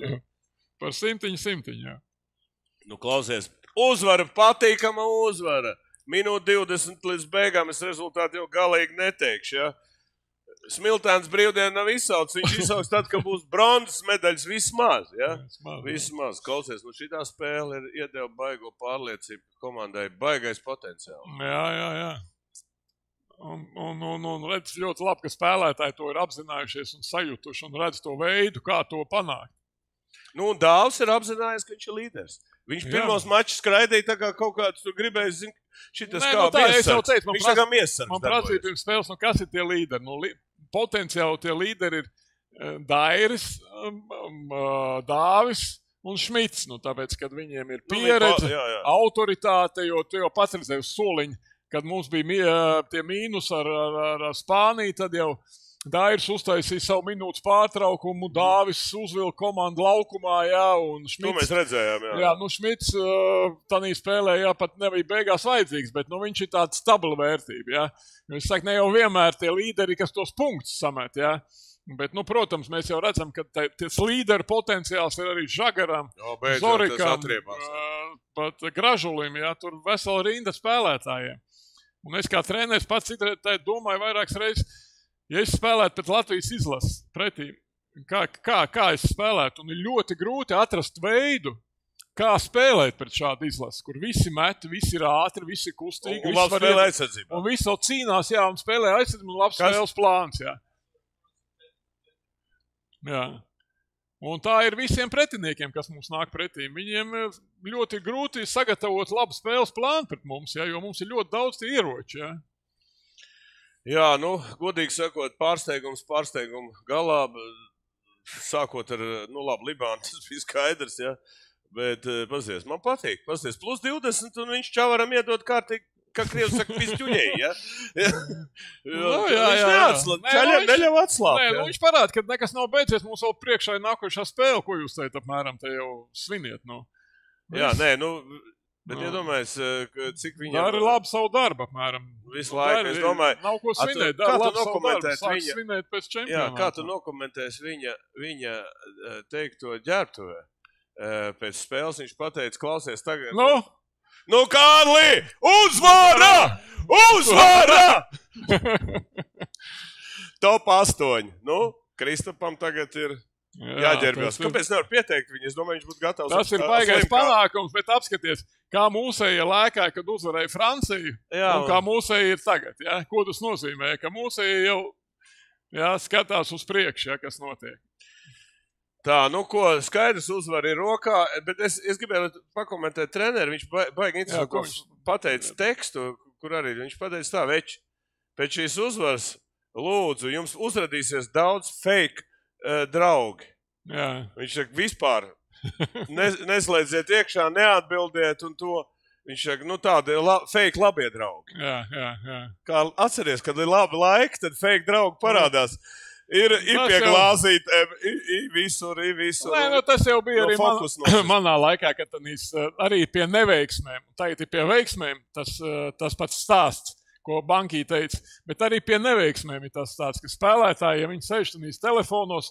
F: Par simtiņu, simtiņu, jā.
E: Nu klausies, uzvara, patīkama uzvara. Minūte divdesmit līdz beigām es rezultātu jau galīgi neteikšu, jā. Smiltēns brīvdienu nav izsaucis, viņš izsauks tad, ka būs bronzas medaļas vismaz, ja? Vismaz, vismaz. Klausies, nu šitā spēle ir iedeva baigo pārliecību komandai, baigais potenciāls.
F: Jā, jā, jā. Un, un, un, un redz ļoti labi, ka spēlētāji to ir apzinājušies un sajutuši un redz to veidu, kā to panākt.
E: Nu, un Dāvs ir apzinājies, ka viņš ir līderis. Viņš pirmos mačus skraidīja tā kā kaut kāds, tu gribēji, zin, šitas
F: Nē,
E: kā
F: nu tā,
E: miesargs.
F: Teicu,
E: viņš tā kā miesargs.
F: Man prasīja pirms spēles, nu kas ir tie līderi? Nu, li, potenciāli tie līderi ir uh, Dairis, um, uh, Dāvis un Šmits. Nu, tāpēc, kad viņiem ir pieredze, nu, jā, jā. autoritāte, jo tu jau pats redzēji uz soliņu, kad mums bija uh, tie mīnus ar, ar, ar Spāniju, tad jau Dairis uztaisīja savu minūtes pārtraukumu, Dāvis uzvilka komandu laukumā, jā, un Šmits...
E: To mēs redzējām, jā.
F: Jā, nu Šmits uh, tanī spēlē, jā, pat nebija beigās vajadzīgs, bet, nu, viņš ir tāds stabila vērtība, jā. Es saku, ne jau vienmēr tie līderi, kas tos punktus samet, jā. Bet, nu, protams, mēs jau redzam, ka tas līderu potenciāls ir arī Žagaram,
E: jo, beidzot,
F: Zorikam, uh, pat Gražulim, jā, tur vesela rinda spēlētājiem. Un es kā treneris pats citreiz domāju vairākas reizes, ja es spēlētu pret Latvijas izlases pretī, kā, kā, kā es spēlētu, un ir ļoti grūti atrast veidu, kā spēlēt pret šādu izlasi, kur visi met, visi ir ātri, visi ir kustīgi.
E: Un, un labi spēlē aizsardzībā.
F: Un visi jau cīnās, jā, un spēlē aizsardzībā, un labs Kas? Spēles plāns, jā. Jā. Un tā ir visiem pretiniekiem, kas mums nāk pretī. Viņiem ļoti grūti sagatavot labu spēles plānu pret mums, jā, jo mums ir ļoti daudz tie ieroči, jā.
E: Jā, nu, godīgi sakot, pārsteigums pārsteigumu galā, sākot ar, nu labi, Libānu, tas bija skaidrs, ja, bet, pazies, man patīk, pazies, plus divdesmit, un viņš čavaram iedod kārtīgi, kā Krievs saka, pizķuņēji, ja? ja?
F: Nu, jā,
E: viņš
F: jā, jā.
E: neatslāp, čaļiem neļauj atslāpt.
F: Nē,
E: ja?
F: nu, viņš parāda, ka nekas nav beidzies, mums vēl priekšā ir nākošā spēle, ko jūs teicat apmēram, te jau sviniet, nu.
E: Jā, nē, nu, bet iedomājies, cik viņam...
F: Dara labi savu darbu, apmēram.
E: Visu laiku, es domāju...
F: Nav ko svinēt,
E: tu,
F: dara
E: tu
F: labi savu darbu, sāk
E: viņa...
F: svinēt pēc čempionāta.
E: Jā, kā tu nokomentēsi viņa, viņa teikto ģērbtuvē? Pēc spēles viņš pateica, klausies tagad...
F: Nu?
E: Nu, Kārli! Uzvara! Uzvara! Top astoņi. Nu, Kristapam tagad ir... Jā, jāģērbjās. Kāpēc nevar pieteikt viņu? Es domāju, viņš būtu gatavs.
F: Tas ir baigais panākums, bet apskaties, kā mūsēja lēkāja, kad uzvarēja Franciju, jā, un kā mūsēja ir tagad. Ja? Ko tas nozīmē? Ka mūsēja jau jā, skatās uz priekšu, ja, kas notiek.
E: Tā, nu ko, skaidrs uzvar ir rokā, bet es, es gribēju pakomentēt treneri, viņš ba, baigi interesanti, ko viņš pateica tekstu, kur arī viņš pateica tā, veči, pēc šīs uzvaras, lūdzu, jums uzradīsies daudz fake uh, draugi.
F: Jā.
E: Viņš saka, vispār ne, neslēdziet iekšā, neatbildiet un to. Viņš saka, nu tādi ir la, fake labie draugi.
F: Jā, jā, jā.
E: Kā atceries, kad ir labi laiki, tad fake draugi parādās. Ir, ir pie
F: jau...
E: glāzītēm, ir, ir visur, ir visur.
F: Nē, nu tas jau bija
E: no
F: arī man, manā laikā, kad tanīs, arī pie neveiksmēm. Tagad ir pie veiksmēm tas, tas pats stāsts, ko bankī teica. Bet arī pie neveiksmēm ir tas stāsts, ka spēlētāji, ja viņi sēž tanīs telefonos,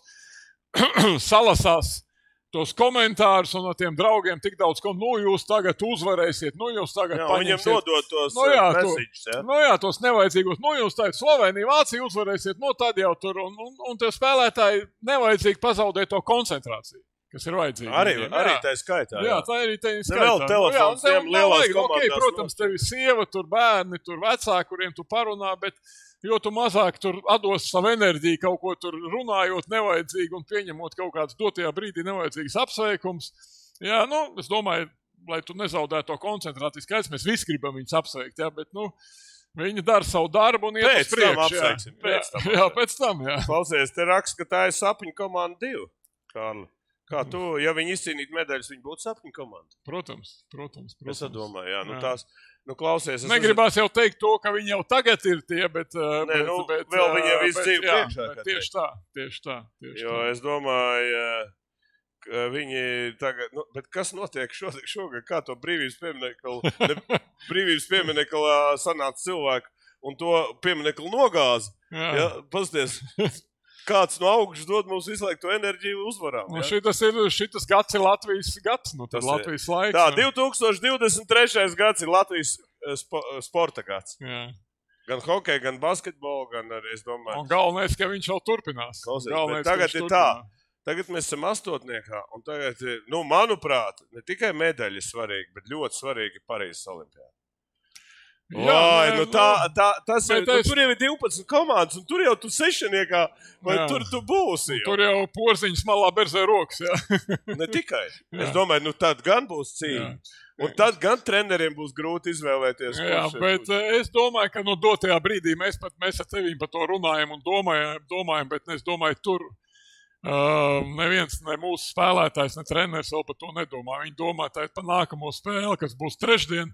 F: salasās tos komentārus un no tiem draugiem tik daudz, ko, nu, jūs tagad uzvarēsiet, nu, jūs tagad jā, paņemsiet.
E: Viņam nodot tos
F: nu, jā,
E: mesiģus,
F: ja? Nu, jā, tos nevajadzīgos, nu, jūs tagad Sloveniju, Vāciju uzvarēsiet, nu, tad jau tur, un, un, un tie spēlētāji nevajadzīgi pazaudēt to koncentrāciju, kas ir vajadzīga.
E: Arī, arī tā ir skaitā. Jā,
F: jā tā arī tā ir skaitā.
E: Ne vēl telefons,
F: nu, jā,
E: tiem lielās komandās.
F: Okay, protams, tev ir sieva, tur bērni, tur vecāki, kuriem tu parunā, bet jo tu mazāk tur atdos savu enerģiju, kaut ko tur runājot nevajadzīgi un pieņemot kaut kāds dotajā brīdī nevajadzīgs apsveikums. Jā, nu, es domāju, lai tu nezaudētu to koncentrāciju. Skaidrs, mēs visi gribam viņus apsveikt, jā, bet, nu, viņi dara savu darbu un iet uz priekšu.
E: Apsveiksim,
F: jā.
E: Pēc tam
F: jā, pēc tam, jā.
E: Klausies, te raksts, ka tā ir sapņu komanda divi, Kārli. Kā tu, ja viņi izcīnītu medaļas, viņi būtu sapņu komanda?
F: Protams, protams, protams.
E: Es domāju, jā, nu
F: jā.
E: tās, nu klausies. Es
F: Negribās uz... jau teikt to, ka viņi jau tagad ir tie, bet...
E: Nē,
F: bet,
E: nu,
F: bet
E: vēl viņiem visu dzīvi priekšā.
F: Tieši tā, tieši tā. Tieši
E: jo
F: tā.
E: Es domāju, ka viņi tagad, nu, bet kas notiek šogad, šogad kā to brīvības piemineklu, ne, brīvības pieminekla sanāca cilvēku un to piemineklu nogāza. Jā. Ja, pasties. Kāds no augšas dod mums visu laiku to enerģiju uzvarām.
F: Nu,
E: ja?
F: šitas, ir, šitas gads ir Latvijas gads, nu tad Latvijas ir. Laiks.
E: Tā,
F: nu.
E: divi tūkstoši divdesmit trešais gads ir Latvijas spo, sporta gads.
F: Jā.
E: Gan hokeja, gan basketbolu, gan arī, es domāju.
F: Un galvenais, ka viņš vēl turpinās.
E: Klausies,
F: galvenais,
E: tagad ir
F: turpinās.
E: tā, tagad mēs esam astotniekā, un tagad ir, nu, manuprāt, ne tikai medaļa ir svarīga, bet ļoti svarīgi Parīzes olimpiāda. Jā, Lai, nu tā, tā, tas ir, nu, es... tur jau ir divpadsmit komandas, un tur jau tu sešaniekā, vai jā. Tur tu būsi. Jau.
F: Tur jau porziņas malā berzē rokas, jā.
E: Ne tikai. Jā. Es domāju, nu tad gan būs cīņa. Jā. Un tad gan treneriem būs grūti izvēlēties.
F: Jā, bet puši. Es domāju, ka no dotajā brīdī mēs pat mēs ar tevīm par to runājam un domājam, domājam bet es domāju, tur uh, neviens, ne mūsu spēlētājs, ne treneris vēl par to nedomā. Viņi domā tā par nākamo spēli, kas būs trešdien.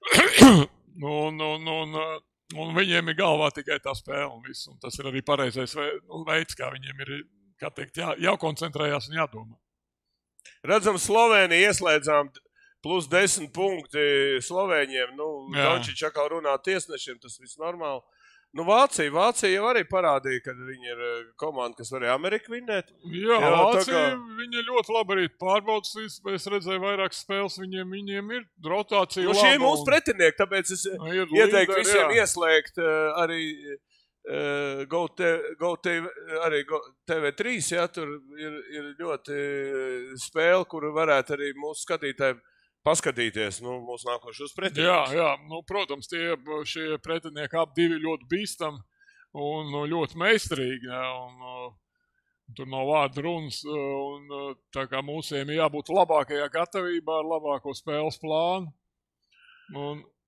F: Un, un, un, un viņiem ir galvā tikai tā spēle un viss. Un tas ir arī pareizais veids, kā viņiem ir, kā teikt, jā, jākoncentrējās un jādomā.
E: Redzam, Slovēnija ieslēdzām plus desmit punkti Slovēņiem. Nu, Dončič atkal runā tiesnešiem, tas viss normāli. Nu, Vācija, Vācija jau arī parādīja, ka viņi ir komanda, kas varēja Ameriku vinnēt.
F: Jā, jā Vācija, kā... viņa ļoti labi arī pārbaudas, es redzēju vairākas spēles, viņiem, viņiem ir rotācija
E: nu,
F: laba.
E: Šie ir mūsu pretinieki, tāpēc es ieteiktu visiem jā. Ieslēgt uh, arī uh, Go, te, Go te, arī Go, T V trīs, jā, tur ir, ir ļoti spēle, kuru varētu arī mūsu skatītājiem paskatīties, nu, mūsu nākošos pretinieks.
F: Jā, jā, nu, protams, tie šie pretinieki ap divi ļoti bīstam un ļoti meistarīgi, jā, un uh, tur nav vārdu runas, un uh, tā kā mūsiem jābūt labākajā gatavībā ar labāko spēles plānu. Un,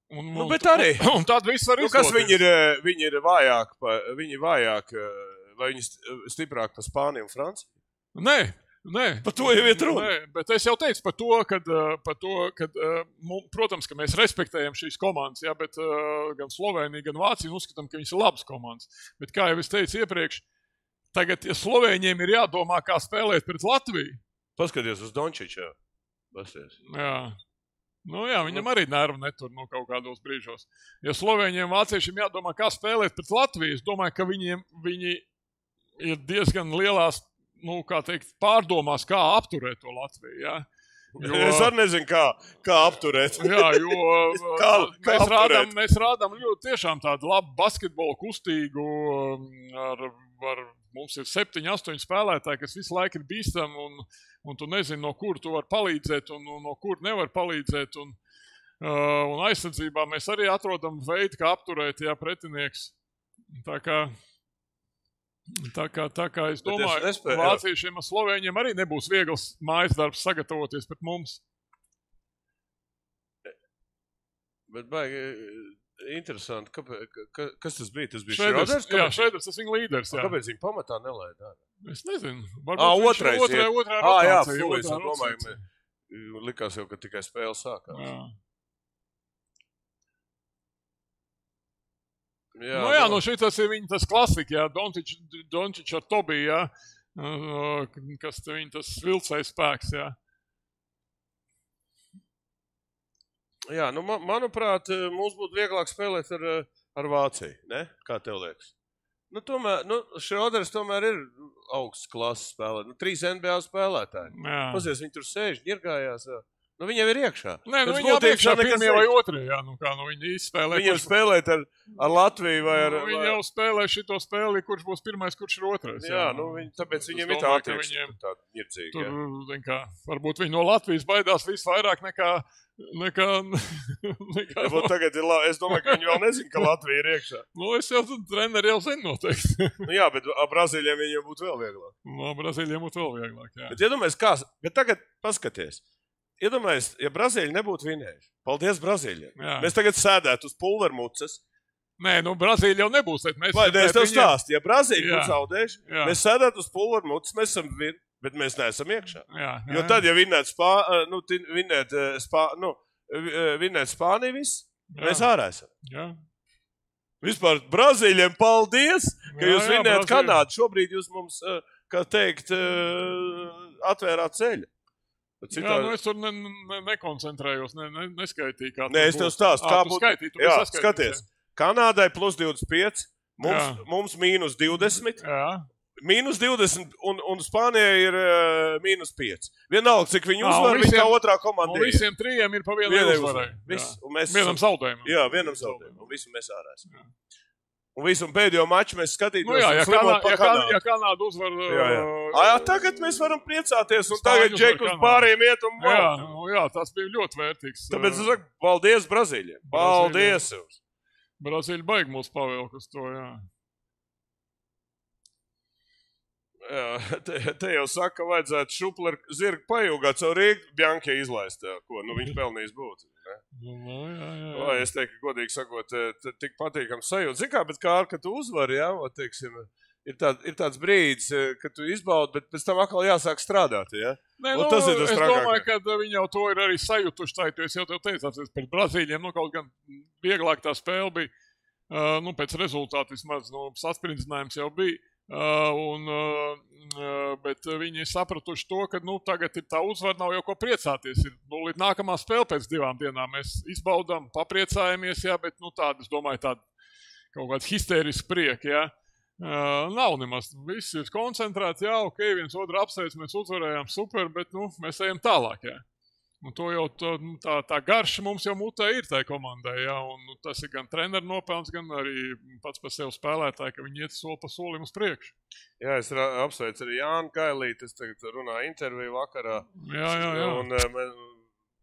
F: Un,
E: Nu,
F: un,
E: bet arī.
F: Un, un tad viss var
E: Nu,
F: izdoties.
E: kas viņi ir, viņi ir vājāk, pa, viņi ir vājāk, vai viņi stiprāk pa Spāniju un Franciju?
F: Nē, nē.
E: Par to jau iet runa.
F: Nē, bet es jau teicu par to, kad, par to, kad protams, ka mēs respektējam šīs komandas, jā, bet gan Slovēnija, gan Vācija uzskatām, ka viņas ir labas komandas. Bet kā jau es teicu iepriekš, tagad, ja Slovēņiem ir jādomā, kā spēlēt pret Latviju.
E: Paskaties uz Dončiču.
F: Jā. Nu jā, viņam arī nervu netur no kaut kādos brīžos. Ja Slovēņiem, Vāciešiem jādomā, kā spēlēt pret Latviju, es domāju, ka viņiem, viņi ir diezgan lielās, nu, kā teikt, pārdomās, kā apturēt to Latviju, jā. Jo,
E: es arī nezinu, kā, kā apturēt.
F: Jā, jo
E: kā, kā
F: mēs, rādām, mēs rādām ļoti tiešām tādu labu basketbolu kustīgu. Ar, ar, mums ir septiņi, astoņi spēlētāji, kas visu laiku ir bīstami, un, un tu nezini, no kur tu vari palīdzēt, un, un no kur nevar palīdzēt. Un, uh, un aizsardzībā mēs arī atrodam veidu, kā apturēt, jā, pretinieks. Tā kā... Tā kā, tā kā es domāju, ka vāciešiem un slovēņiem arī nebūs viegls mājas darbs sagatavoties pret mums.
E: Bet baigi interesanti, ka, ka, kas tas bija? Tas bija
F: Šreiders?
E: Šreiders?
F: Jā, Šreiders, tas viņa līderis. Jā.
E: Kāpēc viņa pamatā nelēja?
F: Es nezinu.
E: Ā, otrais.
F: Otrā, otrā
E: Ā, jā,
F: rotācija.
E: fu, es
F: otrā
E: domāju,
F: rotācija.
E: likās jau, ka tikai spēle sākās.
F: Jā.
E: Jā,
F: nu jā, no šitas ir viņa tas klasika, jā, Dončič, Dončič ar Tobiju, jā, kas viņa tas vilcēja spēks, jā.
E: Jā, nu, man, manuprāt, mums būtu vieglāk spēlēt ar, ar Vāciju, ne? Kā tev liekas? Nu, tomēr, nu, Šroders tomēr ir augsts klases spēlētāji, nu, trīs N B A spēlētāji.
F: Jā.
E: Pazies, viņi tur sēž, ņirgājās, nu, viņam ir iekšā.
F: Nē, nu,
E: Tas
F: viņam
E: būtu
F: iekšā
E: nekas
F: pirmie vai
E: teikt.
F: otrie, jā, nu kā, nu, viņi izspēlē.
E: Viņam
F: kurš-
E: spēlēt ar, ar Latviju vai ar...
F: Nu, viņi jau spēlē šito spēli, kurš būs pirmais, kurš ir otrais.
E: Jā, nu, viņi, tāpēc
F: Es
E: viņiem ir tā
F: domāju, ka
E: attieksme,
F: viņiem
E: tāda ņirdzīga.
F: Tur,
E: jā.
F: zin kā, varbūt viņi no Latvijas baidās visvairāk nekā... nekā, nekā
E: Ja, būt tagad ir labi. Es domāju, ka viņi vēl nezin, ka Latvija ir iekšā.
F: Nu, es jau, treneri jau zinu noteikti.
E: Nu, jā, bet ar Brazīļiem viņiem būtu vēl vieglāk.
F: No Brazīļiem būtu vēl vieglāk, jā.
E: Bet iedomājies, kā... Bet tagad paskaties. Iedomājies, ja Brazīļi nebūtu vinējuši. Paldies Brazīļiem.
F: Jā.
E: Mēs tagad sēdētu uz pulvermucas.
F: Nē, nu, Brazīļa jau nebūs. Mēs,
E: Vai, ne, es tev
F: viņiem-
E: stāstu. Ja Brazīļi
F: Jā.
E: būtu zaudējuši,
F: Jā.
E: mēs sēdētu uz pulvermucas, mēs esam vin, bet mēs neesam iekšā.
F: Jā, jā,
E: Jo tad, ja vinētu Spā... Nu, tin- vinēt, eh, Spā... Nu, vi- vinēt Spāniju viss,
F: jā,
E: mēs ārā esam.
F: jā.
E: Vispār Brazīļiem paldies, ka
F: Jā,
E: jūs
F: jā,
E: vinējat
F: Brazīļi.
E: Kanādu. Šobrīd jūs mums, eh, kā teikt, eh, atvērāt ceļu. Bet
F: Jā,
E: citādi-
F: nu es tur ne, ne, nekoncentrējos, ne, ne, neskaitīju, kā
E: Nē, es tev stāstu, kā būtu.
F: Skaitīju, tu
E: Jā,
F: esi saskaitījis,
E: skaties. Kanādai plus divdesmit pieci, mums,
F: Jā.
E: mums mīnus divdesmit,
F: Jā,
E: mīnus divdesmit un, un Spānijai ir uh, mīnus pieci. Vienalga, cik viņi
F: Ā, un
E: uzvar, viņi
F: visiem-
E: kā otrā
F: un
E: komanda ir.
F: visiem trījiem ir pa vienai
E: Vienai
F: uzvarai.
E: uzvarai. Viss, un mēs
F: Vienam
E: esam-
F: zaudējumam.
E: Jā, vienam zaudējumam, un visu mēs ārā esam. Un visu un pēdējo maču mēs skatītos
F: Nu jā, ja,
E: un slimot
F: Kanā,
E: pa
F: ja, Kanā,
E: Kanādu.
F: ja Kanāda uzvar...
E: Jā, jā.
F: uh,
E: Ā, jā, tagad mēs varam priecāties, un
F: Spāņu
E: tagad
F: uzvar
E: Džeku uz
F: Kanādu.
E: pārējiem iet un
F: Jā,
E: vēl.
F: nu, jā, tas bija ļoti vērtīgs.
E: Tāpēc es
F: uh,
E: saku, paldies Brazīļiem. Paldies jums.
F: Brazīļi baigi mūs pavilk uz to, jā.
E: Jā, te, te jau saka, ka vajadzētu šupler zirgu pajūgāt savu Rīgu Bjankai izlaist, jā, ko nu viņš pelnījis būt. Ne?
F: Nu, nu, jā, jā, jā.
E: Vai es teiktu, godīgi sakot, te- tik patīkam sajūta. Zini kā, bet kā ar, ka tu uzvari, jā, o, teiksim, ir, tā, ir tāds brīdis, ka tu izbaudi, bet pēc tam atkal jāsāk strādāt, jā.
F: Nē,
E: Un
F: nu,
E: tas ir tas
F: es
E: trakākais.
F: domāju, ka viņi jau to ir arī sajutuši. Tā, jo es jau tev teicu, atceries, pret Brazīļiem, nu, kaut gan vieglāk tā spēle bija, uh, nu, pēc rezultātu vismaz, nu, saspringzinājums jau bija. Uh, un, uh, bet viņi sapratuši to, ka nu, tagad ir tā uzvara, nav jau ko priecāties. Ir, nu, līdz nākamā spēle pēc divām dienām mēs izbaudām, papriecājamies, jā, bet nu, tāda, es domāju, tāda kaut kāds histērisks priek, jā. Uh, nav nemaz, viss ir koncentrēts, jā, ok, viens otru apsveic, mēs uzvarējām, super, bet nu, mēs ejam tālāk, jā. Un to jau to, nu, tā, tā garša mums jau mutē ir tai komandai, jā, un nu, tas ir gan treneru nopelns, gan arī pats par sevi spēlētāji, ka viņi iet soli pa solim uz priekšu.
E: Jā, es ra- apsveicu arī Jānu Kailīti, es tagad runāju interviju vakarā.
F: Jā, jā, jā.
E: Un, eh, mē-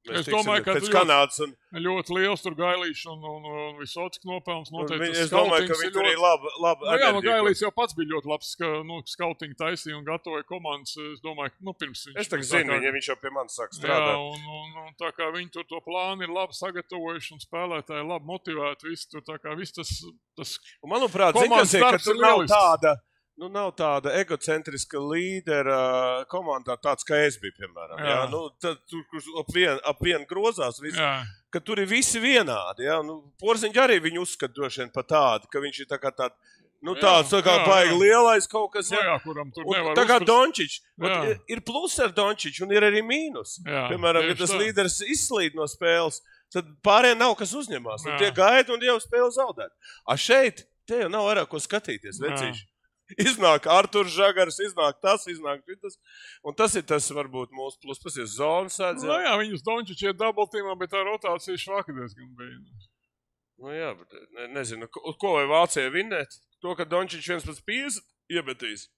E: Mēs
F: Es domāju, ka
E: pēc
F: ļoti-
E: Kanādas. Un,
F: Ļoti liels tur Gailīšs un, un, un Visots nopelns.
E: un
F: Noteikti
E: viņi,
F: tas
E: es domāju, ka
F: skautings
E: viņi
F: ir
E: tur ir
F: ļoti-
E: labi. labi
F: Nu, jā, nu,
E: enerģija.
F: Gailīts jau pats bija ļoti labs, ka nu, skautingu taisīja un gatavoja komandas. Es domāju, ka nu, pirms viņš...
E: Es tagad
F: tā
E: zinu,
F: kā-
E: viņa, viņš jau pie manis sāk
F: Jā,
E: strādāt.
F: un, un, un tā kā viņi tur to plānu ir labi sagatavojuši un spēlētāji labi motivēti, visi tur tā kā viss tas, tas
E: Un, manuprāt, zin,
F: komandas
E: kas ir, ka
F: darbs
E: tur
F: ir
E: nav
F: lielisks.
E: tāda, nu, nav tāda egocentriska līdera komandā, tāds kā es biju, piemēram. Jā.
F: Jā.
E: Jā, nu, tad, tur, kur ap vienu ap vien grozās, visi,
F: jā,
E: ka tur ir visi vienādi. Jā. Nu, Porziņš arī viņu uzskata droši vien par tādu, ka viņš ir tā kā tāds, nu,
F: Jā,
E: tāds tā kā
F: jā,
E: baigi
F: jā.
E: lielais kaut kas.
F: nu,
E: Jā.
F: jā, kuram tur
E: Un
F: nevar
E: tā kā
F: uzprast-
E: Dončić,
F: Jā.
E: ir, ir plusi ar Dončiću un ir arī mīnus.
F: Jā,
E: Piemēram, ja
F: tieši
E: tas
F: tā.
E: līderis izslīd no spēles, tad pārējiem nav kas uzņemās. Un
F: Jā.
E: tie gaida un jau spēle zaudēt. A šeit, te jau nav vairāk ko skatīties,
F: Jā.
E: vecīši. Iznāk Arturs Žagars, iznāk tas, iznāk šitas. Un tas ir tas, varbūt, mūsu plus. Tas ir zonas sēdz.
F: Nu, jā, viņus Dončić ir dubultīmā, bet tā rotācija švaka diezgan bija.
E: Nu, jā, bet ne, nezinu, ko, ko vai Vācija vinnēt? To, ka Dončić viens pēc piecdesmit iebetīs.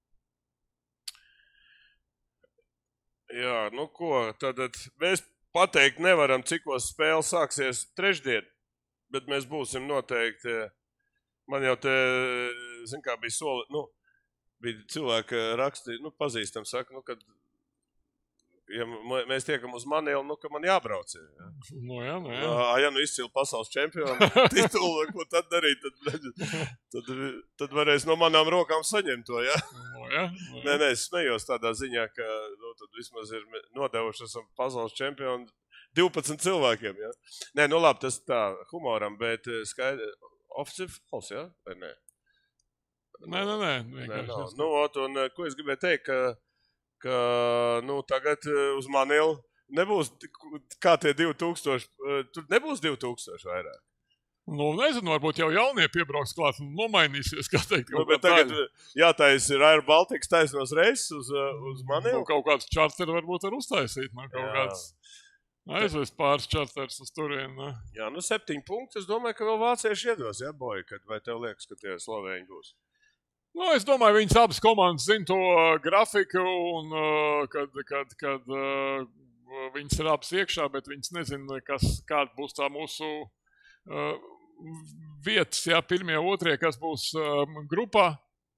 E: Jā, nu ko, tad mēs pateikt nevaram, cikos spēle sāksies trešdien, bet mēs būsim noteikti, man jau te, zin kā, bija soli, nu, bija cilvēki raksti, nu, pazīstam, saka, nu, kad, ja m- mēs tiekam uz Manilu, nu, ka man jābrauc ir, jā.
F: Nu, jā, nu, jā.
E: Jā, ja nu izcili pasaules čempionu titulu, ko tad darīt, tad, tad, tad varēs no manām rokām saņemt to, jā.
F: Nu, jā, nu, jā.
E: Nē, nē, es smējos tādā ziņā, ka nu, tad vismaz ir nodevuši esam pasaules čempionu divpadsmit cilvēkiem, jā. Nē, nu labi, tas tā humoram, bet skaidri, oficiāli fals, jā, vai nē?
F: Nē, nē, nē.
E: Nē,
F: vienkārši
E: nav.
F: tas-
E: Nu, ot, un ko es gribēju teikt, ka, ka nu, tagad eh, uz Manilu nebūs, tik- kā tie divi tūkstoši, eh, tur nebūs divi tūkstoši vairāk.
F: Nu, nezinu, varbūt jau jaunie piebrauks klāt un nomainīsies, kā teikt,
E: Nu,
F: kaut
E: bet
F: kā
E: tagad
F: daļa.
E: jātais ir Air Baltics taisnos reises uz, eh, uz
F: Nu,
E: Manilu.
F: kaut kāds čarteri varbūt var uztaisīt, nu, kaut
E: Jā.
F: kāds aizvest pāris čarters uz turienu. Nu.
E: Jā, nu septiņi punkti. Es domāju, ka vēl vācieši iedos, jā, boji, kad vai tev liekas, ka tie slovēņi būs?
F: Nu, es domāju, viņas abas komandas zina to uh, grafiku, un uh, kad, kad, kad uh, viņas ir abas iekšā, bet viņas nezina, kas, kāda būs tā mūsu uh, vietas, jā, pirmie, otrie, kas būs uh, grupā.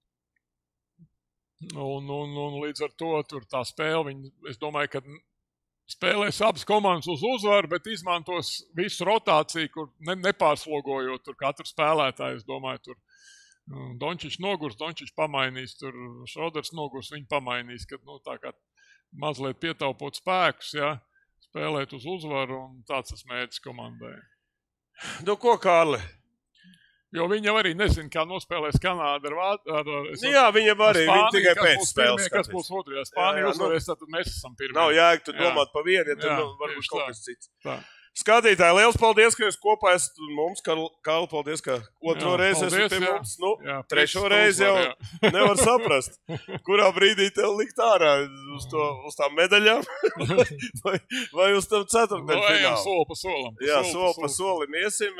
F: Un, un, un līdz ar to tur tā spēle, viņi, es domāju, ka spēlēs abas komandas uz uzvaru, bet izmantos visu rotāciju, kur ne, nepārslogojot tur katru spēlētāju. Es domāju, tur mm, Dončić nogurs, Dončić pamainīs, tur Šroders nogurs, viņi pamainīs, kad nu, tā kā mazliet pietaupot spēkus, ja, spēlēt uz uzvaru, un tāds tas mērķis komandai.
E: Nu, ko, Kārli?
F: Jo viņi jau arī nezina, kā nospēlēs Kanāda ar Vācu. Ar, ar,
E: Nu, jā, viņam arī viņi tikai pēc spēles
F: Kas
E: skatīs.
F: būs otrajā? Spānija
E: Jā, jā, nu-
F: uzvarēs, tad mēs esam pirmie.
E: Nav jēga tu
F: Jā.
E: domāt pa vienu, ja tur
F: Jā,
E: nu, varbūt
F: tieši
E: kaut
F: tā.
E: kas cits.
F: Tā.
E: Skatītāji, liels paldies, ka jūs kopā esat mums. Kārli, paldies, ka otro
F: Jā,
E: reizi esat
F: paldies,
E: pie
F: jā.
E: mums. Nu,
F: Jā,
E: trešo
F: prieks,
E: reizi
F: ka
E: jau
F: uzvar, jā.
E: nevar saprast, kurā brīdī tev likt ārā uz, to, uz tām medaļām vai, vai uz tam
F: Nu,
E: ceturtdaļu
F: ejam
E: finālu.
F: soli pa solim.
E: Jā, soli pa solim iesim.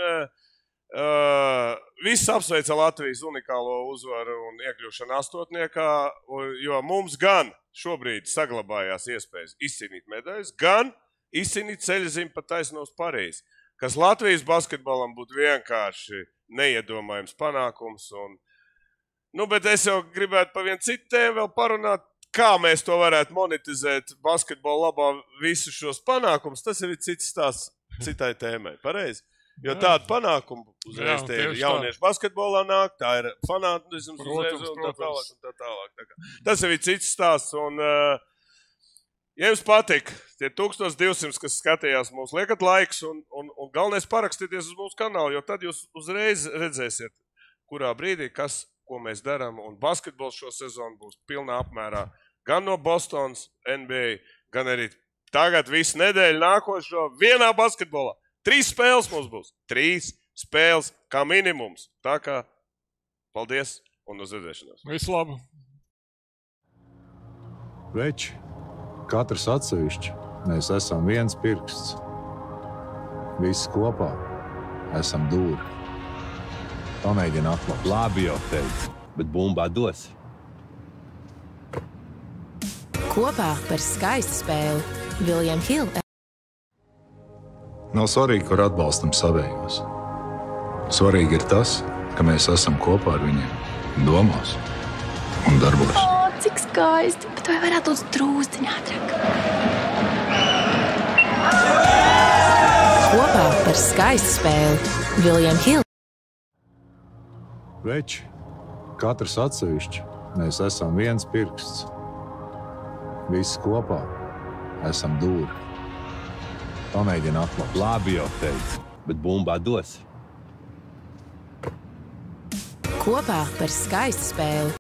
E: Uh, viss apsveica Latvijas unikālo uzvaru un iekļūšanu astotniekā, un- jo mums gan šobrīd saglabājās iespējas izcīnīt medaļas, gan izcīnīt ceļazīmi pa taisno uz Parīzi, kas Latvijas basketbolam būtu vienkārši neiedomājams panākums. Un, nu, bet es jau gribētu pa vienu citu tēmu vēl parunāt, kā mēs to varētu monetizēt basketbola labā visus šos panākumus. Tas ir cits stāsts citai tēmai, pareizi? Jo
F: Jā.
E: tādu panākumu uzreiz
F: Jā,
E: te ir
F: tieši tā.
E: jauniešu basketbolā nāk, tā ir fanātisms
F: Protams,
E: uzreiz un tā tālāk.
F: protams.
E: Un tā tālāk. Tā kā, tas ir cits stāsts. Un, uh, ja jums patīk tie tūkstoš divsimt, kas skatījās mūs, liekat laiks un, un, un galvenais parakstieties uz mūsu kanālu, jo tad jūs uzreiz redzēsiet, kurā brīdī, kas, ko mēs darām. Un basketbols šo sezonu būs pilnā apmērā gan no Bostonas N B A, gan arī tagad visu nedēļu nākošo vienā basketbolā. Trīs spēles mums būs. Trīs spēles kā minimums. Tā kā paldies un uz redzēšanos.
F: Visu labu.
A: Veči, katrs atsevišķi, mēs esam viens pirksts. Visi kopā esam dūri. Pamēģini atklāt.
B: Labi jau teicu, bet bumbā dos.
C: Kopā par skaistu spēli William Hill
A: Nav svarīgi, kur atbalstam savējos. Svarīgi ir tas, ka mēs esam kopā ar viņiem domās un darbos.
D: O, cik skaisti! Bet vai varētu būt drūzdiņā ātrāk?
C: Kopā par skaistu spēli William Hill.
A: Veči, katrs atsevišķi, mēs esam viens pirksts. Visi kopā esam dūri. Pamēģini atklāt.
B: Labi jau teicu, bet bumbā dos.
C: Kopā par skaistu spēli